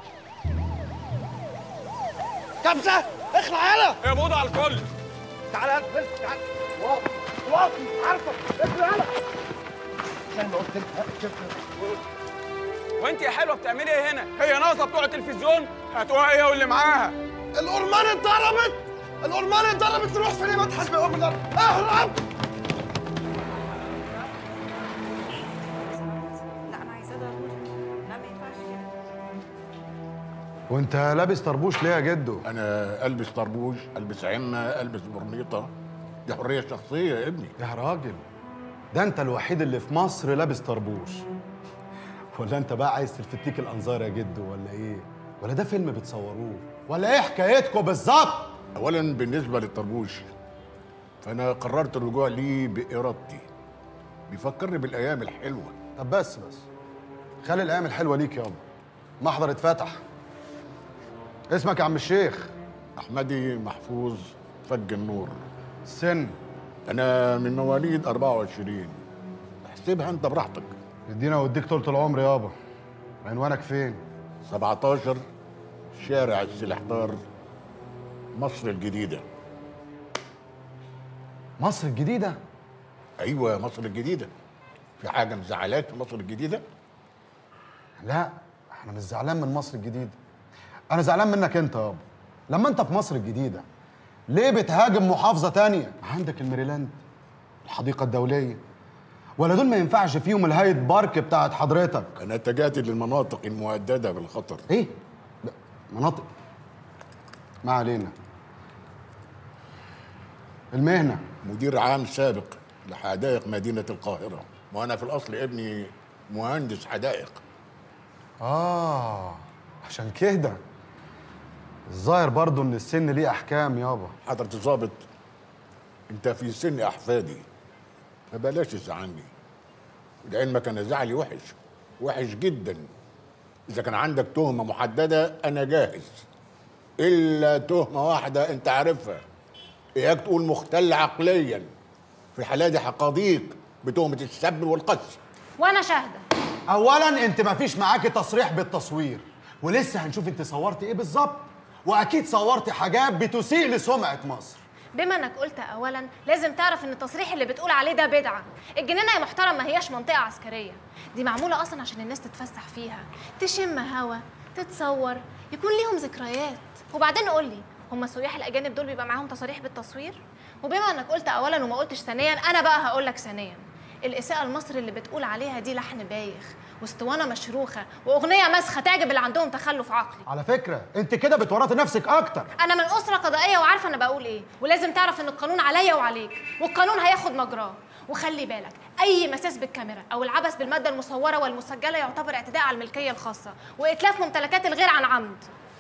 كبسه اخلع يلا
يا بوضع على الكل.
تعالى يا بنت تعالى. واطي واطي عارفه اخلع يلا. زي ما قلت لك شفت.
وانت يا حلوه بتعملي ايه هنا؟ هي ناقصه بتوع التلفزيون؟ هتوقع هي واللي معاها.
الأورمان اتضربت. الأورمان اتضربت. تروح فين؟ ما تحاسب يا ام الارض. اهرب.
وانت لابس طربوش ليه يا جدو؟
انا البس طربوش، البس عمه، البس برنيطه، دي حريه شخصيه يا ابني.
يا راجل ده انت الوحيد اللي في مصر لابس طربوش. ولا انت بقى عايز تلفتيك الانظار يا جدو ولا ايه؟ ولا ده فيلم بتصوروه؟ ولا ايه حكايتكم بالظبط؟
اولا بالنسبه للطربوش فانا قررت الرجوع ليه بارادتي، بيفكرني بالايام الحلوه.
طب بس بس خلي الايام الحلوه ليك يابا. محضر اتفتح. اسمك يا عم الشيخ؟
احمدي محفوظ فج النور.
السن؟
انا من مواليد أربعة وعشرين. احسبها انت براحتك.
ادينا واديك طولة العمر يابا. عنوانك فين؟
سبعتاشر شارع السلحدار، مصر الجديدة.
مصر الجديدة؟
ايوه مصر الجديدة. في حاجة مزعلاك في مصر الجديدة؟
لا انا مش زعلان من مصر الجديدة. انا زعلان منك انت يابا. لما انت في مصر الجديدة ليه بتهاجم محافظة تانية؟ عندك الميريلاند، الحديقة الدولية، ولا دول ما ينفعش فيهم الهايد بارك بتاعت حضرتك؟
انا اتجهت للمناطق المهددة بالخطر.
ايه؟ لا مناطق ما علينا. المهنة؟
مدير عام سابق لحدائق مدينة القاهرة، وانا في الاصل ابني مهندس حدائق.
اه عشان كده الظاهر برضو ان السن ليه احكام يابا.
حضرة الظابط انت في سن احفادي فبلاش تزعلني. لعلمك انا زعلي وحش وحش جدا. اذا كان عندك تهمه محدده انا جاهز، الا تهمه واحده انت عارفها، اياك تقول مختل عقليا. في الحاله دي هقاضيك بتهمه السب والقذف.
وانا شاهده.
اولا انت ما فيش معاكي تصريح بالتصوير، ولسه هنشوف انت صورتي ايه بالظبط، واكيد صورتي حاجات بتسيء لسمعه مصر.
بما انك قلت اولا لازم تعرف ان التصريح اللي بتقول عليه ده بدعه. الجنينه يا محترم ما هياش منطقه عسكريه، دي معموله اصلا عشان الناس تتفسح فيها، تشم هوا، تتصور، يكون ليهم ذكريات. وبعدين قول لي، هم السياح الاجانب دول بيبقى معاهم تصاريح بالتصوير؟ وبما انك قلت اولا وما قلتش ثانيا، انا بقى هقول لك ثانيا. الاساءه لمصر اللي بتقول عليها دي لحن بايخ واسطوانه مشروخه واغنيه مسخه تعجب اللي عندهم تخلف عقلي.
على فكره انت كده بتورطي نفسك اكتر.
انا من اسره قضائيه وعارفه انا بقول ايه، ولازم تعرف ان القانون عليا وعليك، والقانون هياخد مجراه. وخلي بالك اي مساس بالكاميرا او العبث بالماده المصوره والمسجله يعتبر اعتداء على الملكيه الخاصه واتلاف ممتلكات الغير عن عمد.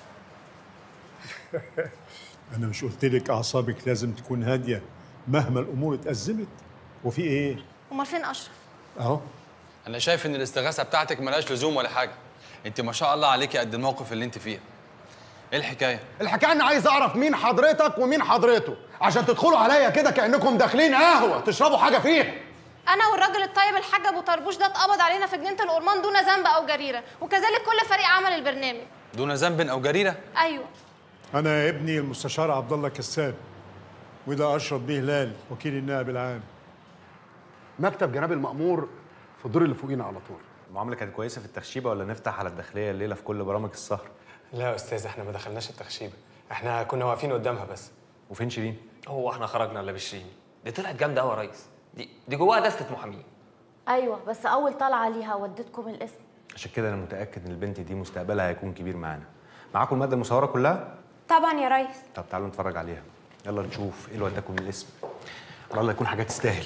انا مش قلت لك اعصابك لازم تكون هاديه مهما الامور اتأزمت؟ وفي ايه؟
امال فين اشرف؟
اهو.
انا شايف ان الاستغاثه بتاعتك ملهاش لزوم ولا حاجه. انت ما شاء الله عليكي قد الموقف اللي انت فيه. ايه الحكايه؟
الحكايه اني عايز اعرف مين حضرتك ومين حضرته، عشان تدخلوا عليا كده كانكم داخلين قهوه تشربوا حاجه فيها.
انا والراجل الطيب الحاج ابو طربوش ده اتقبض علينا في جنينه الأورمان دون ذنب او جريره، وكذلك كل فريق عمل البرنامج.
دون ذنب او جريره؟
ايوه.
انا يا ابني المستشار عبد الله كساب، وده اشرف بيه هلال وكيل النائب العام.
مكتب جناب المأمور في الدور اللي فوقينا على طول.
المعامله كانت كويسه في التخشيبه ولا نفتح على الداخليه الليله في كل برامج السهر؟
لا يا استاذ احنا ما دخلناش التخشيبه، احنا كنا واقفين قدامها بس.
وفين شيرين؟
هو احنا خرجنا الا بشيرين؟ دي طلعت جامده قوي يا ريس، دي دي جواها دستة محامين.
ايوه بس اول طلعه ليها وديتكم الاسم.
عشان كده انا متاكد ان البنت دي مستقبلها هيكون كبير معانا. معاكم الماده المصوره كلها؟
طبعا يا ريس.
طب تعالوا نتفرج عليها. يلا نشوف ايه اللي وداكم الاسم. على الله يكون حاجه تستاهل.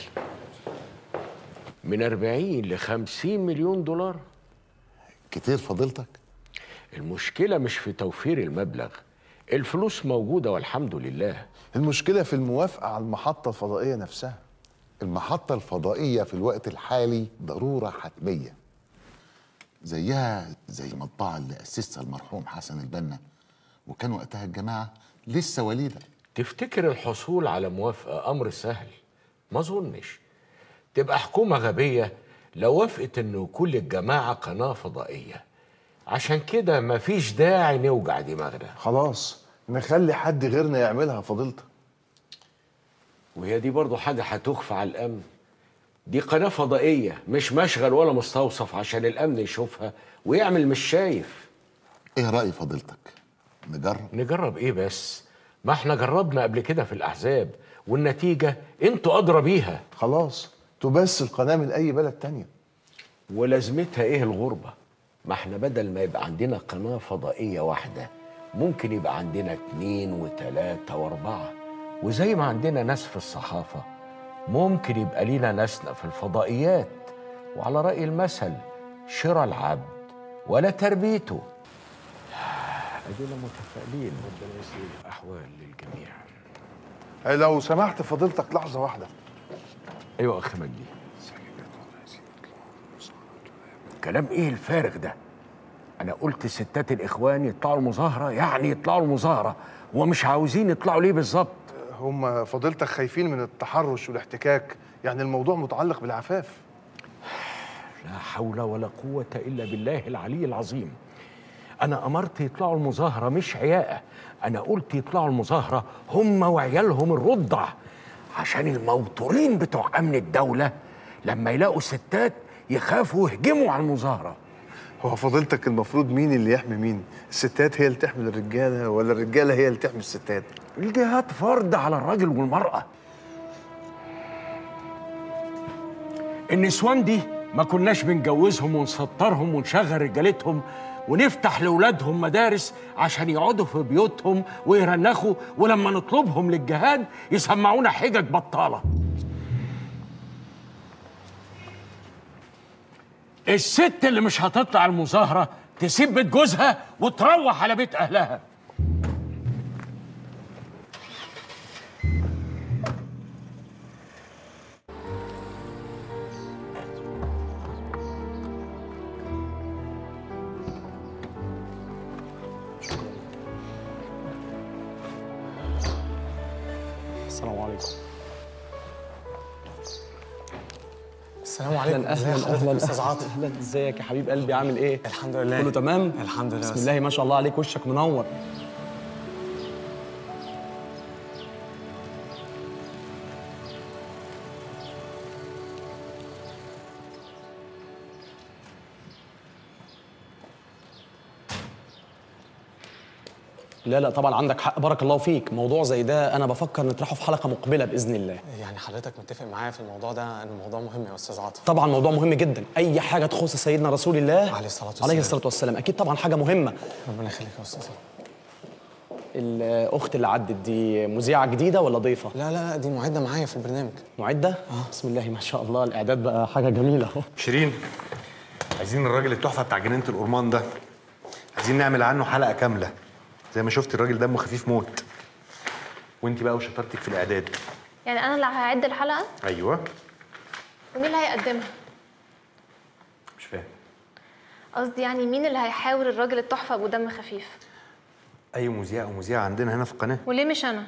من أربعين ل خمسين مليون دولار.
كتير فضيلتك؟
المشكلة مش في توفير المبلغ، الفلوس موجودة والحمد لله.
المشكلة في الموافقة على المحطة الفضائية نفسها.
المحطة الفضائية في الوقت الحالي ضرورة حتمية، زيها زي المطبعة اللي أسسها المرحوم حسن البنا، وكان وقتها الجماعة لسه وليدة.
تفتكر الحصول على موافقة أمر سهل؟ ما أظنش. تبقى حكومة غبية لو وافقت إنه كل الجماعة قناة فضائية. عشان كده مفيش داعي نوجع دماغنا.
خلاص نخلي حد غيرنا يعملها فضيلتك.
وهي دي برضو حاجة هتخفى على الأمن. دي قناة فضائية مش مشغل ولا مستوصف عشان الأمن يشوفها ويعمل مش شايف.
إيه رأي فضيلتك؟ نجرب؟
نجرب إيه بس؟ ما احنا جربنا قبل كده في الأحزاب والنتيجة انتوا أدرى بيها.
خلاص تبث القناة من أي بلد تانية.
ولازمتها إيه الغربة؟ ما احنا بدل ما يبقى عندنا قناة فضائية واحدة ممكن يبقى عندنا اتنين وتلاتة واربعة. وزي ما عندنا ناس في الصحافة ممكن يبقى لينا ناسنا في الفضائيات. وعلى رأي المثل شرى العبد ولا تربيته. أدينا متفائلين، ربنا يسهل الأحوال للجميع.
لو سمحت فضيلتك لحظة واحدة.
أيوة أخي مجدي. كلام إيه الفارغ ده؟ أنا قلت ستات الإخوان يطلعوا المظاهرة يعني يطلعوا المظاهرة، ومش عاوزين يطلعوا ليه بالظبط؟
هم فضيلتك خايفين من التحرش والاحتكاك، يعني الموضوع متعلق بالعفاف.
لا حول ولا قوة إلا بالله العلي العظيم. أنا أمرت يطلعوا المظاهرة مش عياقة، أنا قلت يطلعوا المظاهرة هم وعيالهم الرضع، عشان الموتورين بتوع أمن الدولة لما يلاقوا ستات يخافوا يهجموا على المظاهرة.
هو فضيلتك المفروض مين اللي يحمي مين؟ الستات هي اللي تحمي الرجالة ولا الرجالة هي اللي تحمي الستات؟
الجهاد فرض على الراجل والمرأة. النسوان دي ما كناش بنجوزهم ونسطرهم ونشغل رجالتهم ونفتح لأولادهم مدارس عشان يقعدوا في بيوتهم ويرنخوا، ولما نطلبهم للجهاد يسمعونا حجج بطالة. الست اللي مش هتطلع المظاهرة تسيب بيت جوزها وتروح على بيت أهلها.
السلام عليكم. السلام عليكم.
اهلا اهلا اهلا استاذ عاطف. اهلا، ازيك يا حبيب قلبي؟ عامل ايه؟
الحمد لله.
كله تمام؟
الحمد لله.
بسم الله ما شاء الله عليك، وشك منور. لا لا طبعا عندك حق، بارك الله فيك. موضوع زي ده انا بفكر نطرحه في حلقه مقبله باذن الله.
يعني حضرتك متفق معايا في الموضوع ده ان الموضوع مهم يا استاذ عاطف؟
طبعا موضوع مهم جدا، اي حاجه تخص سيدنا رسول الله
عليه الصلاه والسلام
عليه الصلاه والسلام اكيد طبعا حاجه مهمه.
ربنا يخليك يا استاذ.
الاخت اللي عدت دي مذيعه جديده ولا ضيفه؟
لا لا لا دي معده معايا في البرنامج.
معده؟ اه بسم الله ما شاء الله، الاعداد بقى حاجه جميله اهو.
شيرين، عايزين الراجل التحفه بتاع جنينه الأورمان ده، عايزين نعمل عنه حلقه كامله. زي ما شفتي الراجل دمه خفيف موت. وانت بقى وشطارتك في الاعداد.
يعني انا اللي هعد الحلقه؟
ايوه.
ومين اللي هيقدمها؟
مش فاهم.
قصدي يعني مين اللي هيحاور الراجل التحفه ابو دم خفيف؟
اي مذيع او مذيعه عندنا هنا في القناه.
وليه مش انا؟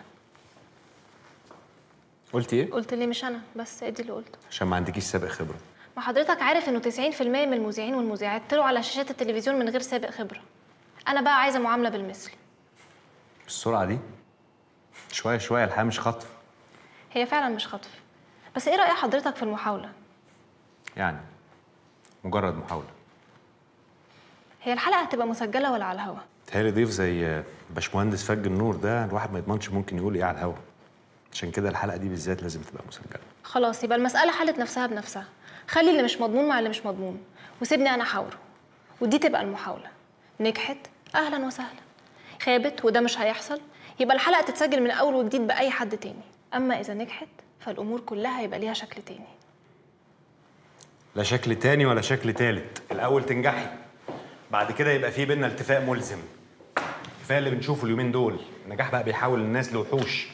قلتي ايه؟
قلت ليه مش انا، بس ادي اللي قلته.
عشان ما عندكيش سابق خبره.
ما حضرتك عارف انه تسعين في المية من المذيعين والمذيعات طلعوا على شاشات التلفزيون من غير سابق خبره. انا بقى عايزه معامله بالمثل.
بالسرعه دي؟ شويه شويه، الحياه مش خطف.
هي فعلا مش خطف، بس ايه رأي حضرتك في المحاولة؟
يعني مجرد محاولة.
هي الحلقة هتبقى مسجلة ولا على الهوا؟
تهيألي ضيف زي باشمهندس فج النور ده الواحد ما يضمنش ممكن يقول ايه على الهوا. عشان كده الحلقة دي بالذات لازم تبقى مسجلة.
خلاص يبقى المسألة حلت نفسها بنفسها. خلي اللي مش مضمون مع اللي مش مضمون وسيبني انا احاوره، ودي تبقى المحاولة. نجحت اهلا وسهلا، خابت وده مش هيحصل يبقى الحلقة تتسجل من اول وجديد بأي حد تاني. اما اذا نجحت فالامور كلها يبقى ليها شكل تاني.
لا شكل تاني ولا شكل تالت، الاول تنجحي بعد كده يبقى في بينا اتفاق ملزم. كفايه اللي بنشوفه اليومين دول، النجاح بقى بيحول الناس لوحوش.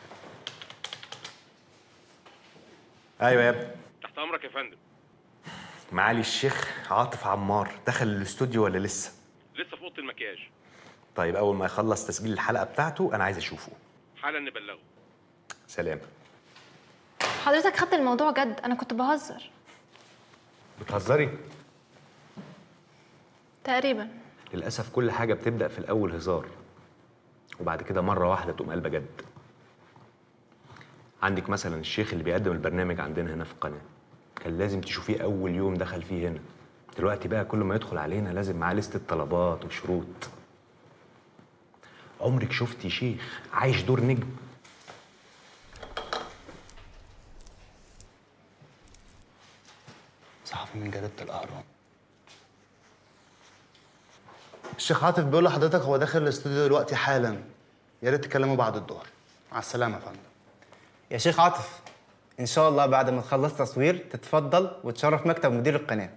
ايوه يا ابني.
تحت امرك يا فندم.
معالي الشيخ عاطف عمار دخل الاستوديو ولا لسه؟
لسه في اوضه المكياج.
طيب اول ما يخلص تسجيل الحلقه بتاعته انا عايز اشوفه.
حالا نبلغه.
سلام.
حضرتك خدت الموضوع جد، انا كنت بهزر.
بتهزري؟
تقريبا.
للاسف كل حاجه بتبدا في الاول هزار وبعد كده مره واحده تقوم قلبه جد. عندك مثلا الشيخ اللي بيقدم البرنامج عندنا هنا في القناه، كان لازم تشوفيه اول يوم دخل فيه هنا. دلوقتي بقى كل ما يدخل علينا لازم معاه لستة طلبات وشروط. عمرك شفتي شيخ عايش دور نجم؟
صحفي من جريدة الأهرام. الشيخ عاطف بيقول لحضرتك هو داخل الاستوديو دلوقتي حالا، يا ريت تكلمه بعد الظهر. مع السلامه يا فندم.
يا شيخ عاطف، ان شاء الله بعد ما تخلص تصوير تتفضل وتشرف مكتب مدير القناه.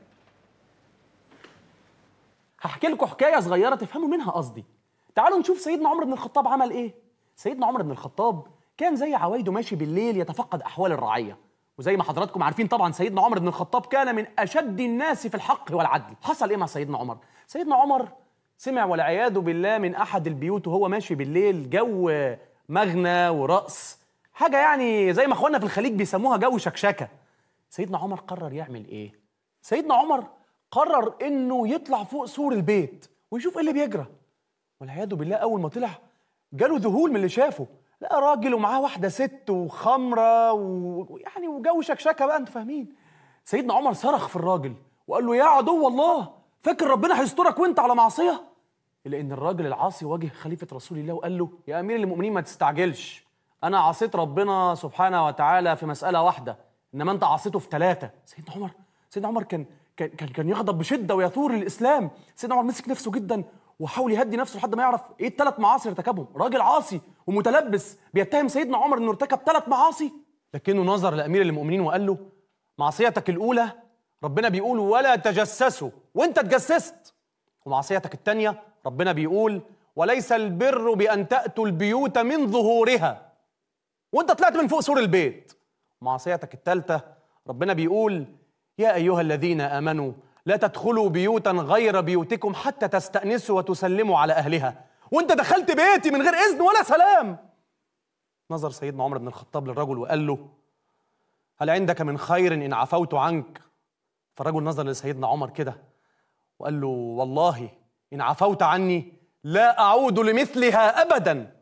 هحكي لكم حكايه صغيره تفهموا منها قصدي. تعالوا نشوف سيدنا عمر بن الخطاب عمل ايه. سيدنا عمر بن الخطاب كان زي عوايده ماشي بالليل يتفقد احوال الرعيه، وزي ما حضراتكم عارفين طبعا سيدنا عمر بن الخطاب كان من اشد الناس في الحق والعدل. حصل ايه مع سيدنا عمر؟ سيدنا عمر سمع والعياذ بالله من احد البيوت وهو ماشي بالليل جو مغنى ورقص، حاجه يعني زي ما اخواننا في الخليج بيسموها جو شكشكه. سيدنا عمر قرر يعمل ايه؟ سيدنا عمر قرر انه يطلع فوق سور البيت ويشوف ايه اللي بيجرى. والعياذ بالله اول ما طلع جاله ذهول من اللي شافه، لقى راجل ومعاه واحده ست وخمره ويعني وجو شكشكه بقى انتوا فاهمين. سيدنا عمر صرخ في الراجل وقال له يا عدو الله، فاكر ربنا هيسترك وانت على معصيه؟ الا ان الراجل العاصي واجه خليفه رسول الله وقال له يا امير المؤمنين ما تستعجلش، انا عصيت ربنا سبحانه وتعالى في مساله واحده، انما انت عصيته في ثلاثه. سيدنا عمر سيدنا عمر كان كان كان, كان يغضب بشده ويثور للاسلام. سيدنا عمر مسك نفسه جدا وحاول يهدي نفسه لحد ما يعرف ايه الثلاث معاصي اللي ارتكبهم. راجل عاصي ومتلبس بيتهم سيدنا عمر انه ارتكب ثلاث معاصي، لكنه نظر لامير المؤمنين وقال له معصيتك الاولى ربنا بيقول ولا تجسسوا وانت اتجسست، ومعصيتك الثانيه ربنا بيقول وليس البر بان تاتوا البيوت من ظهورها، وانت طلعت من فوق سور البيت. ومعصيتك الثالثه ربنا بيقول يا ايها الذين امنوا لا تدخلوا بيوتا غير بيوتكم حتى تستأنسوا وتسلموا على أهلها، وانت دخلت بيتي من غير إذن ولا سلام. نظر سيدنا عمر بن الخطاب للرجل وقال له هل عندك من خير إن عفوت عنك؟ فالرجل نظر لسيدنا عمر كده وقال له والله إن عفوت عني لا أعود لمثلها أبدا.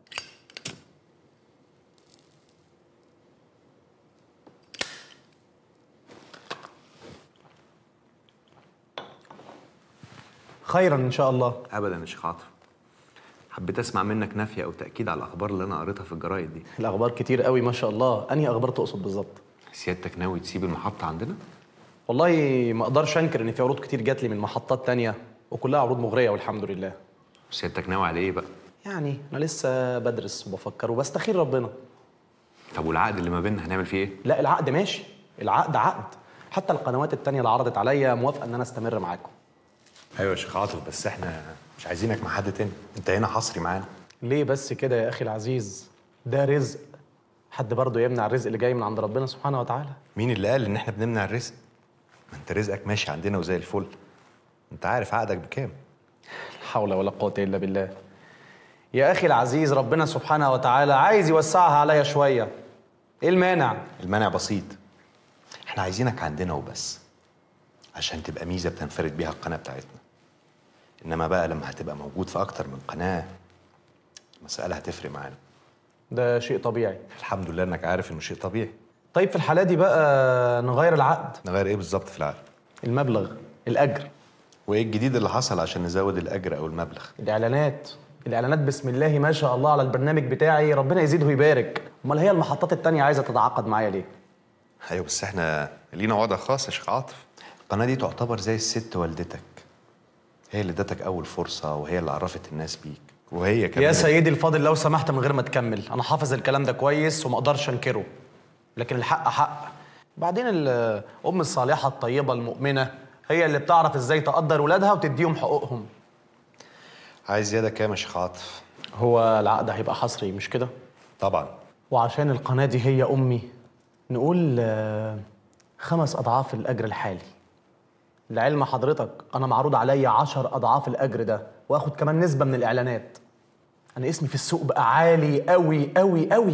خيرا ان شاء الله.
ابدا يا شيخ عاطف، حبيت اسمع منك نفي او تاكيد على الاخبار اللي انا قريتها في الجرايد دي.
الاخبار كتير قوي ما شاء الله. انهي اخبار تقصد بالظبط؟
سيادتك ناوي تسيب المحطه عندنا؟
والله ما اقدرش انكر ان في عروض كتير جات لي من محطات تانية وكلها عروض مغريه والحمد لله.
سيادتك ناوي على ايه بقى؟
يعني انا لسه بدرس وبفكر وبستخير ربنا.
طب والعقد اللي ما بيننا هنعمل فيه ايه؟
لا العقد ماشي، العقد عقد، حتى القنوات التانية اللي عرضت عليا موافقه ان انا استمر معاكم.
ايوه يا شيخ عاطف، بس احنا مش عايزينك مع حد تاني، انت هنا حصري معانا.
ليه بس كده يا اخي العزيز؟ ده رزق، حد برضه يمنع الرزق اللي جاي من عند ربنا سبحانه وتعالى؟
مين اللي قال ان احنا بنمنع الرزق؟ ما انت رزقك ماشي عندنا وزي الفل. انت عارف عقدك بكام؟
لا حول ولا قوه الا بالله. يا اخي العزيز ربنا سبحانه وتعالى عايز يوسعها عليا شويه. ايه المانع؟
المانع بسيط، احنا عايزينك عندنا وبس عشان تبقى ميزه بتنفرد بيها القناه بتاعتنا. انما بقى لما هتبقى موجود في اكتر من قناه المساله هتفرق معانا.
ده شيء طبيعي.
الحمد لله انك عارف انه شيء طبيعي.
طيب في الحاله دي بقى نغير العقد.
نغير ايه بالظبط في العقد؟
المبلغ، الاجر.
وايه الجديد اللي حصل عشان نزود الاجر او المبلغ؟
الاعلانات. الاعلانات بسم الله ما شاء الله على البرنامج بتاعي، ربنا يزيده ويبارك. امال هي المحطات التانية عايزه تتعاقد معايا ليه؟
ايوه بس احنا لينا وضع خاص يا شيخ عاطف. القناه دي تعتبر زي الست والدتك، هي اللي ادتك اول فرصه وهي اللي عرفت الناس بيك، وهي كمان.
يا سيدي الفاضل لو سمحت من غير ما تكمل، انا حافظ الكلام ده كويس وما اقدرش انكره، لكن الحق حق. بعدين الام الصالحه الطيبه المؤمنه هي اللي بتعرف ازاي تقدر ولادها وتديهم حقوقهم.
عايز زياده كام يا شيخ عاطف؟
هو العقد هيبقى حصري مش كده؟
طبعا.
وعشان القناه دي هي امي نقول خمس اضعاف الاجر الحالي. لعلم حضرتك انا معروض عليا عشر اضعاف الاجر ده واخد كمان نسبه من الاعلانات. انا اسمي في السوق بقى عالي قوي قوي قوي.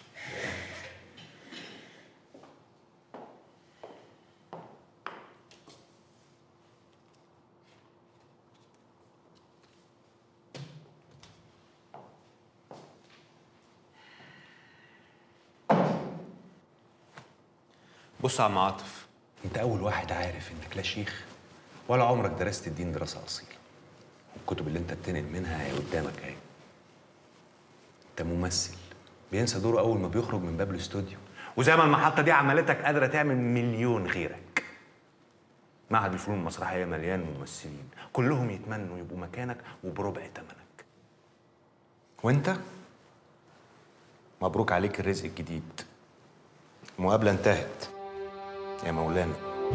بص يا عم عاطف، انت اول واحد عارف انك لا شيخ ولا عمرك درست الدين دراسه اصيله، والكتب اللي انت بتنقل منها هي قدامك اهي. انت ممثل بينسى دوره اول ما بيخرج من باب الاستوديو، وزي ما المحطه دي عملتك قادره تعمل مليون غيرك. معهد الفنون المسرحيه مليان ممثلين، كلهم يتمنوا يبقوا مكانك وبربع ثمنك. وانت مبروك عليك الرزق الجديد. المقابله انتهت يا مولانا.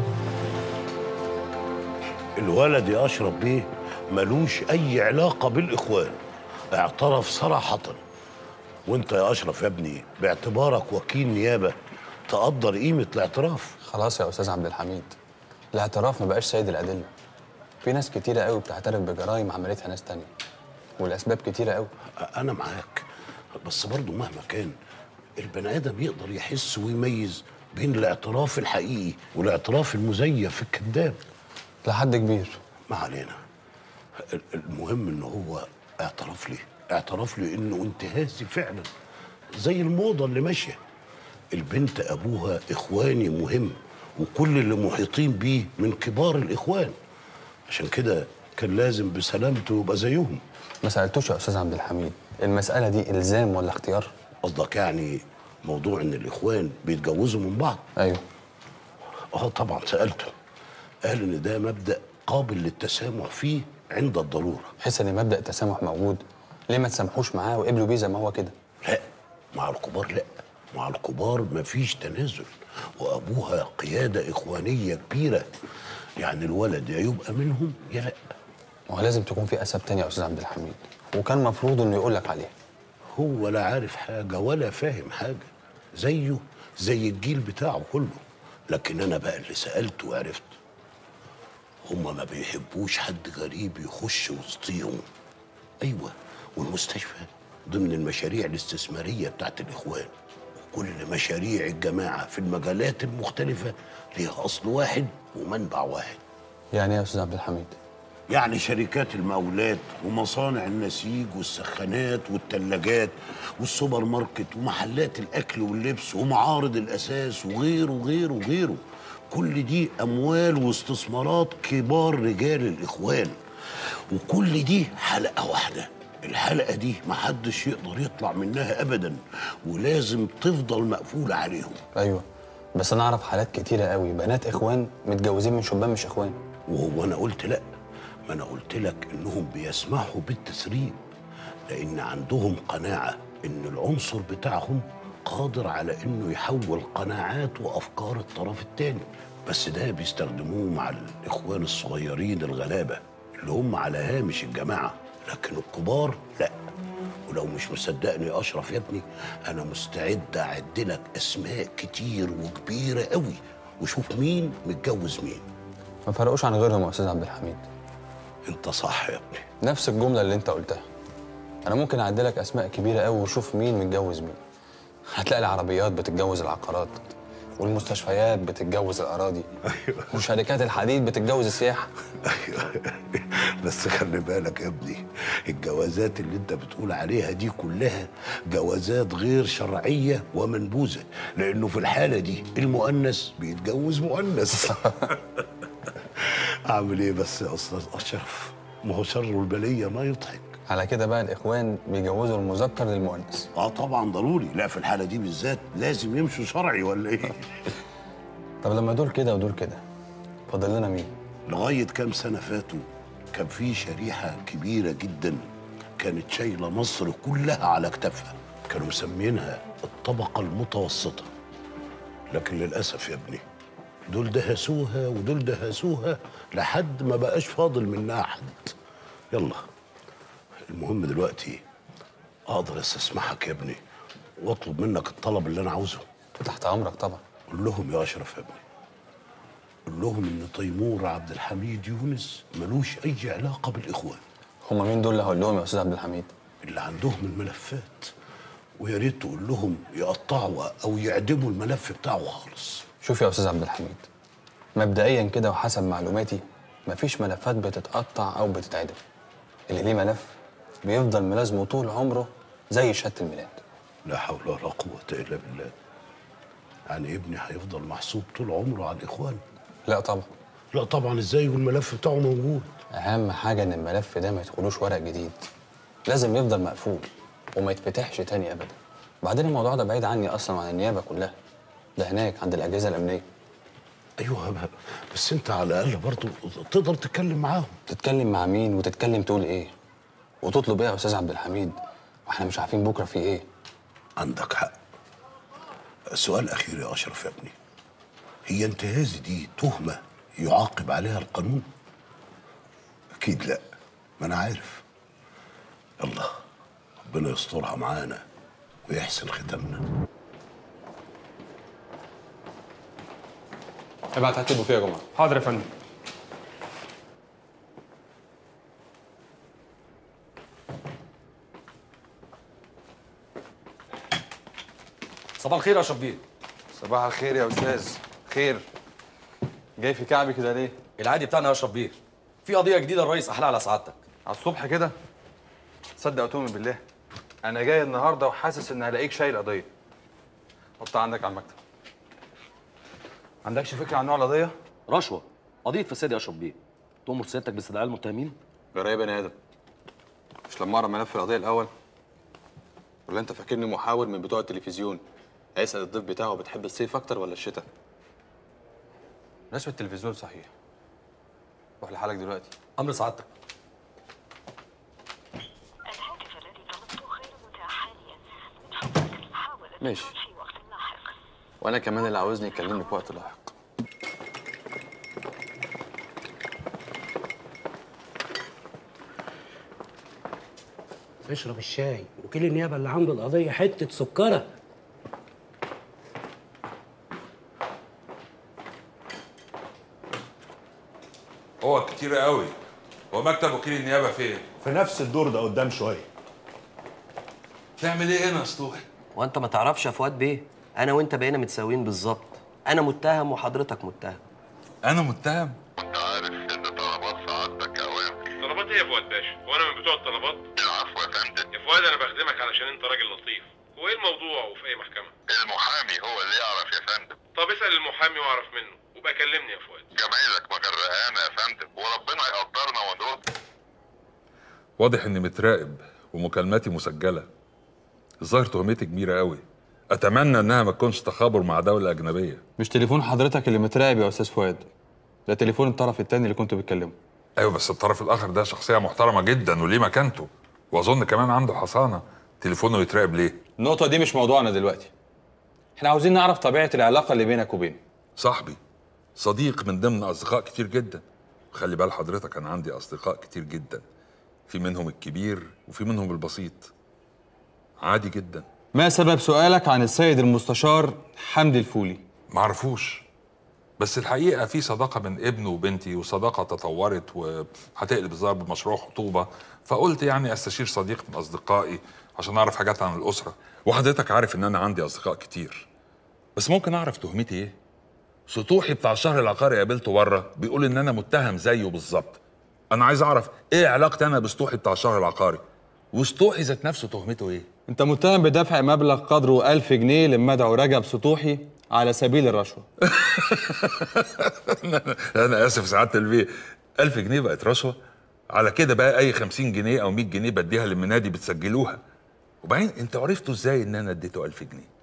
الولد يا اشرف بيه ملوش اي علاقه بالاخوان، اعترف صراحه. وانت يا اشرف يا ابني باعتبارك وكيل نيابه تقدر قيمه الاعتراف.
خلاص يا استاذ عبد الحميد، الاعتراف ما بقاش سيد الادله. في ناس كتيره قوي بتعترف بجرائم عملتها ناس تانية، والاسباب كتيره قوي.
انا معاك، بس برضه مهما كان البني ادم يقدر يحس ويميز بين الاعتراف الحقيقي والاعتراف المزيف الكذاب.
لحد كبير.
ما علينا، المهم ان هو اعترف لي اعترف لي انه انتهازي فعلا زي الموضه اللي ماشيه. البنت ابوها اخواني مهم، وكل اللي محيطين بيه من كبار الاخوان، عشان كده كان لازم بسلامته يبقى زيهم.
ما سالتوش يا استاذ عبد الحميد المساله دي الزام ولا اختيار؟
قصدك يعني موضوع ان الاخوان بيتجوزوا من بعض؟
ايوه.
اه طبعا سالته، قال ان ده مبدا قابل للتسامح فيه عند الضروره.
حس ان مبدا التسامح موجود، ليه ما تسامحوش معاه وقبلوا بيه زي ما هو كده؟
لا، مع الكبار لا، مع الكبار مفيش تنازل، وابوها قياده اخوانيه كبيره، يعني الولد يا يبقى منهم يا لا.
ما هو لازم تكون في اسباب تانية يا استاذ عبد الحميد، وكان مفروض انه يقول لك عليها.
هو لا عارف حاجه ولا فاهم حاجه، زيه زي الجيل بتاعه كله. لكن انا بقى اللي سالته وعرفت، هما ما بيحبوش حد غريب يخش وسطيهم. ايوه، والمستشفى ضمن المشاريع الاستثماريه بتاعت الاخوان، وكل مشاريع الجماعه في المجالات المختلفه ليها اصل واحد ومنبع واحد.
يعني ايه يا استاذ عبد الحميد؟
يعني شركات المقاولات ومصانع النسيج والسخانات والثلاجات والسوبر ماركت ومحلات الاكل واللبس ومعارض الاساس وغيره وغيره وغيره، كل دي اموال واستثمارات كبار رجال الاخوان، وكل دي حلقه واحده. الحلقه دي محدش يقدر يطلع منها ابدا، ولازم تفضل مقفوله عليهم.
ايوه، بس انا اعرف حالات كتيره قوي بنات اخوان متجوزين من شبان مش اخوان.
وهو انا قلت لا؟ ما انا قلت لك انهم بيسمحوا بالتسريب، لان عندهم قناعه ان العنصر بتاعهم قادر على انه يحول قناعات وافكار الطرف الثاني، بس ده بيستخدموه مع الاخوان الصغيرين الغلابه اللي هم على هامش الجماعه، لكن الكبار لا. ولو مش مصدقني يا اشرف يا ابني، انا مستعد اعد لك اسماء كتير وكبيره قوي، وشوف مين متجوز مين.
ما فرقوش عن غيرهم يا استاذ عبد الحميد.
انت صح يا ابني،
نفس الجمله اللي انت قلتها. انا ممكن اعد لك اسماء كبيره قوي وشوف مين متجوز مين. هتلاقي العربيات بتتجوز العقارات، والمستشفيات بتتجوز الاراضي،
ايوه،
وشركات الحديد بتتجوز السياحه.
ايوه، بس خلي بالك يا ابني، الجوازات اللي انت بتقول عليها دي كلها جوازات غير شرعيه ومنبوذه، لانه في الحاله دي المؤنث بيتجوز مؤنث. اعمل ايه بس يا استاذ اشرف؟ ما هو شر البليه ما يضحك.
على كده بقى الاخوان بيجوزوا المذكر للمؤنث؟
اه طبعا ضروري، لا في الحاله دي بالذات لازم يمشوا شرعي ولا ايه؟
طب لما دول كده ودول كده، فاضل لنا مين؟
لغايه كام سنه فاتوا كان في شريحه كبيره جدا كانت شايله مصر كلها على كتافها، كانوا مسمينها الطبقه المتوسطه. لكن للاسف يا ابني دول دهسوها ودول دهسوها لحد ما بقاش فاضل منها حد. يلا، المهم دلوقتي اقدر استسمحك يا ابني واطلب منك الطلب اللي انا عاوزه.
تحت امرك طبعا.
قول لهم يا اشرف يا ابني، قول لهم ان تيمور عبد الحميد يونس ملوش اي علاقه بالاخوان.
هم مين دول اللي هقول لهم يا استاذ عبد الحميد؟
اللي عندهم الملفات، ويا ريت تقول لهم يقطعوا او يعدموا الملف بتاعه خالص.
شوف يا استاذ عبد الحميد، مبدئيا كده وحسب معلوماتي مفيش ملفات بتتقطع او بتتعدم. اللي ليه ملف بيفضل ملازمه طول عمره زي شهاده الميلاد.
لا حول ولا قوه الا بالله. يعني ابني هيفضل محسوب طول عمره على الاخوان؟
لا طبعا.
لا طبعا ازاي والملف بتاعه موجود؟
اهم حاجه ان الملف ده ما يدخلوش ورق جديد، لازم يفضل مقفول وما يتفتحش تاني ابدا. بعدين الموضوع ده بعيد عني اصلا وعن النيابه كلها، ده هناك عند الاجهزه الامنيه.
ايوه بس انت على الاقل برضه تقدر تتكلم معاهم.
تتكلم مع مين وتتكلم تقول ايه؟ وتطلب ايه يا استاذ عبد الحميد؟ واحنا مش عارفين بكره في ايه.
عندك حق. سؤال اخير يا اشرف يا ابني، هي انتهازي دي تهمه يعاقب عليها القانون؟ اكيد لا، ما انا عارف. الله، ربنا يسترها معانا ويحسن ختامنا.
ابعت هات البوفيه يا جماعه.
حاضر يا فندم.
صباح الخير يا اشرف بيه.
صباح الخير يا استاذ. خير.
جاي في كعبي كده ليه؟
العادي بتاعنا يا اشرف بيه. في قضيه جديده الرئيس احلى على سعادتك.
على الصبح كده؟ تصدق وتؤمن بالله انا جاي النهارده وحاسس ان هلاقيك شايل قضيه. حطها عندك على المكتب. عندكش فكره عن نوع القضيه؟
رشوه. قضيه فساد يا اشرف بيه. تؤمر سيادتك باستدعاء المتهمين؟
جرى يا بني ادم، مش لما اقرا ملف القضيه الاول؟ ولا انت فاكرني محاور من بتوع التلفزيون هيسال الضيف بتاعه بتحب الصيف اكتر ولا الشتاء؟ ناس التلفزيون صحيح. روح لحالك دلوقتي.
امر سعادتك.
ماشي. وانا كمان اللي عاوزني يكلمني في وقت لاحق.
اشرب الشاي. وكيل النيابه اللي عنده القضيه حته سكره.
هو كتير قوي. هو مكتب وكيل النيابه فين؟
في نفس الدور ده قدام شويه.
تعمل ايه هنا يا اسطوحي؟
وانت ما تعرفش يا فؤاد بيه، انا وانت بقينا متساويين بالظبط. انا متهم وحضرتك متهم.
انا متهم؟
انت عارف ان طلبات سعادتك اوامر.
طلبات ايه يا فؤاد باشا؟ هو انا من بتوع الطلبات؟
العفو يا فندم.
يا فؤاد انا بخدمك علشان انت راجل لطيف. هو ايه الموضوع وفي اي محكمه؟
المحامي هو اللي يعرف يا فندم.
طب اسال المحامي واعرف منه وبقى كلمني يا فؤاد.
جمايلك مغرقانه يا فندم وربنا يقدرنا ونرد.
واضح اني متراقب ومكالماتي مسجله. الظاهر تهمتي كبيره قوي. اتمنى انها ما تكونش تخابر مع دوله اجنبيه.
مش تليفون حضرتك اللي متراقب يا استاذ فؤاد، ده تليفون الطرف الثاني اللي كنتوا بتكلموا.
ايوه بس الطرف الاخر ده شخصيه محترمه جدا وليه مكانته، واظن كمان عنده حصانه. تليفونه يتراقب ليه؟
النقطه دي مش موضوعنا دلوقتي. احنا عاوزين نعرف طبيعه العلاقه اللي بينك وبينه.
صاحبي، صديق من ضمن اصدقاء كتير جدا. خلي بال حضرتك انا عندي اصدقاء كتير جدا، في منهم الكبير وفي منهم البسيط. عادي جدا.
ما سبب سؤالك عن السيد المستشار حمدي الفولي؟
معرفوش، بس الحقيقه في صداقه بين ابنه وبنتي، وصداقه تطورت وهتقلب الظاهر بمشروع خطوبه، فقلت يعني استشير صديق من اصدقائي عشان اعرف حاجات عن الاسره. وحضرتك عارف ان انا عندي اصدقاء كتير، بس ممكن اعرف تهمتي ايه؟ سطوحي بتاع الشهر العقاري قابلته بره بيقول ان انا متهم زيه بالظبط. انا عايز اعرف ايه علاقتي انا بسطوحي بتاع الشهر العقاري، وسطوحي ذات نفسه تهمته ايه؟
انت متهم بدفع مبلغ قدره ألف جنيه للمدعو رجب سطوحي على سبيل الرشوه.
انا اسف سعاده البيه، ألف جنيه بقت رشوه؟ على كده بقى اي خمسين جنيه او مية جنيه بديها للمنادي بتسجلوها. وبعدين انت عرفتوا ازاي ان انا اديته ألف جنيه؟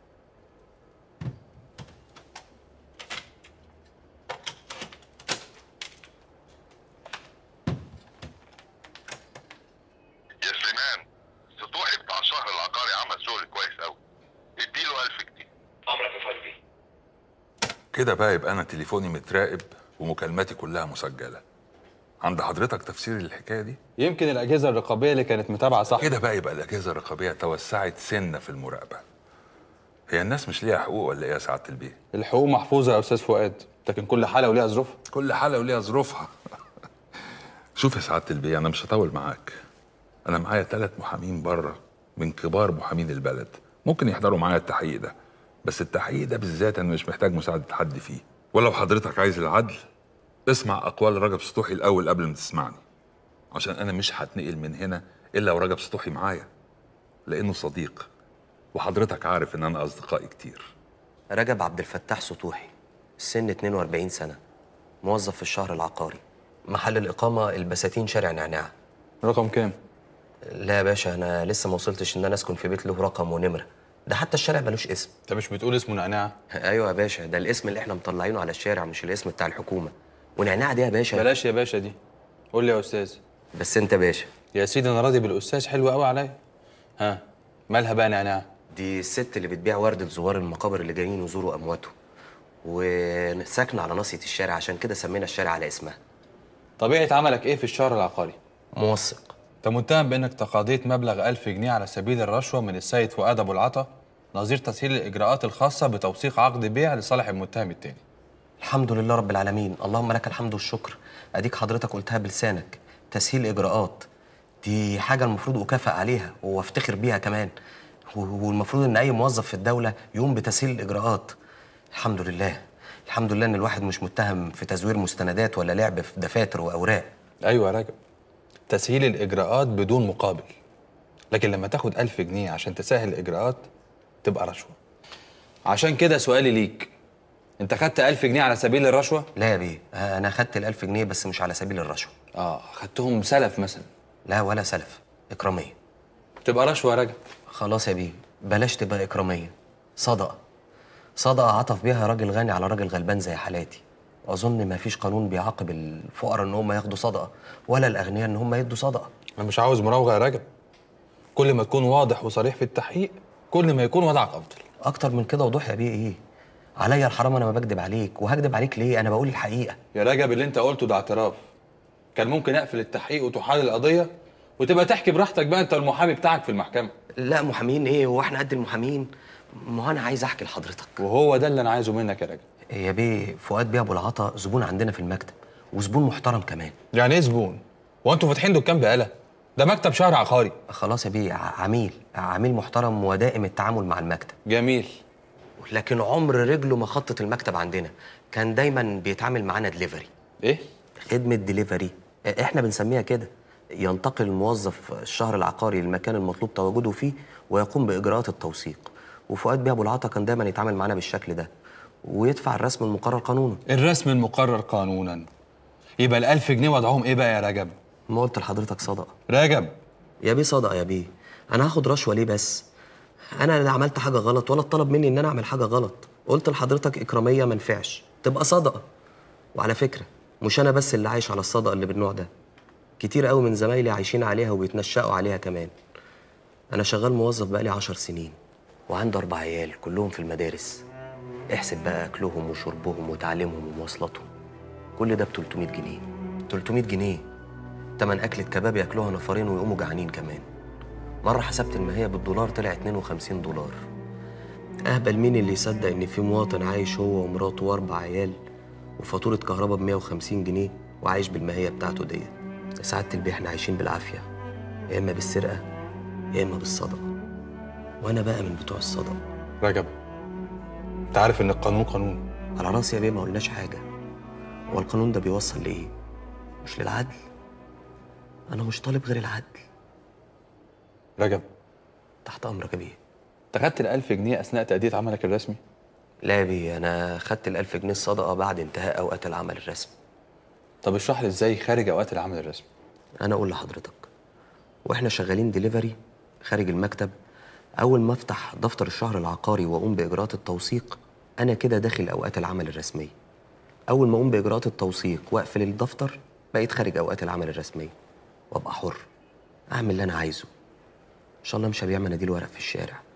كده بقى يبقى انا تليفوني متراقب ومكالماتي كلها مسجله. عند حضرتك تفسير للحكايه دي؟
يمكن الاجهزه الرقابيه اللي كانت متابعه صح.
كده بقى يبقى الاجهزه الرقابيه توسعت سنه في المراقبه. هي الناس مش ليها حقوق ولا ايه يا سعاده البيه؟
الحقوق محفوظه يا استاذ فؤاد، لكن كل حاله وليها ظروفها.
كل حاله وليها ظروفها. شوف يا سعاده البيه، انا مش هطول معاك. انا معايا ثلاث محامين بره من كبار محامين البلد، ممكن يحضروا معايا التحقيق ده، بس التحقيق ده بالذات انا مش محتاج مساعده حد فيه. ولو حضرتك عايز العدل اسمع اقوال رجب سطوحي الاول قبل ما تسمعني، عشان انا مش هتنقل من هنا الا ورجب سطوحي معايا، لانه صديق، وحضرتك عارف ان انا اصدقائي كتير.
رجب عبد الفتاح سطوحي، سن اتنين وأربعين سنه، موظف في الشهر العقاري، محل الاقامه البساتين شارع نعناع.
رقم كام؟
لا يا باشا، انا لسه ما وصلتش ان انا اسكن في بيت له رقم ونمره، ده حتى الشارع ملوش اسم.
انت مش بتقول اسمه نعناع؟
ايوه يا باشا، ده الاسم اللي احنا مطلعينه على الشارع مش الاسم بتاع الحكومه. ونعناع دي يا باشا.
بلاش يا باشا دي، قول لي يا استاذ.
بس انت باشا.
يا سيدي انا راضي بالاستاذ، حلو قوي عليا. ها مالها بقى نعناع؟
دي الست اللي بتبيع ورد لزوار المقابر اللي جايين يزوروا امواتهم، وساكنه على ناصيه الشارع، عشان كده سمينا الشارع على اسمها.
طبيعه عملك ايه في الشهر العقاري؟
موثق.
انت متهم بانك تقاضيت مبلغ ألف جنيه على سبيل الرشوه من السيد فؤاد ابو العطا نظير تسهيل الاجراءات الخاصه بتوثيق عقد بيع لصالح المتهم التاني.
الحمد لله رب العالمين، اللهم لك الحمد والشكر. اديك حضرتك قلتها بلسانك، تسهيل اجراءات دي حاجه المفروض اكافئ عليها وافتخر بيها كمان، والمفروض ان اي موظف في الدوله يقوم بتسهيل الاجراءات. الحمد لله الحمد لله ان الواحد مش متهم في تزوير مستندات ولا لعب في دفاتر واوراق.
ايوه يا راجل، تسهيل الاجراءات بدون مقابل، لكن لما تاخد ألف جنيه عشان تسهل الاجراءات تبقى رشوه. عشان كده سؤالي ليك، انت خدت ألف جنيه على سبيل الرشوه؟
لا يا بيه، انا خدت الألف جنيه بس مش على سبيل الرشوه.
اه خدتهم سلف مثلا؟
لا ولا سلف، اكراميه.
تبقى رشوه يا راجل.
خلاص يا بيه، بلاش تبقى اكراميه، صدقه. صدقه عطف بيها راجل غني على راجل غلبان زي حالاتي. اظن ما فيش قانون بيعاقب الفقراء ان هم ياخدوا صدقه، ولا الاغنياء ان هم يدوا صدقه.
انا مش عاوز مراوغه يا راجل، كل ما تكون واضح وصريح في التحقيق كل ما يكون وضعك افضل.
اكتر من كده وضوح يا بيه ايه؟ عليا الحرام، انا ما بكدب عليك، وهكدب عليك ليه؟ انا بقول الحقيقه.
يا رجب اللي انت قلته ده اعتراف، كان ممكن اقفل التحقيق وتحال القضيه وتبقى تحكي براحتك بقى انت والمحامي بتاعك في المحكمه.
لا محامين ايه؟ هو احنا قد المحامين؟ ما هو انا عايز احكي لحضرتك.
وهو ده اللي انا عايزه منك يا راجل.
يا بيه، فؤاد بيه ابو العطا زبون عندنا في المكتب، وزبون محترم كمان.
يعني ايه زبون؟ هو انتوا فاتحين دكان بقاله؟ ده مكتب شهر عقاري.
خلاص يا بيه، عميل عميل محترم ودائم التعامل مع المكتب.
جميل.
لكن عمر رجله ما خطت المكتب عندنا، كان دايما بيتعامل معانا دليفري.
ايه؟
خدمه دليفري، احنا بنسميها كده. ينتقل الموظف الشهر العقاري للمكان المطلوب تواجده فيه ويقوم باجراءات التوثيق، وفؤاد بيه ابو العطا كان دايما يتعامل معانا بالشكل ده ويدفع الرسم المقرر قانونا.
الرسم المقرر قانونا؟ يبقى الألف جنيه وضعهم ايه بقى يا رجب؟
ما قلت لحضرتك صدقه.
رجب
يا بيه صدقه يا بيه، انا هاخد رشوه ليه بس؟ انا لا عملت حاجه غلط ولا اتطلب مني ان انا اعمل حاجه غلط. قلت لحضرتك اكراميه ما نفعش، تبقى صدقه. وعلى فكره مش انا بس اللي عايش على الصدقه اللي بالنوع ده، كتير قوي من زمايلي عايشين عليها وبيتنشأوا عليها كمان. انا شغال موظف بقالي عشر سنين وعندي اربع عيال كلهم في المدارس. احسب بقى اكلهم وشربهم وتعليمهم ومواصلاتهم، كل ده ب تلتمية جنيه. تلتمية جنيه تمن اكله كباب ياكلوها نفرين ويقوموا جعانين كمان. مره حسبت الماهيه بالدولار طلع اتنين وخمسين دولار. اهبل مين اللي يصدق ان في مواطن عايش هو ومراته واربع عيال وفاتوره كهرباء ب مية وخمسين جنيه وعايش بالماهيه بتاعته ديت؟ سعادة البيه احنا عايشين بالعافيه، يا اما بالسرقه يا اما بالصدقه، وانا بقى من بتوع الصدقه.
رجب انت عارف ان القانون قانون.
على راسي يا بيه، ما قلناش حاجه. هو القانون ده بيوصل لايه؟ مش للعدل؟ انا مش طالب غير العدل.
رجب
تحت امرك يا بيه.
انت خدت الألف جنيه اثناء تأدية عملك الرسمي؟
لا يا بيه، انا خدت الألف جنيه الصدقه بعد انتهاء اوقات العمل الرسمي.
طب اشرح لي ازاي خارج اوقات العمل الرسمي؟
انا اقول لحضرتك، واحنا شغالين دليفري خارج المكتب، اول ما افتح دفتر الشهر العقاري واقوم باجراءات التوثيق انا كده داخل اوقات العمل الرسميه. اول ما اقوم باجراءات التوثيق واقفل الدفتر بقيت خارج اوقات العمل الرسميه وابقى حر اعمل اللي انا عايزه. ان شاء الله مش هبيع مناديل ورق في الشارع.